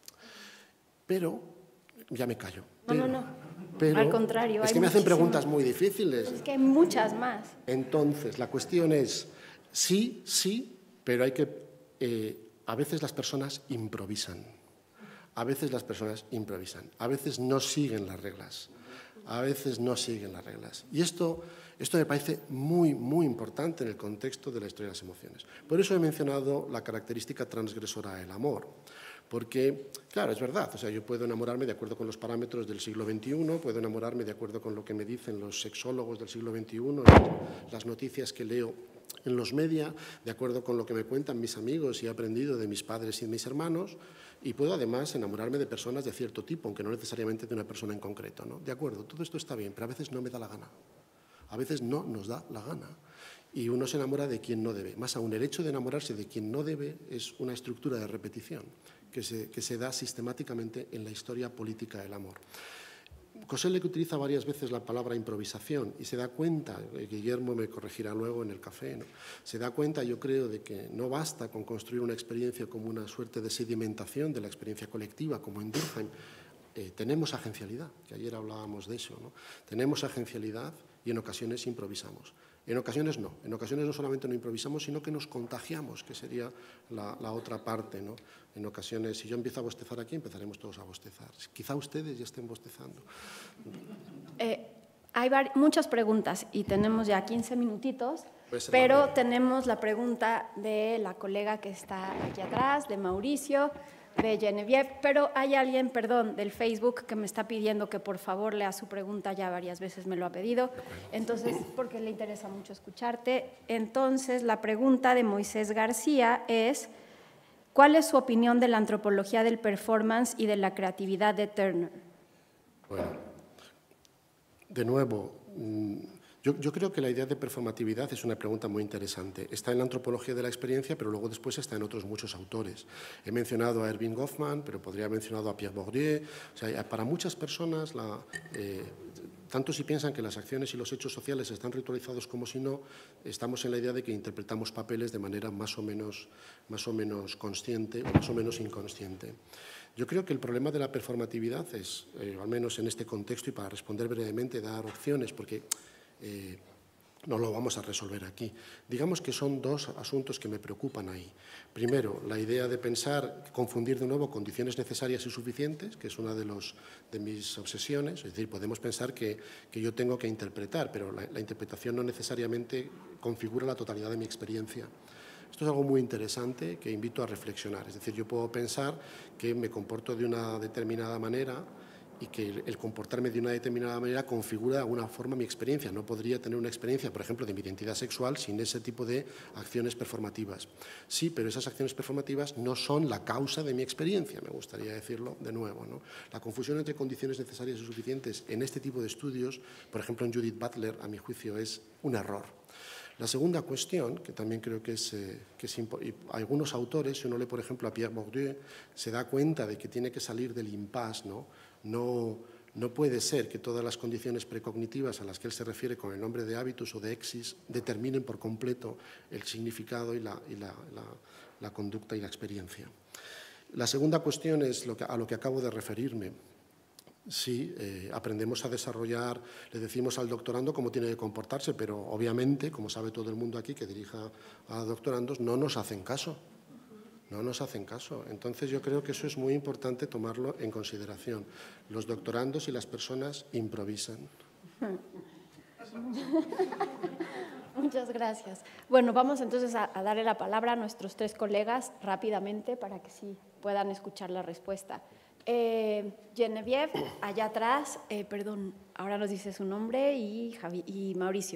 Pero, ya me callo. Pero, no, no, no. Pero al contrario. Es que me hacen preguntas muy difíciles. Es que hay muchas más. Entonces, la cuestión es, sí, sí, pero hay que, eh, a veces las personas improvisan. A veces las personas improvisan. A veces no siguen las reglas. A veces no siguen las reglas. Y esto, esto me parece muy, muy importante en el contexto de la historia de las emociones. Por eso he mencionado la característica transgresora del amor. Porque, claro, es verdad, o sea, yo puedo enamorarme de acuerdo con los parámetros del siglo veintiuno, puedo enamorarme de acuerdo con lo que me dicen los sexólogos del siglo veintiuno, las noticias que leo en los media, de acuerdo con lo que me cuentan mis amigos y he aprendido de mis padres y de mis hermanos, y puedo además enamorarme de personas de cierto tipo, aunque no necesariamente de una persona en concreto, ¿no? De acuerdo, todo esto está bien, pero a veces no me da la gana. A veces no nos da la gana. Y uno se enamora de quien no debe. Más aún, el hecho de enamorarse de quien no debe es una estructura de repetición que se, que se da sistemáticamente en la historia política del amor. Koselleck utiliza varias veces la palabra improvisación y se da cuenta, Guillermo me corregirá luego en el café, ¿no? Se da cuenta, yo creo, de que no basta con construir una experiencia como una suerte de sedimentación de la experiencia colectiva, como en Durkheim. Eh, tenemos agencialidad, que ayer hablábamos de eso, ¿no? Tenemos agencialidad y en ocasiones improvisamos. En ocasiones no, en ocasiones no solamente no improvisamos, sino que nos contagiamos, que sería la, la otra parte, ¿no? En ocasiones, si yo empiezo a bostezar aquí, empezaremos todos a bostezar. Quizá ustedes ya estén bostezando. Eh, hay muchas preguntas y tenemos ya quince minutitos, pues pero tenemos la pregunta de la colega que está aquí atrás, de Mauricio, de Genevieve, pero hay alguien, perdón, del Facebook que me está pidiendo que por favor lea su pregunta, ya varias veces me lo ha pedido, entonces, porque le interesa mucho escucharte. Entonces, la pregunta de Moisés García es, ¿cuál es su opinión de la antropología del performance y de la creatividad de Turner? Bueno, de nuevo, Yo, yo creo que la idea de performatividad es una pregunta muy interesante. Está en la antropología de la experiencia, pero luego después está en otros muchos autores. He mencionado a Erving Goffman, pero podría haber mencionado a Pierre Bourdieu. O sea, para muchas personas, la, eh, tanto si piensan que las acciones y los hechos sociales están ritualizados como si no, estamos en la idea de que interpretamos papeles de manera más o menos, más o menos consciente o más o menos inconsciente. Yo creo que el problema de la performatividad es, eh, al menos en este contexto, y para responder brevemente, dar opciones, porque Eh, no lo vamos a resolver aquí. Digamos que son dos asuntos que me preocupan ahí. Primero, la idea de pensar, confundir de nuevo condiciones necesarias y suficientes, que es una de, los, de mis obsesiones. Es decir, podemos pensar que, que yo tengo que interpretar, pero la, la interpretación no necesariamente configura la totalidad de mi experiencia. Esto es algo muy interesante que invito a reflexionar. Es decir, yo puedo pensar que me comporto de una determinada manera y que el comportarme de una determinada manera configura de alguna forma mi experiencia. No podría tener una experiencia, por ejemplo, de mi identidad sexual sin ese tipo de acciones performativas. Sí, pero esas acciones performativas no son la causa de mi experiencia, me gustaría decirlo de nuevo, ¿no? La confusión entre condiciones necesarias y suficientes en este tipo de estudios, por ejemplo en Judith Butler, a mi juicio, es un error. La segunda cuestión, que también creo que es, eh, que es y algunos autores, si uno lee, por ejemplo, a Pierre Bourdieu, se da cuenta de que tiene que salir del impasse, ¿no? No, no puede ser que todas las condiciones precognitivas a las que él se refiere con el nombre de hábitus o de exis determinen por completo el significado y la, y la, la, la conducta y la experiencia. La segunda cuestión es lo que, a lo que acabo de referirme. Sí, eh, aprendemos a desarrollar, le decimos al doctorando cómo tiene que comportarse, pero obviamente, como sabe todo el mundo aquí que dirija a doctorandos, no nos hacen caso. No nos hacen caso. Entonces yo creo que eso es muy importante tomarlo en consideración. Los doctorandos y las personas improvisan. Muchas gracias. Bueno, vamos entonces a, a darle la palabra a nuestros tres colegas rápidamente para que sí puedan escuchar la respuesta. Eh, Genevieve, allá atrás, eh, perdón, ahora nos dice su nombre, y, Javi, y Mauricio.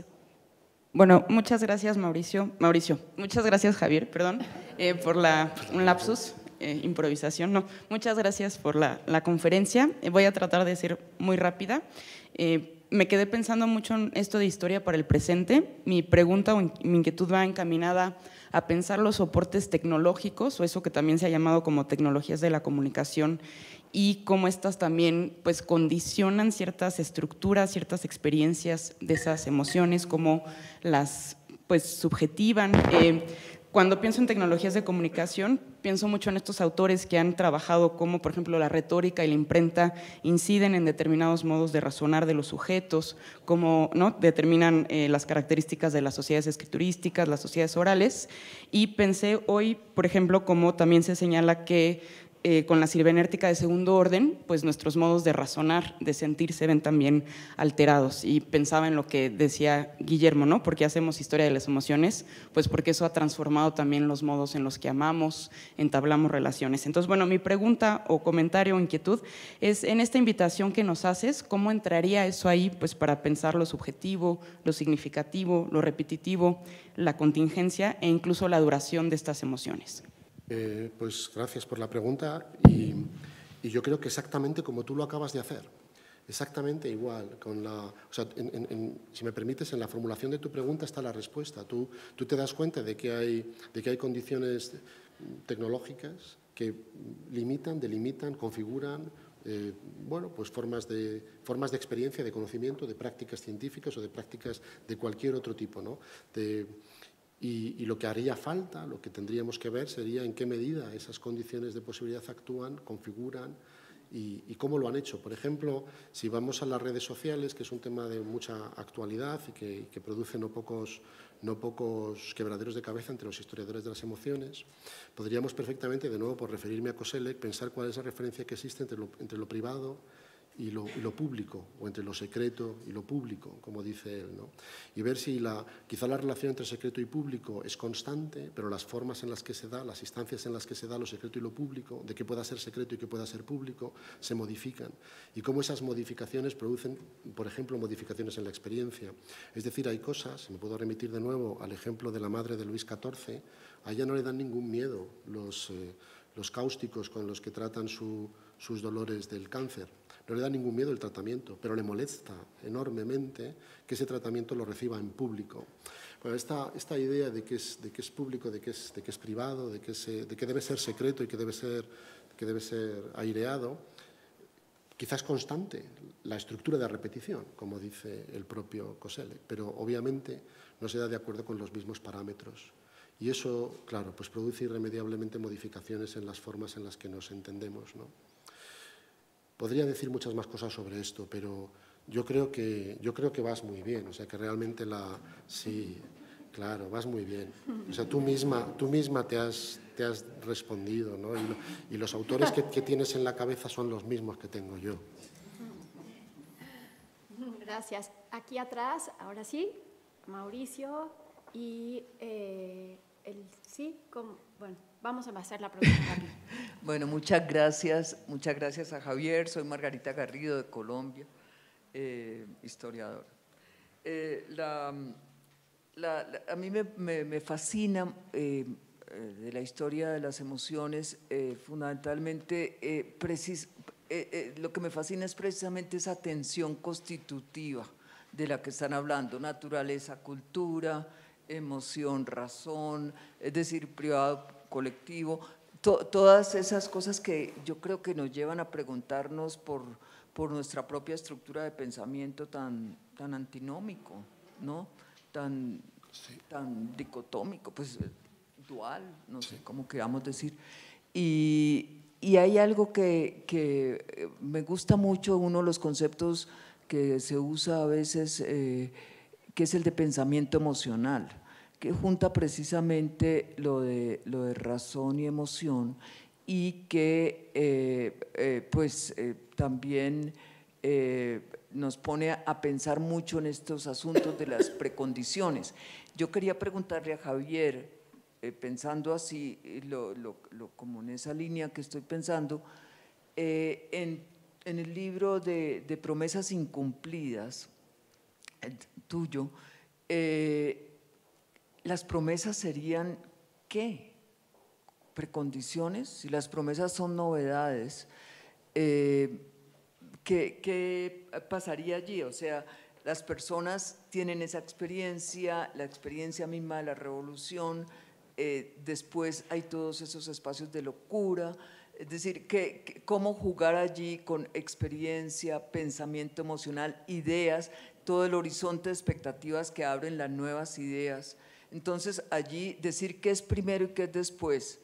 Bueno, muchas gracias, Mauricio. Mauricio, muchas gracias, Javier, perdón, eh, por la, un lapsus, eh, improvisación, no. Muchas gracias por la, la conferencia. Eh, voy a tratar de ser muy rápida. Eh, me quedé pensando mucho en esto de historia para el presente. Mi pregunta o mi inquietud va encaminada a pensar los soportes tecnológicos, o eso que también se ha llamado como tecnologías de la comunicación, y cómo estas también pues, condicionan ciertas estructuras, ciertas experiencias de esas emociones, cómo las pues, subjetivan. Eh, cuando pienso en tecnologías de comunicación, pienso mucho en estos autores que han trabajado cómo, por ejemplo, la retórica y la imprenta inciden en determinados modos de razonar de los sujetos, cómo, ¿no?, determinan eh, las características de las sociedades escriturísticas, las sociedades orales, y pensé hoy, por ejemplo, cómo también se señala que Eh, con la cibernética de segundo orden, pues nuestros modos de razonar, de sentir, se ven también alterados. Y pensaba en lo que decía Guillermo, ¿no? ¿Por qué hacemos historia de las emociones? Pues porque eso ha transformado también los modos en los que amamos, entablamos relaciones. Entonces, bueno, mi pregunta o comentario o inquietud es, en esta invitación que nos haces, ¿cómo entraría eso ahí pues, para pensar lo subjetivo, lo significativo, lo repetitivo, la contingencia e incluso la duración de estas emociones? Eh, pues gracias por la pregunta y, y yo creo que exactamente como tú lo acabas de hacer, exactamente igual. Con la, o sea, en, en, en, si me permites, en la formulación de tu pregunta está la respuesta. Tú, tú te das cuenta de que hay, de que hay condiciones tecnológicas que limitan, delimitan, configuran eh, bueno, pues formas de, formas de experiencia, de conocimiento, de prácticas científicas o de prácticas de cualquier otro tipo, ¿no? De, Y, y lo que haría falta, lo que tendríamos que ver sería en qué medida esas condiciones de posibilidad actúan, configuran y, y cómo lo han hecho. Por ejemplo, si vamos a las redes sociales, que es un tema de mucha actualidad y que, y que produce no pocos, no pocos quebraderos de cabeza entre los historiadores de las emociones, podríamos perfectamente, de nuevo por referirme a Koselleck, pensar cuál es la referencia que existe entre lo, entre lo privado y lo, y lo público, o entre lo secreto y lo público, como dice él, ¿no? Y ver si la, quizá la relación entre secreto y público es constante, pero las formas en las que se da, las instancias en las que se da lo secreto y lo público, de que pueda ser secreto y que pueda ser público, se modifican. Y cómo esas modificaciones producen, por ejemplo, modificaciones en la experiencia. Es decir, hay cosas, me puedo remitir de nuevo al ejemplo de la madre de Luis catorce, a ella no le dan ningún miedo los, eh, los cáusticos con los que tratan su, sus dolores del cáncer. No le da ningún miedo el tratamiento, pero le molesta enormemente que ese tratamiento lo reciba en público. Bueno, esta, esta idea de que, es, de que es público, de que es, de que es privado, de que, se, de que debe ser secreto y que debe ser, que debe ser aireado, quizás constante, la estructura de repetición, como dice el propio Koselleck, pero obviamente no se da de acuerdo con los mismos parámetros. Y eso, claro, pues produce irremediablemente modificaciones en las formas en las que nos entendemos, ¿no? Podría decir muchas más cosas sobre esto, pero yo creo que, yo creo que vas muy bien, o sea, que realmente la... Sí, claro, vas muy bien. O sea, tú misma, tú misma te, has, te has respondido, ¿no? Y, lo, y los autores que, que tienes en la cabeza son los mismos que tengo yo. Gracias. Aquí atrás, ahora sí, Mauricio y eh, el sí, como, bueno, vamos a hacer la pregunta rápida. Bueno, muchas gracias, muchas gracias a Javier. Soy Margarita Garrido de Colombia, eh, historiadora. Eh, la, la, la, a mí me, me, me fascina eh, de la historia de las emociones, eh, fundamentalmente, eh, precis, eh, eh, lo que me fascina es precisamente esa tensión constitutiva de la que están hablando, naturaleza, cultura, emoción, razón, es decir, privado, colectivo, to, todas esas cosas que yo creo que nos llevan a preguntarnos por, por nuestra propia estructura de pensamiento tan, tan antinómico, ¿no? Tan, sí. tan dicotómico, pues dual, no sé cómo queramos decir. Y, y hay algo que, que me gusta mucho, uno de los conceptos que se usa a veces, eh, que es el de pensamiento emocional, que junta precisamente lo de, lo de razón y emoción y que eh, eh, pues eh, también eh, nos pone a pensar mucho en estos asuntos de las precondiciones. Yo quería preguntarle a Javier, eh, pensando así, lo, lo, lo, como en esa línea que estoy pensando, eh, en, en el libro de, de Promesas Incumplidas, el tuyo, eh, ¿las promesas serían qué? ¿Precondiciones? Si las promesas son novedades, eh, ¿qué, ¿qué pasaría allí? O sea, las personas tienen esa experiencia, la experiencia misma de la revolución, eh, después hay todos esos espacios de locura, es decir, ¿qué, qué, ¿cómo jugar allí con experiencia, pensamiento emocional, ideas, todo el horizonte de expectativas que abren las nuevas ideas? Entonces, allí decir qué es primero y qué es después,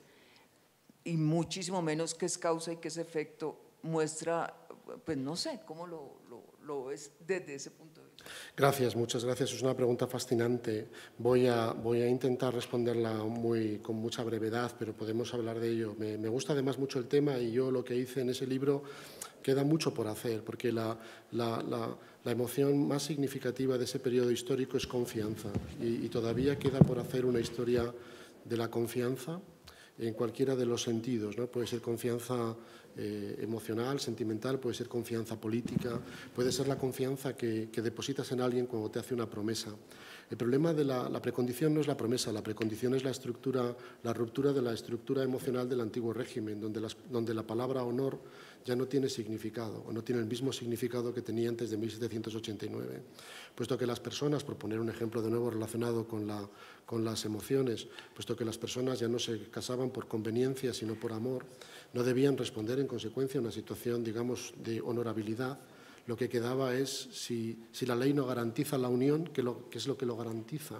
y muchísimo menos qué es causa y qué es efecto, muestra, pues no sé, cómo lo, lo, lo ves desde ese punto de vista. Gracias, muchas gracias. Es una pregunta fascinante. Voy a, voy a intentar responderla muy, con mucha brevedad, pero podemos hablar de ello. Me, me gusta además mucho el tema y yo lo que hice en ese libro queda mucho por hacer, porque la, la, la, la emoción más significativa de ese periodo histórico es confianza y, y todavía queda por hacer una historia de la confianza en cualquiera de los sentidos, ¿no? Puede ser confianza eh, emocional, sentimental, puede ser confianza política, puede ser la confianza que, que depositas en alguien cuando te hace una promesa. El problema de la, la precondición no es la promesa, la precondición es la estructura, la ruptura de la estructura emocional del antiguo régimen, donde, las, donde la palabra honor ya no tiene significado, o no tiene el mismo significado que tenía antes de mil setecientos ochenta y nueve, puesto que las personas, por poner un ejemplo de nuevo relacionado con, la, con las emociones, puesto que las personas ya no se casaban por conveniencia, sino por amor, no debían responder en consecuencia a una situación, digamos, de honorabilidad. Lo que quedaba es, si, si la ley no garantiza la unión, ¿qué, lo, qué es lo que lo garantiza?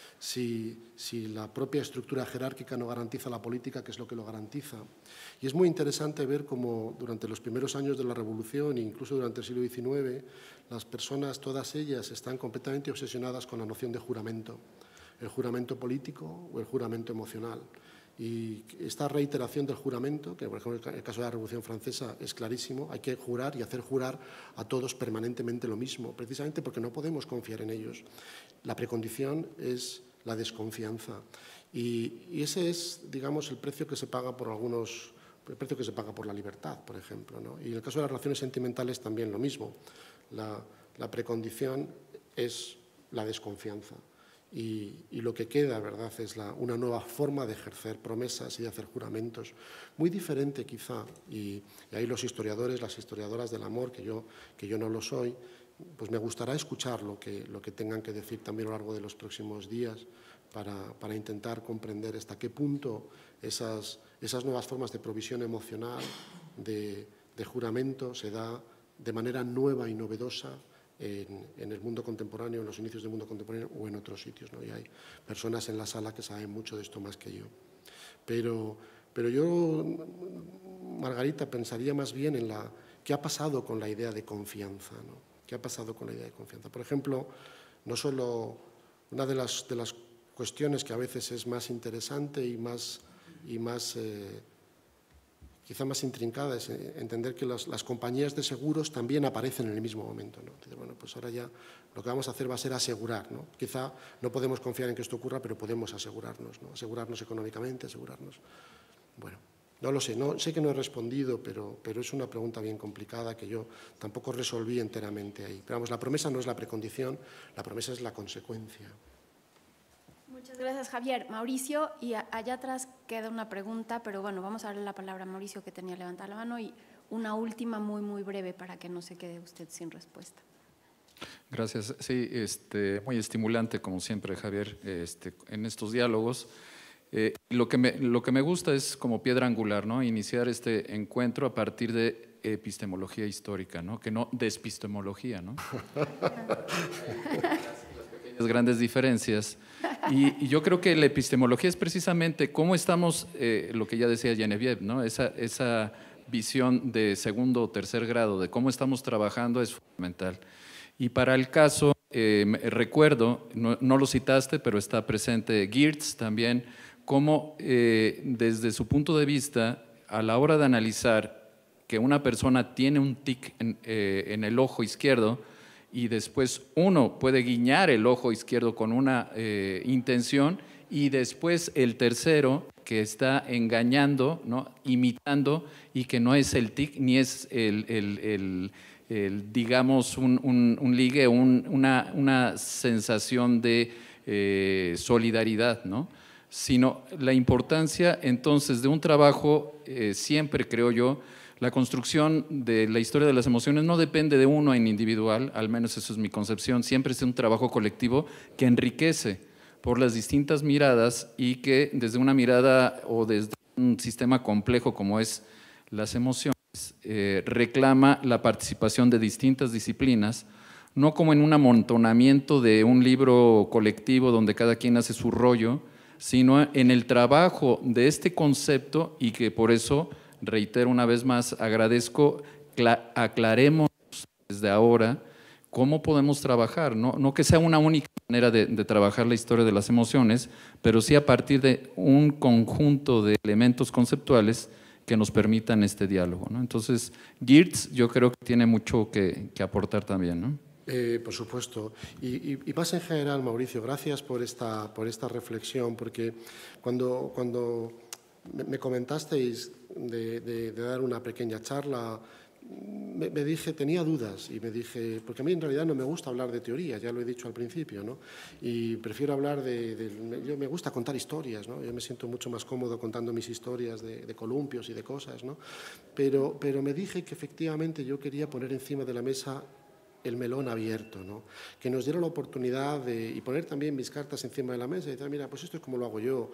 Si, si la propia estructura jerárquica no garantiza la política, ¿qué es lo que lo garantiza? Y es muy interesante ver cómo durante los primeros años de la Revolución, e incluso durante el siglo diecinueve, las personas, todas ellas, están completamente obsesionadas con la noción de juramento, el juramento político o el juramento emocional. Y esta reiteración del juramento, que por ejemplo en el caso de la Revolución Francesa es clarísimo, hay que jurar y hacer jurar a todos permanentemente lo mismo, precisamente porque no podemos confiar en ellos. La precondición es la desconfianza y, y ese es, digamos, el precio que se paga por algunos, el precio que se paga por la libertad, por ejemplo, ¿no? Y en el caso de las relaciones sentimentales también lo mismo. La, la precondición es la desconfianza. Y, y lo que queda, ¿verdad?, es la, una nueva forma de ejercer promesas y de hacer juramentos, muy diferente quizá, y, y ahí los historiadores, las historiadoras del amor, que yo, que yo no lo soy, pues me gustará escuchar lo que, lo que tengan que decir también a lo largo de los próximos días para, para intentar comprender hasta qué punto esas, esas nuevas formas de provisión emocional, de, de juramento, se da de manera nueva y novedosa En, en el mundo contemporáneo, en los inicios del mundo contemporáneo o en otros sitios, ¿no? Y hay personas en la sala que saben mucho de esto más que yo. Pero, pero yo, Margarita, pensaría más bien en la, qué ha pasado con la idea de confianza, ¿no? ¿Qué ha pasado con la idea de confianza? Por ejemplo, no solo una de las, de las cuestiones que a veces es más interesante y más, y más eh, quizá más intrincada, es entender que las, las compañías de seguros también aparecen en el mismo momento, ¿no? Entonces, bueno, pues ahora ya lo que vamos a hacer va a ser asegurar, ¿no? Quizá no podemos confiar en que esto ocurra, pero podemos asegurarnos, ¿no? Asegurarnos económicamente, asegurarnos. Bueno, no lo sé, no, sé que no he respondido, pero, pero es una pregunta bien complicada que yo tampoco resolví enteramente ahí. Pero vamos, la promesa no es la precondición, la promesa es la consecuencia. Muchas gracias, Javier. Mauricio, y allá atrás queda una pregunta, pero bueno, vamos a darle la palabra a Mauricio, que tenía levantada la mano, y una última muy, muy breve para que no se quede usted sin respuesta. Gracias. Sí, este, muy estimulante, como siempre, Javier, este, en estos diálogos. Eh, lo, que me, lo que me gusta es como piedra angular, ¿no? Iniciar este encuentro a partir de epistemología histórica, ¿no? Que no de epistemología, ¿no? Las grandes diferencias. Y, y yo creo que la epistemología es precisamente cómo estamos, eh, lo que ya decía Genevieve, ¿no? Esa, esa visión de segundo o tercer grado, de cómo estamos trabajando es fundamental. Y para el caso, eh, recuerdo, no, no lo citaste, pero está presente Geertz también, cómo eh, desde su punto de vista, a la hora de analizar que una persona tiene un tic en, eh, en el ojo izquierdo, y después uno puede guiñar el ojo izquierdo con una eh, intención, y después el tercero que está engañando, ¿no? Imitando, y que no es el tic ni es el, el, el, el digamos un, un, un ligue, un, una, una sensación de eh, solidaridad, ¿no? Sino la importancia entonces de un trabajo, eh, siempre creo yo, la construcción de la historia de las emociones no depende de uno en individual, al menos eso es mi concepción, siempre es un trabajo colectivo que enriquece por las distintas miradas y que desde una mirada o desde un sistema complejo como es las emociones, eh, reclama la participación de distintas disciplinas, no como en un amontonamiento de un libro colectivo donde cada quien hace su rollo, sino en el trabajo de este concepto, y que por eso reitero una vez más, agradezco, aclaremos desde ahora cómo podemos trabajar, no, no que sea una única manera de, de trabajar la historia de las emociones, pero sí a partir de un conjunto de elementos conceptuales que nos permitan este diálogo, ¿no? Entonces, Geertz yo creo que tiene mucho que, que aportar también, ¿no? Eh, por supuesto. Y, y, y más en general, Mauricio, gracias por esta, por esta reflexión, porque cuando, cuando me comentasteis de, de, de dar una pequeña charla, me, me dije, tenía dudas, y me dije, porque a mí en realidad no me gusta hablar de teoría, ya lo he dicho al principio, ¿no? Y prefiero hablar de, de yo me gusta contar historias, ¿no? Yo me siento mucho más cómodo contando mis historias de, de columpios y de cosas, ¿no? Pero, pero me dije que efectivamente yo quería poner encima de la mesa el melón abierto, ¿no? Que nos diera la oportunidad de, y poner también mis cartas encima de la mesa y decir, mira, pues esto es como lo hago yo,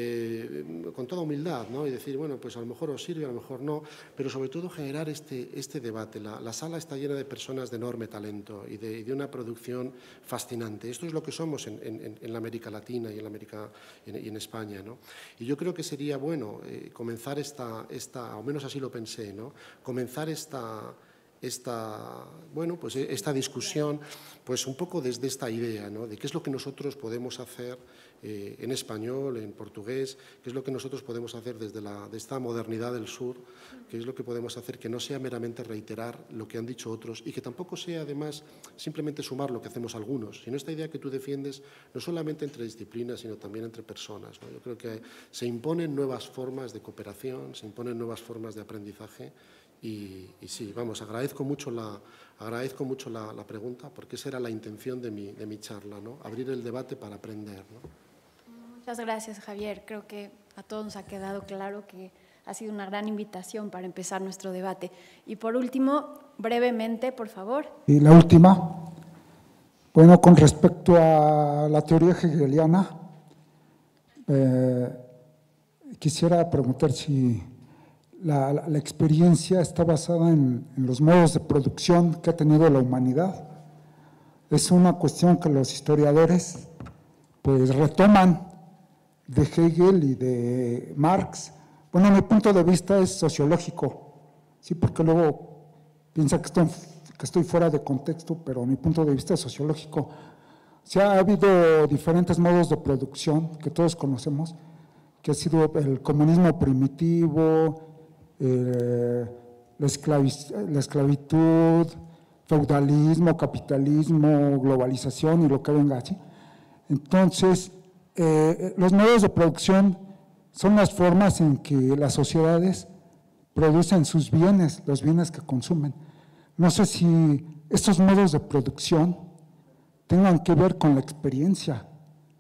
eh, con toda humildad, ¿no? Y decir, bueno, pues a lo mejor os sirve, a lo mejor no, pero sobre todo generar este, este debate. La, la sala está llena de personas de enorme talento y de, y de una producción fascinante. Esto es lo que somos en, en, en la América Latina y en, la América, y en, y en España, ¿no? Y yo creo que sería bueno eh, comenzar esta, esta, o menos así lo pensé, ¿no? Comenzar esta esta, bueno, pues esta discusión pues un poco desde esta idea, ¿no?, de qué es lo que nosotros podemos hacer eh, en español, en portugués, qué es lo que nosotros podemos hacer desde la, de esta modernidad del sur, qué es lo que podemos hacer que no sea meramente reiterar lo que han dicho otros y que tampoco sea además simplemente sumar lo que hacemos algunos, sino esta idea que tú defiendes no solamente entre disciplinas sino también entre personas, ¿no? Yo creo que se imponen nuevas formas de cooperación, se imponen nuevas formas de aprendizaje. Y, y sí, vamos, agradezco mucho, la, agradezco mucho la, la pregunta, porque esa era la intención de mi, de mi charla, ¿no? Abrir el debate para aprender, ¿no? Muchas gracias, Javier. Creo que a todos nos ha quedado claro que ha sido una gran invitación para empezar nuestro debate. Y por último, brevemente, por favor. Y la última, bueno, con respecto a la teoría hegeliana, eh, quisiera preguntar si La, la, la experiencia está basada en, en los modos de producción que ha tenido la humanidad. Es una cuestión que los historiadores pues retoman de Hegel y de Marx. Bueno, mi punto de vista es sociológico, sí, porque luego piensa que estoy, que estoy fuera de contexto, pero mi punto de vista es sociológico. O sea, ha habido diferentes modos de producción que todos conocemos, que ha sido el comunismo primitivo, Eh, la, esclaviz la esclavitud, feudalismo, capitalismo, globalización y lo que venga así. Entonces, eh, los modos de producción son las formas en que las sociedades producen sus bienes, los bienes que consumen. No sé si estos modos de producción tengan que ver con la experiencia.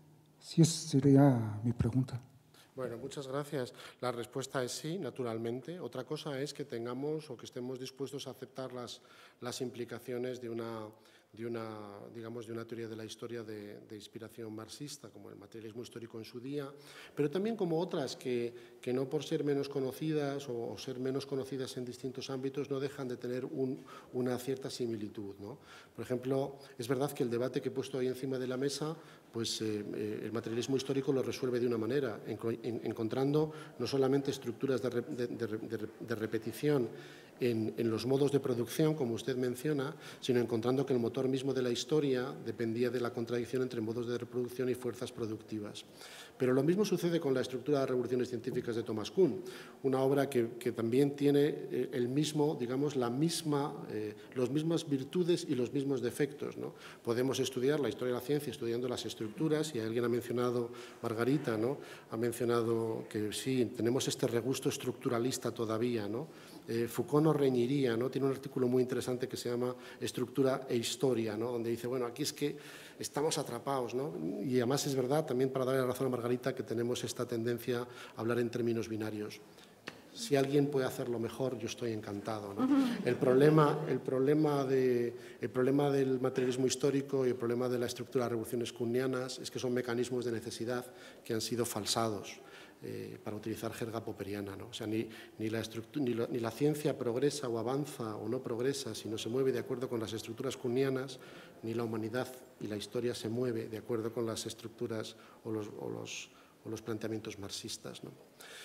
Sí, esa sería mi pregunta. Bueno, muchas gracias. La respuesta es sí, naturalmente. Otra cosa es que tengamos o que estemos dispuestos a aceptar las, las implicaciones de una, de, una, digamos, de una teoría de la historia de, de inspiración marxista, como el materialismo histórico en su día, pero también como otras que, que no por ser menos conocidas o, o ser menos conocidas en distintos ámbitos no dejan de tener un, una cierta similitud, ¿no? Por ejemplo, es verdad que el debate que he puesto ahí encima de la mesa, pues eh, eh, el materialismo histórico lo resuelve de una manera, en, en, encontrando no solamente estructuras de, de, de, de, de repetición en, en los modos de producción, como usted menciona, sino encontrando que el motor mismo de la historia dependía de la contradicción entre modos de reproducción y fuerzas productivas. Pero lo mismo sucede con la estructura de revoluciones científicas de Thomas Kuhn, una obra que, que también tiene el mismo, digamos, la misma, eh, las mismas virtudes y los mismos defectos, ¿no? Podemos estudiar la historia de la ciencia estudiando las estructuras, y alguien ha mencionado, Margarita, ¿no?, ha mencionado que sí, tenemos este regusto estructuralista todavía, ¿no? Eh, Foucault nos reñiría, ¿no? Tiene un artículo muy interesante que se llama Estructura e Historia, ¿no?, donde dice, bueno, aquí es que estamos atrapados, ¿no? Y además es verdad, también para darle la razón a Margarita, que tenemos esta tendencia a hablar en términos binarios. Si alguien puede hacerlo mejor, yo estoy encantado, ¿no? El problema, el, problema de, el problema del materialismo histórico y el problema de la estructura de revoluciones kuhnianas es que son mecanismos de necesidad que han sido falsados, eh, para utilizar jerga popperiana, ¿no? O sea, ni, ni, la ni, la, ni la ciencia progresa o avanza o no progresa si no se mueve de acuerdo con las estructuras kuhnianas, ni la humanidad y la historia se mueve de acuerdo con las estructuras o los, o los, o los planteamientos marxistas, ¿no?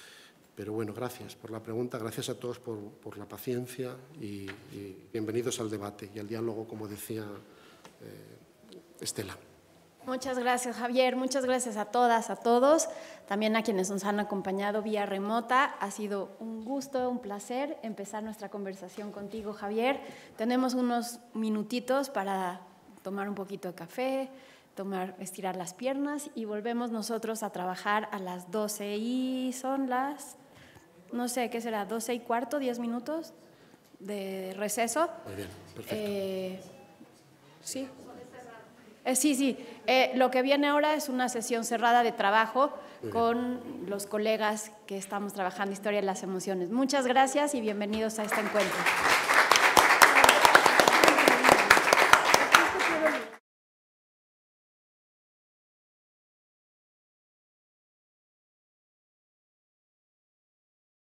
Pero bueno, gracias por la pregunta, gracias a todos por, por la paciencia y, y bienvenidos al debate y al diálogo, como decía eh, Estela. Muchas gracias, Javier. Muchas gracias a todas, a todos, también a quienes nos han acompañado vía remota. Ha sido un gusto, un placer empezar nuestra conversación contigo, Javier. Tenemos unos minutitos para tomar un poquito de café, tomar, estirar las piernas y volvemos nosotros a trabajar a las doce y son las, no sé, ¿qué será? doce y cuarto, diez minutos de receso. Muy bien, perfecto. Eh, sí. Eh, sí, sí. Eh, lo que viene ahora es una sesión cerrada de trabajo con los colegas que estamos trabajando Historia de las Emociones. Muchas gracias y bienvenidos a este encuentro.